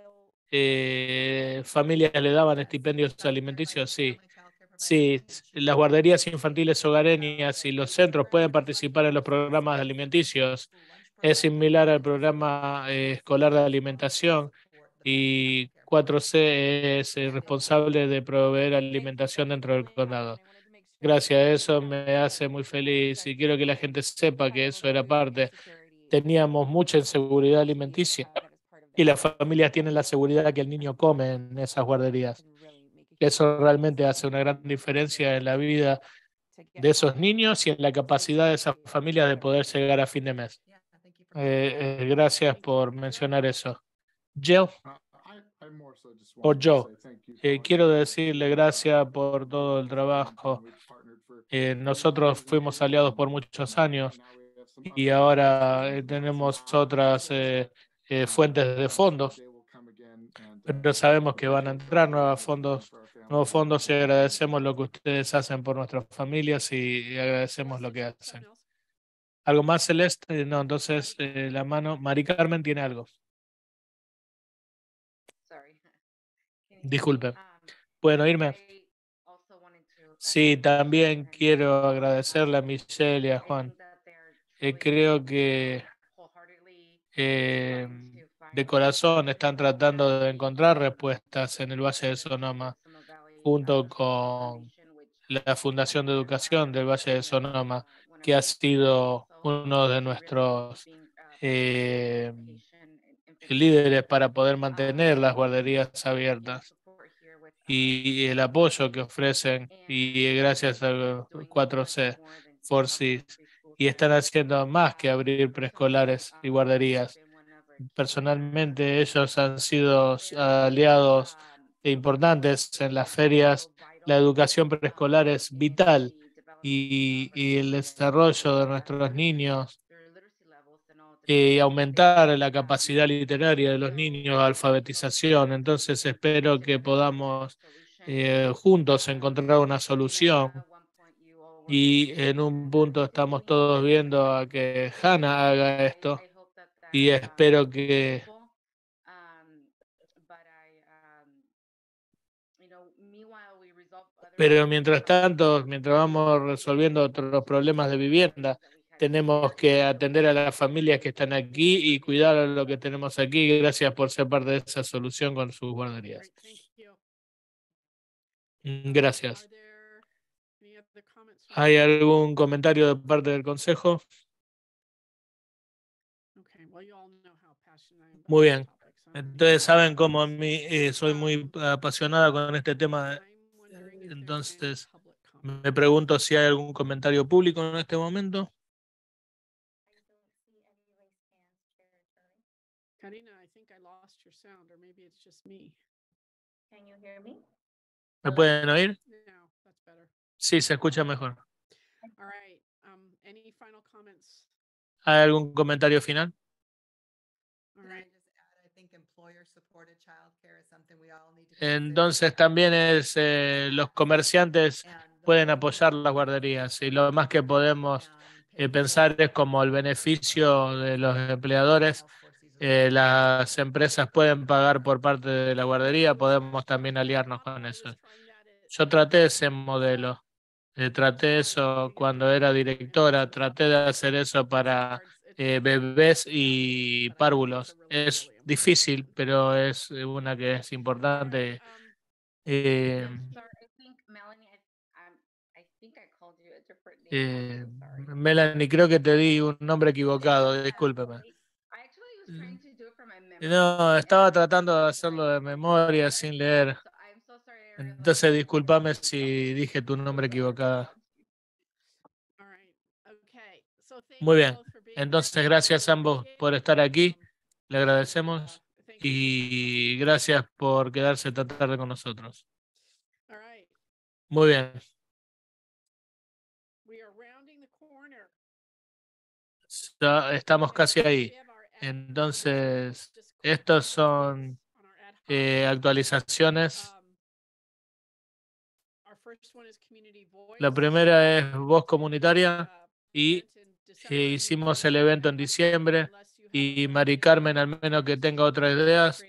familias le daban estipendios alimenticios, sí. Sí, las guarderías infantiles hogareñas y los centros pueden participar en los programas alimenticios. Es similar al programa escolar de alimentación y 4C es el responsable de proveer alimentación dentro del condado. Gracias, eso me hace muy feliz y quiero que la gente sepa que eso era parte. Teníamos mucha inseguridad alimenticia y las familias tienen la seguridad que el niño come en esas guarderías. Eso realmente hace una gran diferencia en la vida de esos niños y en la capacidad de esas familias de poder llegar a fin de mes. Gracias por mencionar eso. Jill o Joe, quiero decirle gracias por todo el trabajo. Nosotros fuimos aliados por muchos años y ahora tenemos otras fuentes de fondos, pero sabemos que van a entrar nuevos fondos y agradecemos lo que ustedes hacen por nuestras familias y agradecemos lo que hacen. ¿Algo más, Celeste? No, entonces la mano. Mari Carmen tiene algo. Disculpe. ¿Pueden oírme? Sí, también quiero agradecerle a Michelle y a Juan. Creo que de corazón están tratando de encontrar respuestas en el Valle de Sonoma, junto con la Fundación de Educación del Valle de Sonoma, que ha sido uno de nuestros líderes para poder mantener las guarderías abiertas y el apoyo que ofrecen y gracias a 4C, 4C, y están haciendo más que abrir preescolares y guarderías. Personalmente ellos han sido aliados importantes en las ferias. La educación preescolar es vital y el desarrollo de nuestros niños y aumentar la capacidad literaria de los niños, alfabetización. Entonces espero que podamos juntos encontrar una solución. Y en un punto estamos todos viendo a que Hannah haga esto y espero que pero mientras tanto, mientras vamos resolviendo otros problemas de vivienda, tenemos que atender a las familias que están aquí y cuidar a lo que tenemos aquí. Gracias por ser parte de esa solución con sus guarderías. Gracias. ¿Hay algún comentario de parte del Consejo? Muy bien. Entonces saben cómo a mí soy muy apasionada con este tema. Entonces me pregunto si hay algún comentario público en este momento. Karina, I think I lost your sound, or maybe it's just me. Can you hear me? ¿Me pueden oír? No, that's better. Sí, se escucha mejor. All right. Any final comments? ¿Hay algún comentario final? All right. Entonces también es los comerciantes pueden apoyar las guarderías y lo más que podemos pensar es como el beneficio de los empleadores. Las empresas pueden pagar por parte de la guardería, podemos también aliarnos con eso. Yo traté ese modelo, traté eso cuando era directora, traté de hacer eso para bebés y párvulos. Es difícil, pero es una que es importante. Melanie, creo que te di un nombre equivocado, discúlpeme. No, estaba tratando de hacerlo de memoria sin leer. Entonces, discúlpame si dije tu nombre equivocado. Muy bien. Entonces, gracias a ambos por estar aquí. Le agradecemos y gracias por quedarse tan tarde con nosotros. Muy bien. Ya estamos casi ahí. Entonces, estos son actualizaciones. La primera es voz comunitaria y hicimos el evento en diciembre y Mari Carmen, al menos que tenga otras ideas.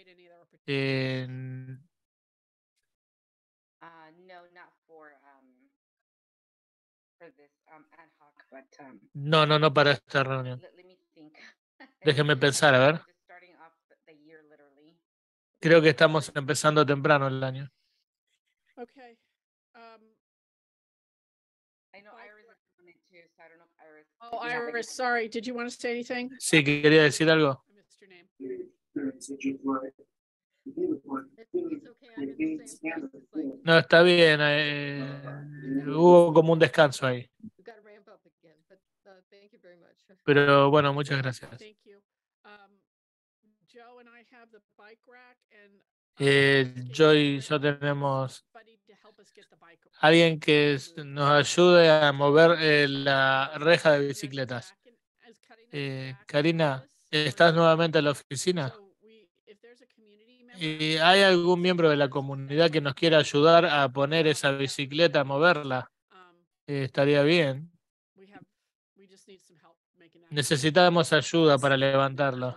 No para esta reunión. Déjenme pensar, a ver. Creo que estamos empezando temprano el año. Okay. Oh, Iris, sorry. Did you want to say anything? Sí, quería decir algo. No, está bien. Hubo como un descanso ahí. Pero bueno, muchas gracias. Yo y yo tenemos alguien que nos ayude a mover la reja de bicicletas. Karina, ¿estás nuevamente en la oficina? ¿Hay algún miembro de la comunidad que nos quiera ayudar a poner esa bicicleta, a moverla? Estaría bien. Necesitamos ayuda para levantarlo.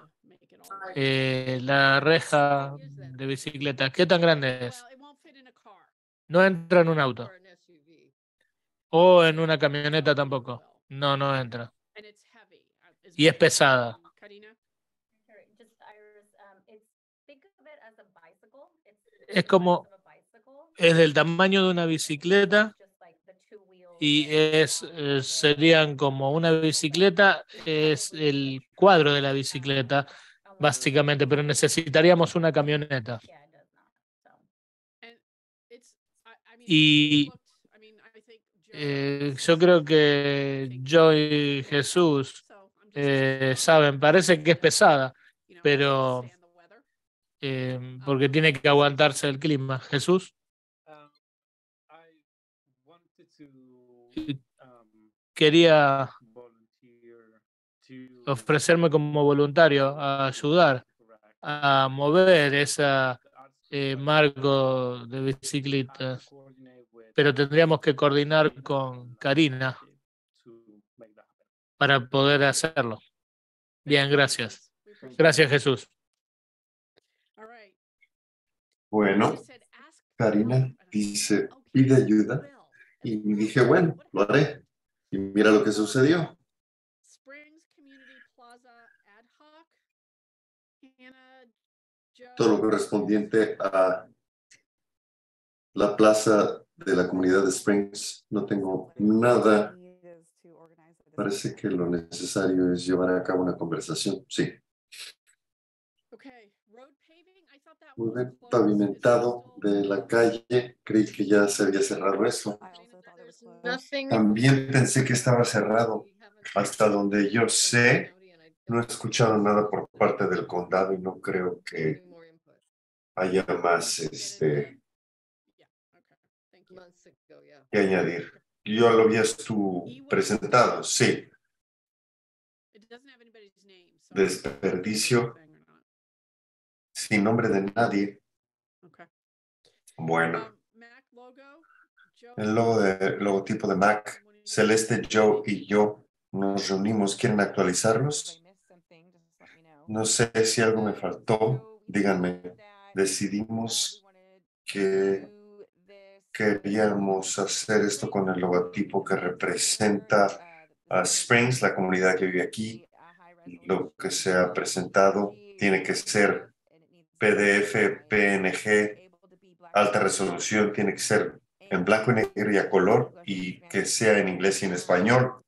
La reja de bicicleta, ¿qué tan grande es? No entra en un auto. O en una camioneta tampoco. No entra. Y es pesada. Es como, es del tamaño de una bicicleta y serían como una bicicleta, es el cuadro de la bicicleta, básicamente, pero necesitaríamos una camioneta. Y yo creo que yo y Jesús saben, parece que es pesada, pero porque tiene que aguantarse el clima. Jesús. Quería ofrecerme como voluntario a ayudar a mover esa marco de bicicletas, pero tendríamos que coordinar con Karina para poder hacerlo. Bien, gracias. Gracias, Jesús. Bueno, Karina dice, pide ayuda. Y dije, bueno, lo haré. Y mira lo que sucedió. Todo lo correspondiente a la plaza de la comunidad de Springs, no tengo nada. Parece que lo necesario es llevar a cabo una conversación. Sí. Muy bien. Pavimentado de la calle. Creí que ya se había cerrado eso. También pensé que estaba cerrado. Hasta donde yo sé, no he escuchado nada por parte del condado y no creo que haya más que añadir. Yo lo habías tú presentado, sí. Desperdicio sin nombre de nadie. Bueno. El logotipo de Mac, Celeste, Joe y yo nos reunimos. ¿Quieren actualizarlos? No sé si algo me faltó. Díganme. Decidimos que queríamos hacer esto con el logotipo que representa a Springs, la comunidad que vive aquí. Lo que se ha presentado tiene que ser PDF, PNG, alta resolución, tiene que ser en blanco y negro y a color y que sea en inglés y en español.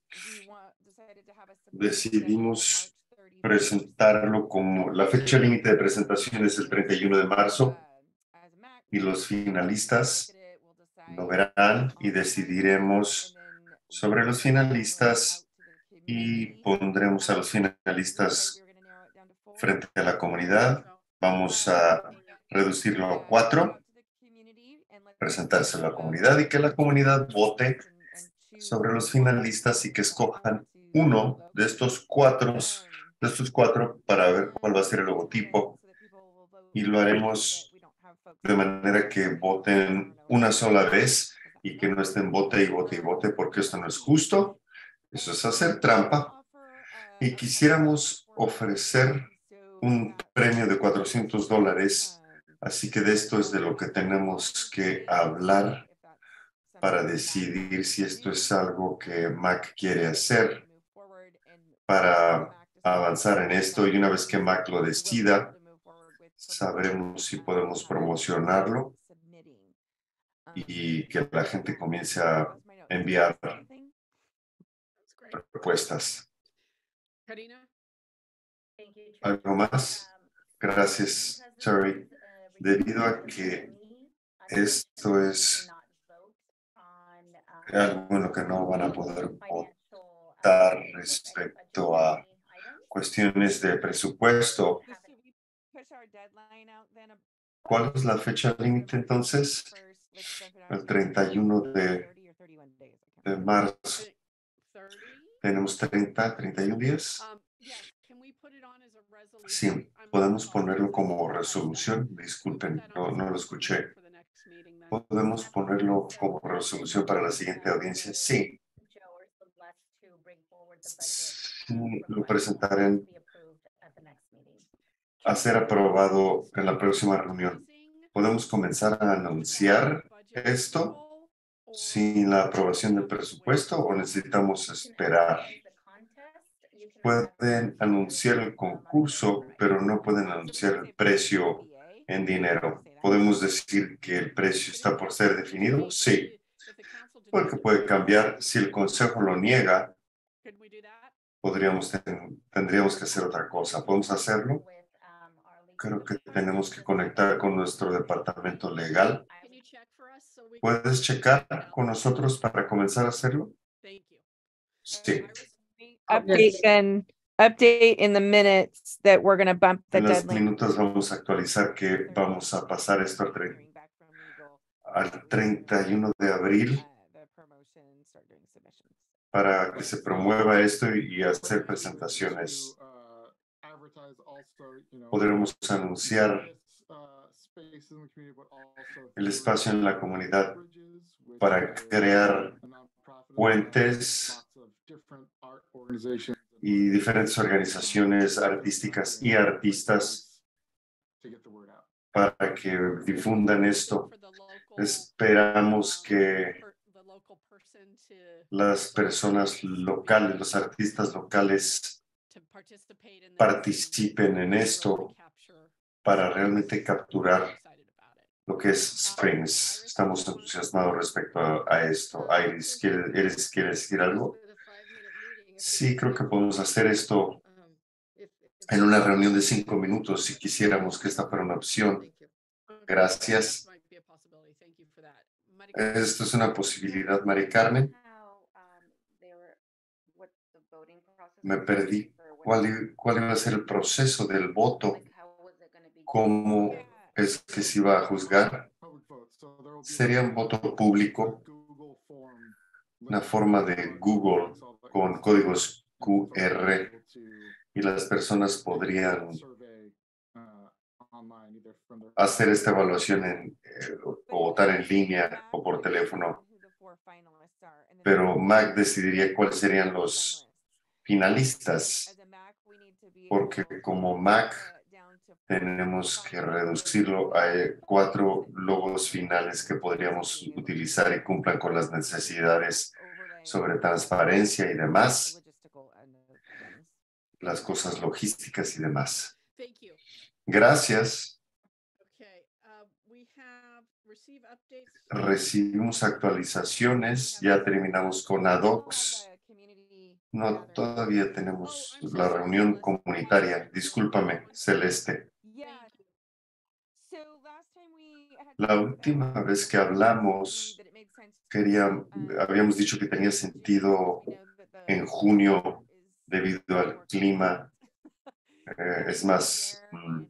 Decidimos presentarlo como la fecha límite de presentación es el 31 de marzo y los finalistas lo verán y decidiremos sobre los finalistas y pondremos a los finalistas frente a la comunidad. Vamos a reducirlo a 4, presentárselo a la comunidad y que la comunidad vote sobre los finalistas y que escojan uno de estos cuatro para ver cuál va a ser el logotipo y lo haremos de manera que voten una sola vez y que no estén vote y vote y vote porque esto no es justo. Eso es hacer trampa y quisiéramos ofrecer un premio de $400, así que de esto es de lo que tenemos que hablar para decidir si esto es algo que Mac quiere hacer para avanzar en esto y una vez que Mac lo decida, sabremos si podemos promocionarlo y que la gente comience a enviar propuestas. ¿Algo más? Gracias, Terry. Debido a que esto es algo en lo que no van a poder votar respecto a cuestiones de presupuesto. ¿Cuál es la fecha límite entonces? El 31 de marzo. Tenemos 31 días. Sí, podemos ponerlo como resolución. Disculpen, no lo escuché. ¿Podemos ponerlo como resolución para la siguiente audiencia? Sí. Sí, lo presentaré a ser aprobado en la próxima reunión. ¿Podemos comenzar a anunciar esto sin la aprobación del presupuesto o necesitamos esperar? Pueden anunciar el concurso, pero no pueden anunciar el precio en dinero. ¿Podemos decir que el precio está por ser definido? Sí, porque puede cambiar. Si el consejo lo niega, tendríamos que hacer otra cosa. ¿Podemos hacerlo? Creo que tenemos que conectar con nuestro departamento legal. ¿Puedes checar con nosotros para comenzar a hacerlo? Sí. Aplican update in the minutes that we're going to bump the En las deadline. minutas vamos a actualizar que vamos a pasar esto al 31 de abril para que se promueva esto y hacer presentaciones. Podremos anunciar el espacio en la comunidad para crear puentes y diferentes organizaciones artísticas y artistas para que difundan esto. Esperamos que las personas locales, los artistas locales participen en esto para realmente capturar lo que es Springs. Estamos entusiasmados respecto a esto. Iris, ¿quieres decir algo? Sí, creo que podemos hacer esto en una reunión de 5 minutos si quisiéramos que esta fuera una opción. Gracias. Esto es una posibilidad, Mari Carmen. Me perdí. ¿Cuál iba a ser el proceso del voto? ¿Cómo es que se iba a juzgar? Sería un voto público, una forma de Google con códigos QR y las personas podrían hacer esta evaluación o votar en línea o por teléfono. Pero MAC decidiría cuáles serían los finalistas, porque como MAC tenemos que reducirlo a 4 logos finales que podríamos utilizar y cumplan con las necesidades sobre transparencia y demás, las cosas logísticas y demás. Gracias. Recibimos actualizaciones, ya terminamos con ADOCS. No, todavía tenemos la reunión comunitaria. Discúlpame, Celeste. La última vez que hablamos, habíamos dicho que tenía sentido en junio debido al clima. Es más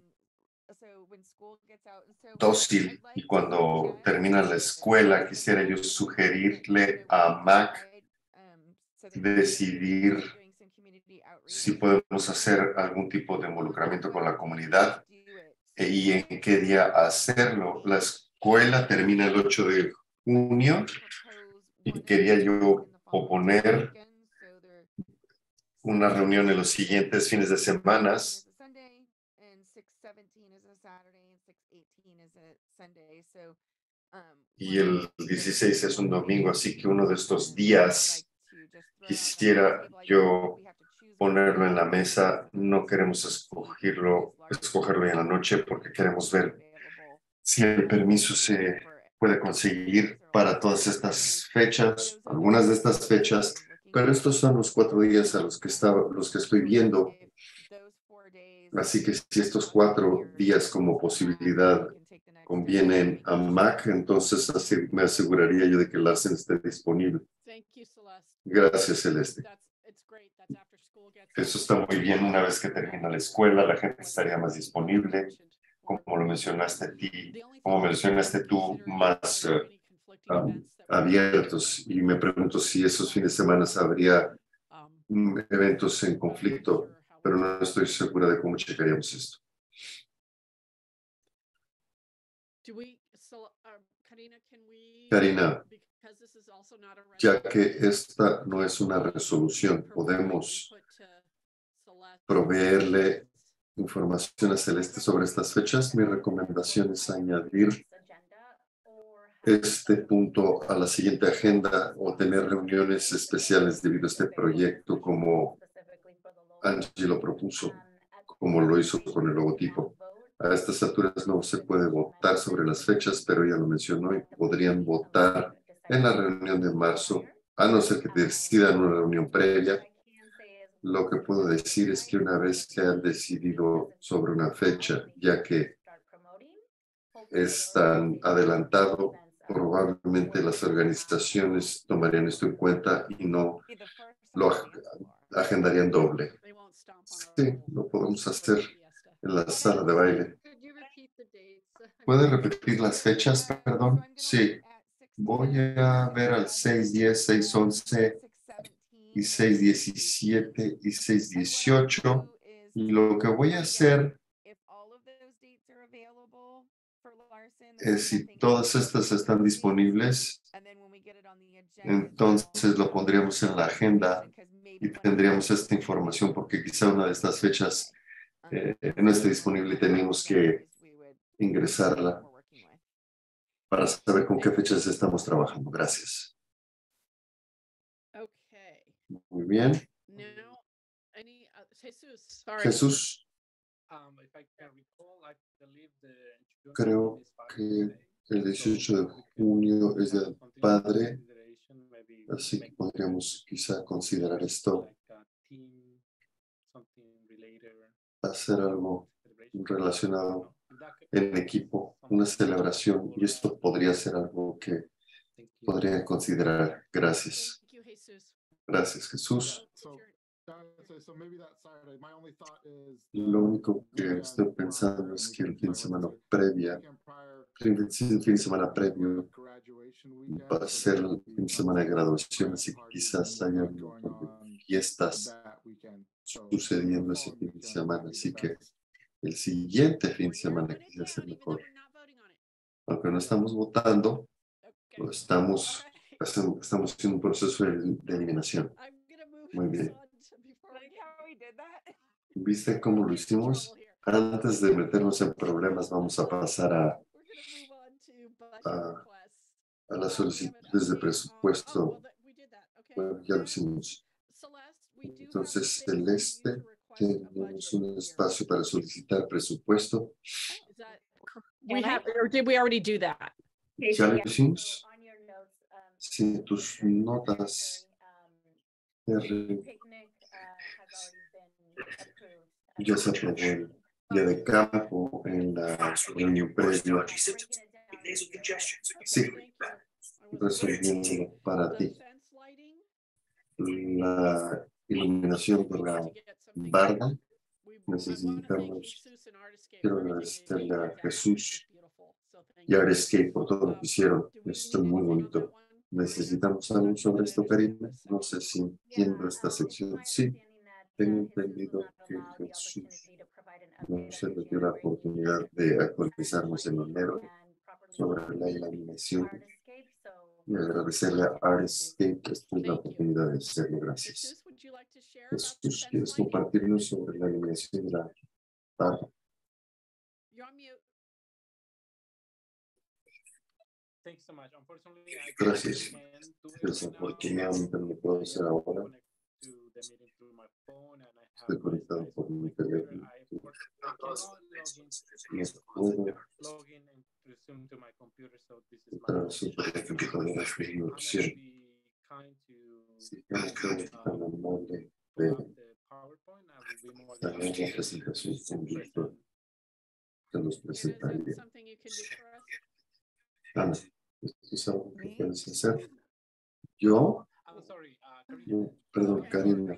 dócil, y cuando termina la escuela quisiera yo sugerirle a MAC decidir si podemos hacer algún tipo de involucramiento con la comunidad y en qué día hacerlo. La escuela termina el 8 de junio y quería yo proponer una reunión en los siguientes fines de semana. Y el 16 es un domingo, así que uno de estos días quisiera yo ponerlo en la mesa. No queremos escogerlo en la noche porque queremos ver si el permiso se puede conseguir para todas estas fechas, algunas de estas fechas, pero estos son los 4 días a los que estoy viendo. Así que si estos 4 días como posibilidad convienen a MAC, entonces me aseguraría yo de que Larsen esté disponible. Gracias, Celeste. Eso está muy bien. Una vez que termina la escuela, la gente estaría más disponible, como lo mencionaste tú, más abiertos. Y me pregunto si esos fines de semana habría eventos en conflicto, pero no estoy segura de cómo checaríamos esto. Karina, ya que esta no es una resolución, ¿podemos proveerle información a Celeste sobre estas fechas? Mi recomendación es añadir este punto a la siguiente agenda o tener reuniones especiales debido a este proyecto, como Angie lo propuso, como lo hizo con el logotipo. A estas alturas no se puede votar sobre las fechas, pero ella lo mencionó y podrían votar en la reunión de marzo, a no ser que decidan una reunión previa. Lo que puedo decir es que una vez que han decidido sobre una fecha, ya que es tan adelantado, probablemente las organizaciones tomarían esto en cuenta y no lo agendarían doble. Sí, lo podemos hacer en la sala de baile. ¿Puede repetir las fechas, perdón? Sí. Voy a ver al 6:10, 6:11 y 6:17 y 6:18. Y lo que voy a hacer es, si todas estas están disponibles, entonces lo pondríamos en la agenda y tendríamos esta información, porque quizá una de estas fechas no esté disponible y tenemos que ingresarla para saber con qué fechas estamos trabajando. Gracias. Muy bien. Jesús. Creo que el 18 de junio es del padre, así que podríamos quizá considerar esto, hacer algo relacionado en equipo, una celebración, y esto podría ser algo que podrían considerar. Gracias. Gracias, Jesús. Lo único que estoy pensando es que el fin de semana previo va a ser el fin de semana de graduación, así que quizás haya un montón de fiestas sucediendo ese fin de semana, así que el siguiente fin de semana quizás sea mejor. Aunque no estamos votando, lo estamos haciendo un proceso de eliminación. Muy bien. ¿Viste cómo lo hicimos? Antes de meternos en problemas, vamos a pasar a las solicitudes de presupuesto. Bueno, ya lo hicimos. Entonces, Celeste, tenemos un espacio para solicitar presupuesto. Did we already do that? ¿Ya lo hicimos? Si tus notas ya se aprobó el día de campo en la reunión previa. Sí, resolviendo para ti. La iluminación de la barda. Quiero agradecerle a Jesús y a Artscape por todo lo que hicieron. Esto es muy bonito. ¿Necesitamos algo sobre esto, Karina? No sé si entiendo esta sección. Sí, tengo entendido que Jesús nos dio la oportunidad de actualizarnos en enero sobre la iluminación y agradecerle a Artscape que esta es la oportunidad de hacerlo. Gracias. Jesús, ¿quieres compartirnos sobre la iluminación de la barra? Gracias. Desafortunadamente no lo puedo hacer ahora. Estoy conectado por mi teléfono. No puedo entrar a su computadora. Es una opción. Si tengo que quitar la molde de la presentación con Víctor, te los presentaría. Ana, ¿esto es algo que puedes hacer? ¿Yo? No, perdón, Karina.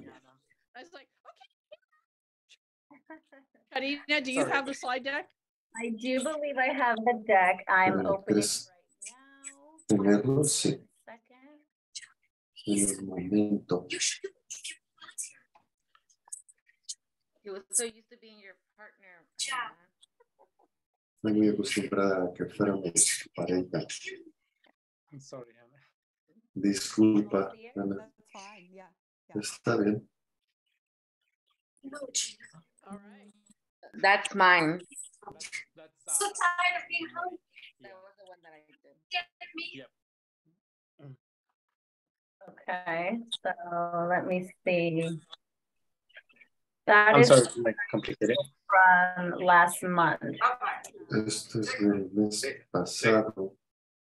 Karina, do you have the slide deck? I do believe I have the deck. I'm opening it right now. Tenerlo, sí. En el momento. You were so used to being your partner. Estoy muy acostumbrada a que fuera mi pareja. I'm sorry, Ana. Disculpa, Ana. Está bien. All right. That's mine. So tired of being home. That was the one that I did. Yep. Okay, so let me see. That I'm is sorry to make it complicated. from last month. Esto es del mes pasado.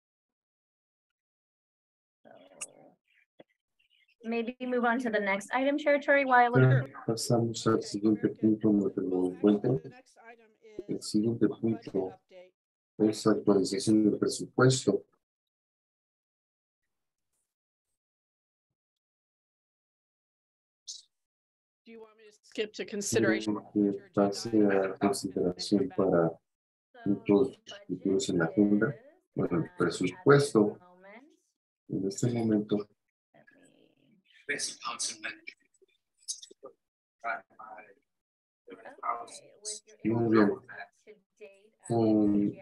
Maybe move on to the next item, Territory, while I look. Pasamos al siguiente punto en lo que lo encuentro. El siguiente punto es actualización del presupuesto. Do you want me to skip to consideration? Que pase a consideración para puntos futuros en la agenda. Bueno, el presupuesto en este momento muy bien. Con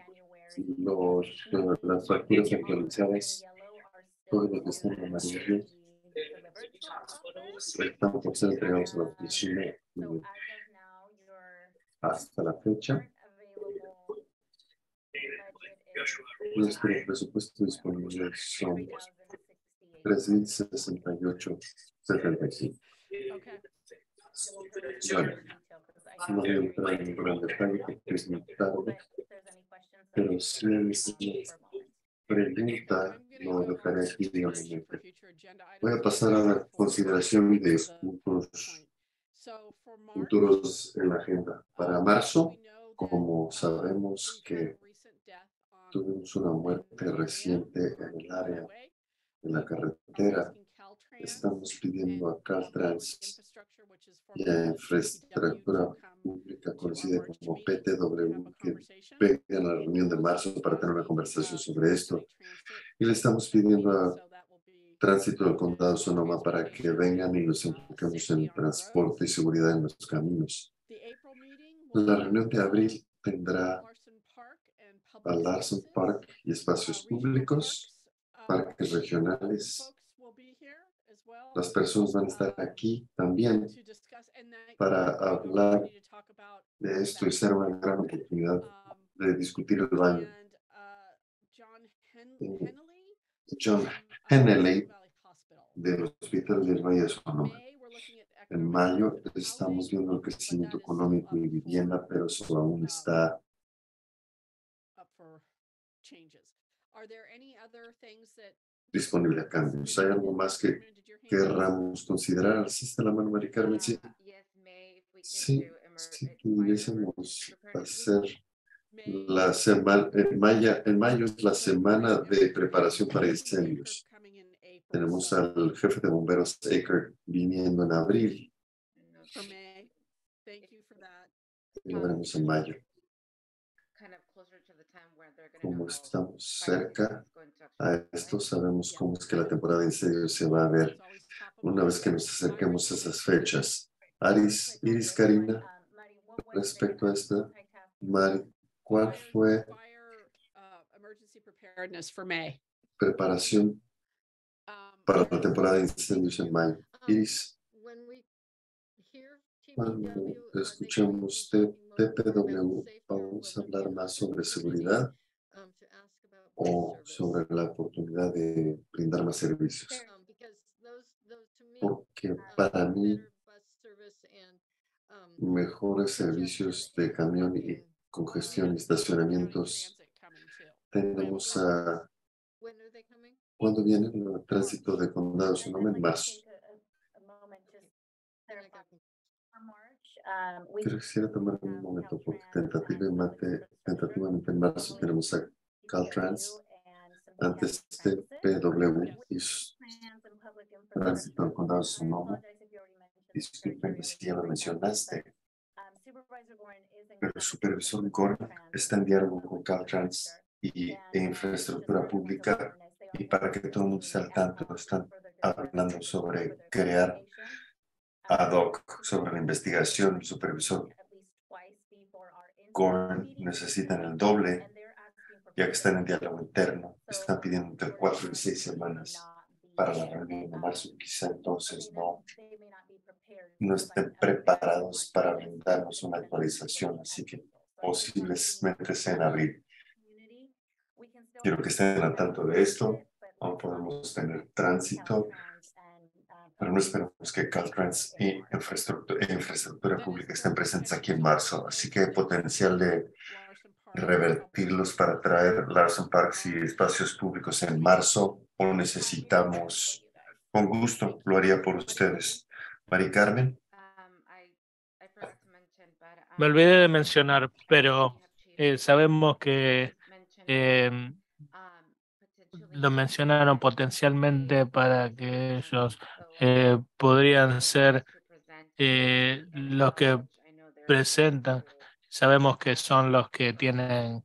las facturas actualizadas, todos los que están en amarillo están por ser entregados a la oficina hasta la fecha. Nuestro presupuesto disponible son 3,068,75. Bueno, no voy a entrar en gran detalle porque es muy tarde, pero si hay pregunta, lo dejaré aquí diariamente. Voy a pasar a la consideración de puntos futuros en la agenda. Para marzo, como sabemos que tuvimos una muerte reciente en el área de la carretera, estamos pidiendo a Caltrans y a Infraestructura Pública, conocida como PTW, que vengan a la reunión de marzo para tener una conversación sobre esto. Y le estamos pidiendo a Tránsito del Condado Sonoma para que vengan y nos enfoquemos en transporte y seguridad en los caminos. La reunión de abril tendrá a Larson Park y espacios públicos, parques regionales. Las personas van a estar aquí también para hablar de esto y ser una gran oportunidad de discutir el baño. John Henley del Hospital del Valle de Sonoma. En mayo estamos viendo el crecimiento económico y vivienda, pero eso aún está disponible a cambios. ¿Hay algo más que querramos considerar? ¿Sí está la mano, Mari Carmen? Sí. Sí, si pudiésemos hacer la semana, en mayo es la semana de preparación para incendios. Tenemos al jefe de bomberos, Aker, viniendo en abril. Y lo veremos en mayo. Como estamos cerca a esto, sabemos cómo es que la temporada de incendios se va a ver una vez que nos acerquemos a esas fechas. Iris, Karina, respecto a esta, Mari, ¿cuál fue preparación para la temporada de incendios en mayo? Iris, cuando escuchamos TPW, ¿vamos a hablar más sobre seguridad o sobre la oportunidad de brindar más servicios? Porque para mí, mejores servicios de camión y congestión y estacionamientos. Tenemos a... ¿Cuándo viene el tránsito de Condado Sonoma? En marzo. Pero quisiera tomar un momento porque tentativamente en marzo tenemos a Caltrans, antes de PW y tránsito del Condado Sonoma. Disculpen si ya lo mencionaste, pero el supervisor Gordon está en diálogo con Caltrans e Infraestructura Pública, y para que todo el mundo esté al tanto, están hablando sobre crear ad hoc sobre la investigación. El supervisor Gordon necesitan el doble, ya que están en diálogo interno. Están pidiendo entre 4 y 6 semanas para la reunión de marzo. Quizá entonces no estén preparados para brindarnos una actualización, así que posiblemente sea en abril. Quiero que estén al tanto de esto. Aún podemos tener tránsito, pero no esperamos que Caltrans y infraestructura pública estén presentes aquí en marzo, así que hay potencial de revertirlos para traer Larson Parks y espacios públicos en marzo, o necesitamos, con gusto, lo haría por ustedes. Mari Carmen. Me olvidé de mencionar, pero sabemos que lo mencionaron potencialmente para que ellos podrían ser los que presentan, sabemos que son los que tienen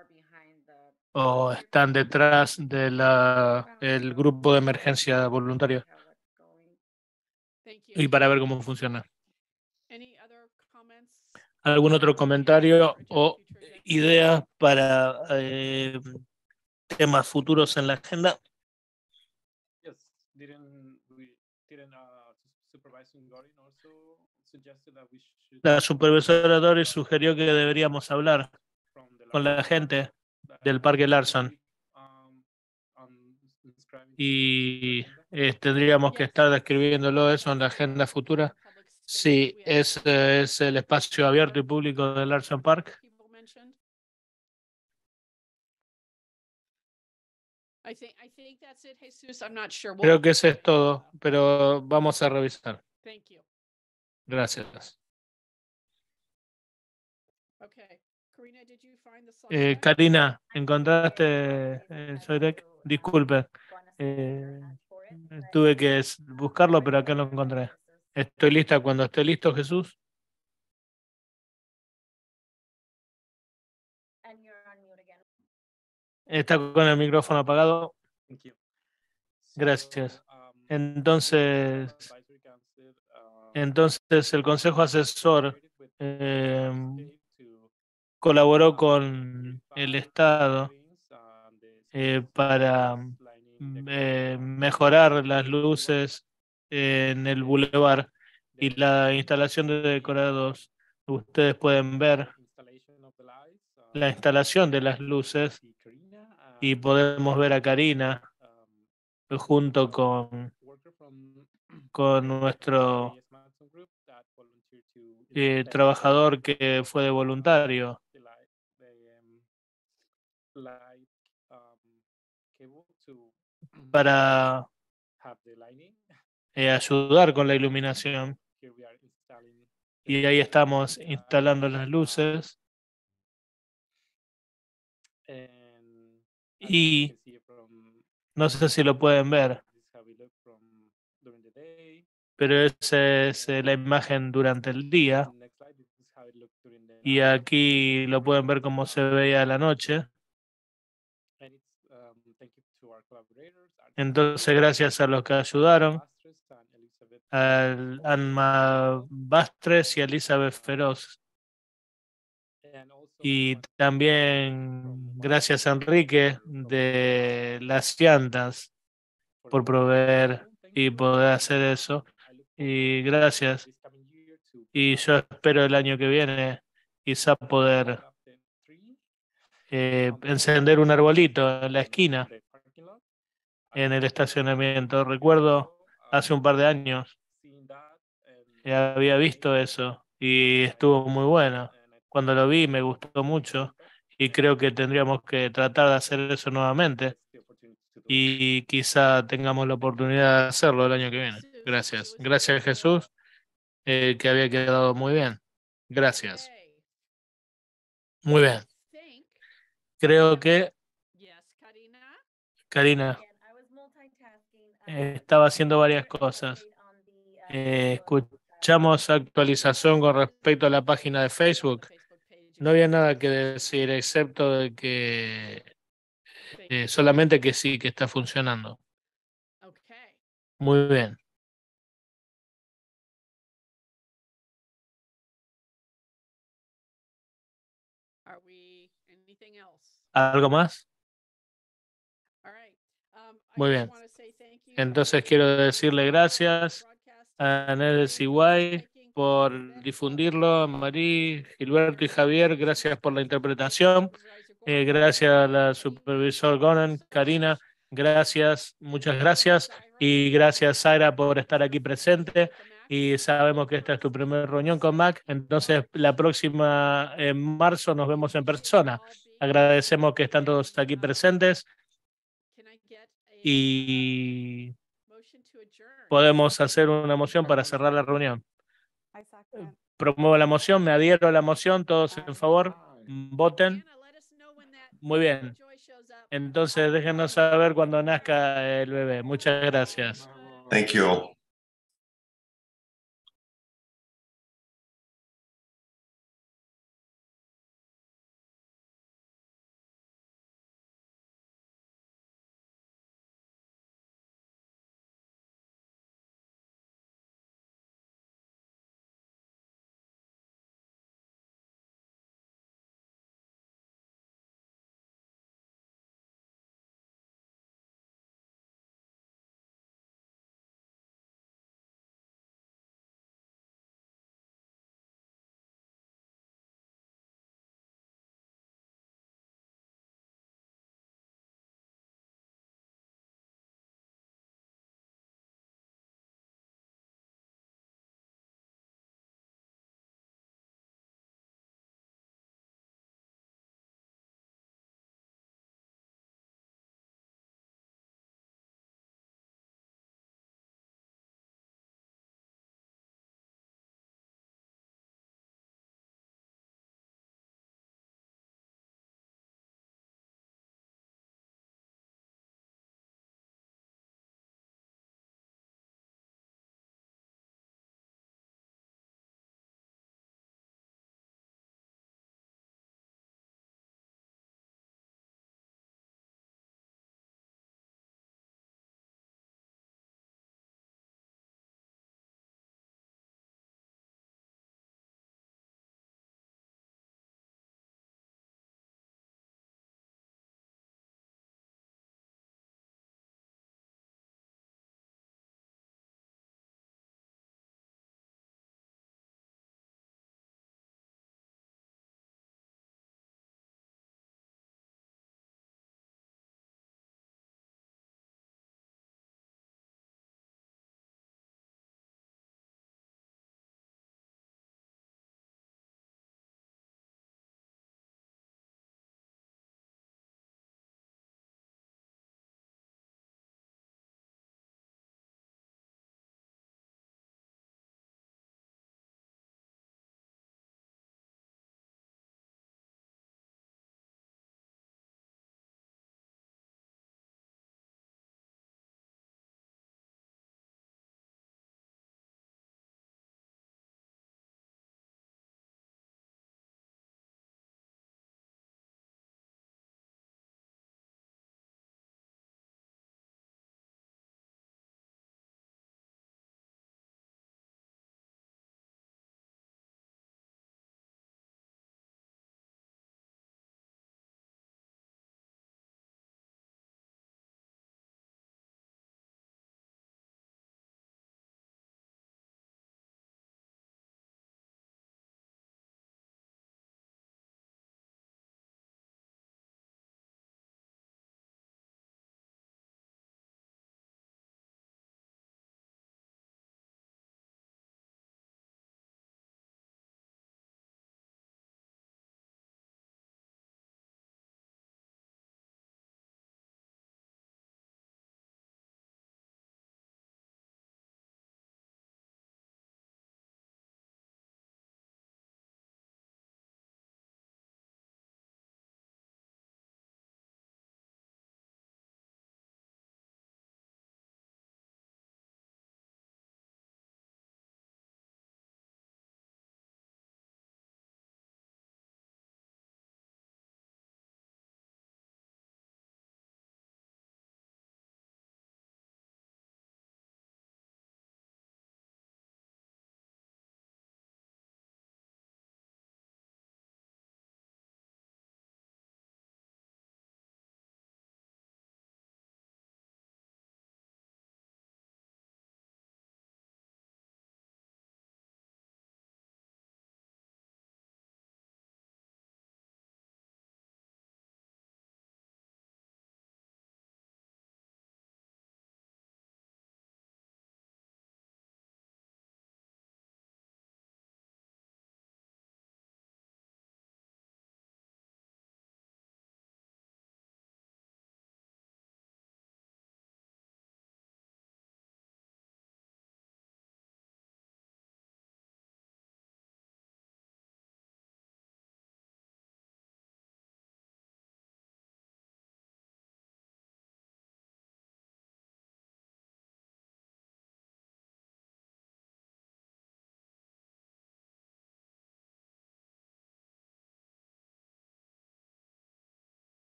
o están detrás de el grupo de emergencia voluntario y para ver cómo funciona. ¿Algún otro comentario o idea para temas futuros en la agenda? La supervisora Doris sugirió que deberíamos hablar con la gente del Parque Larson y tendríamos que estar describiéndolo eso en la agenda futura. Sí, es el espacio abierto y público del Larson Park. Creo que eso es todo, pero vamos a revisar. Gracias. Karina, ¿encontraste el Soirec? Disculpe. Tuve que buscarlo, pero acá lo encontré. Estoy lista cuando esté listo, Jesús. Está con el micrófono apagado. Gracias. Entonces el Consejo Asesor colaboró con el Estado para mejorar las luces en el bulevar y la instalación de decorados. Ustedes pueden ver la instalación de las luces y podemos ver a Karina junto con nuestro trabajador que fue de voluntario para ayudar con la iluminación. Y ahí estamos instalando las luces. Y no sé si lo pueden ver, pero esa es la imagen durante el día. Y aquí lo pueden ver cómo se veía a la noche. Entonces, gracias a los que ayudaron, a Alma Bastres y a Elizabeth Feroz. Y también gracias a Enrique de las llantas por proveer y poder hacer eso. Y gracias. Y yo espero el año que viene quizá poder encender un arbolito en la esquina, en el estacionamiento. Recuerdo hace un par de años había visto eso y estuvo muy bueno. Cuando lo vi me gustó mucho y creo que tendríamos que tratar de hacer eso nuevamente y quizá tengamos la oportunidad de hacerlo el año que viene. Gracias. Gracias, Jesús, que había quedado muy bien. Gracias. Muy bien. Creo que Karina estaba haciendo varias cosas. Escuchamos actualización con respecto a la página de Facebook. No había nada que decir, excepto de que solamente que sí, que está funcionando. Muy bien. ¿Algo más? Muy bien. Entonces quiero decirle gracias a Nedes Iguay por difundirlo, a Marí, Gilberto y Javier, gracias por la interpretación. Gracias a la supervisor Gonan, Karina, gracias, muchas gracias. Y gracias, Sara, por estar aquí presente. Y sabemos que esta es tu primera reunión con Mac, entonces la próxima en marzo nos vemos en persona. Agradecemos que están todos aquí presentes y podemos hacer una moción para cerrar la reunión. Promuevo la moción, me adhiero a la moción, todos en favor, voten. Muy bien. Entonces déjenos saber cuando nazca el bebé. Muchas gracias. Thank you all.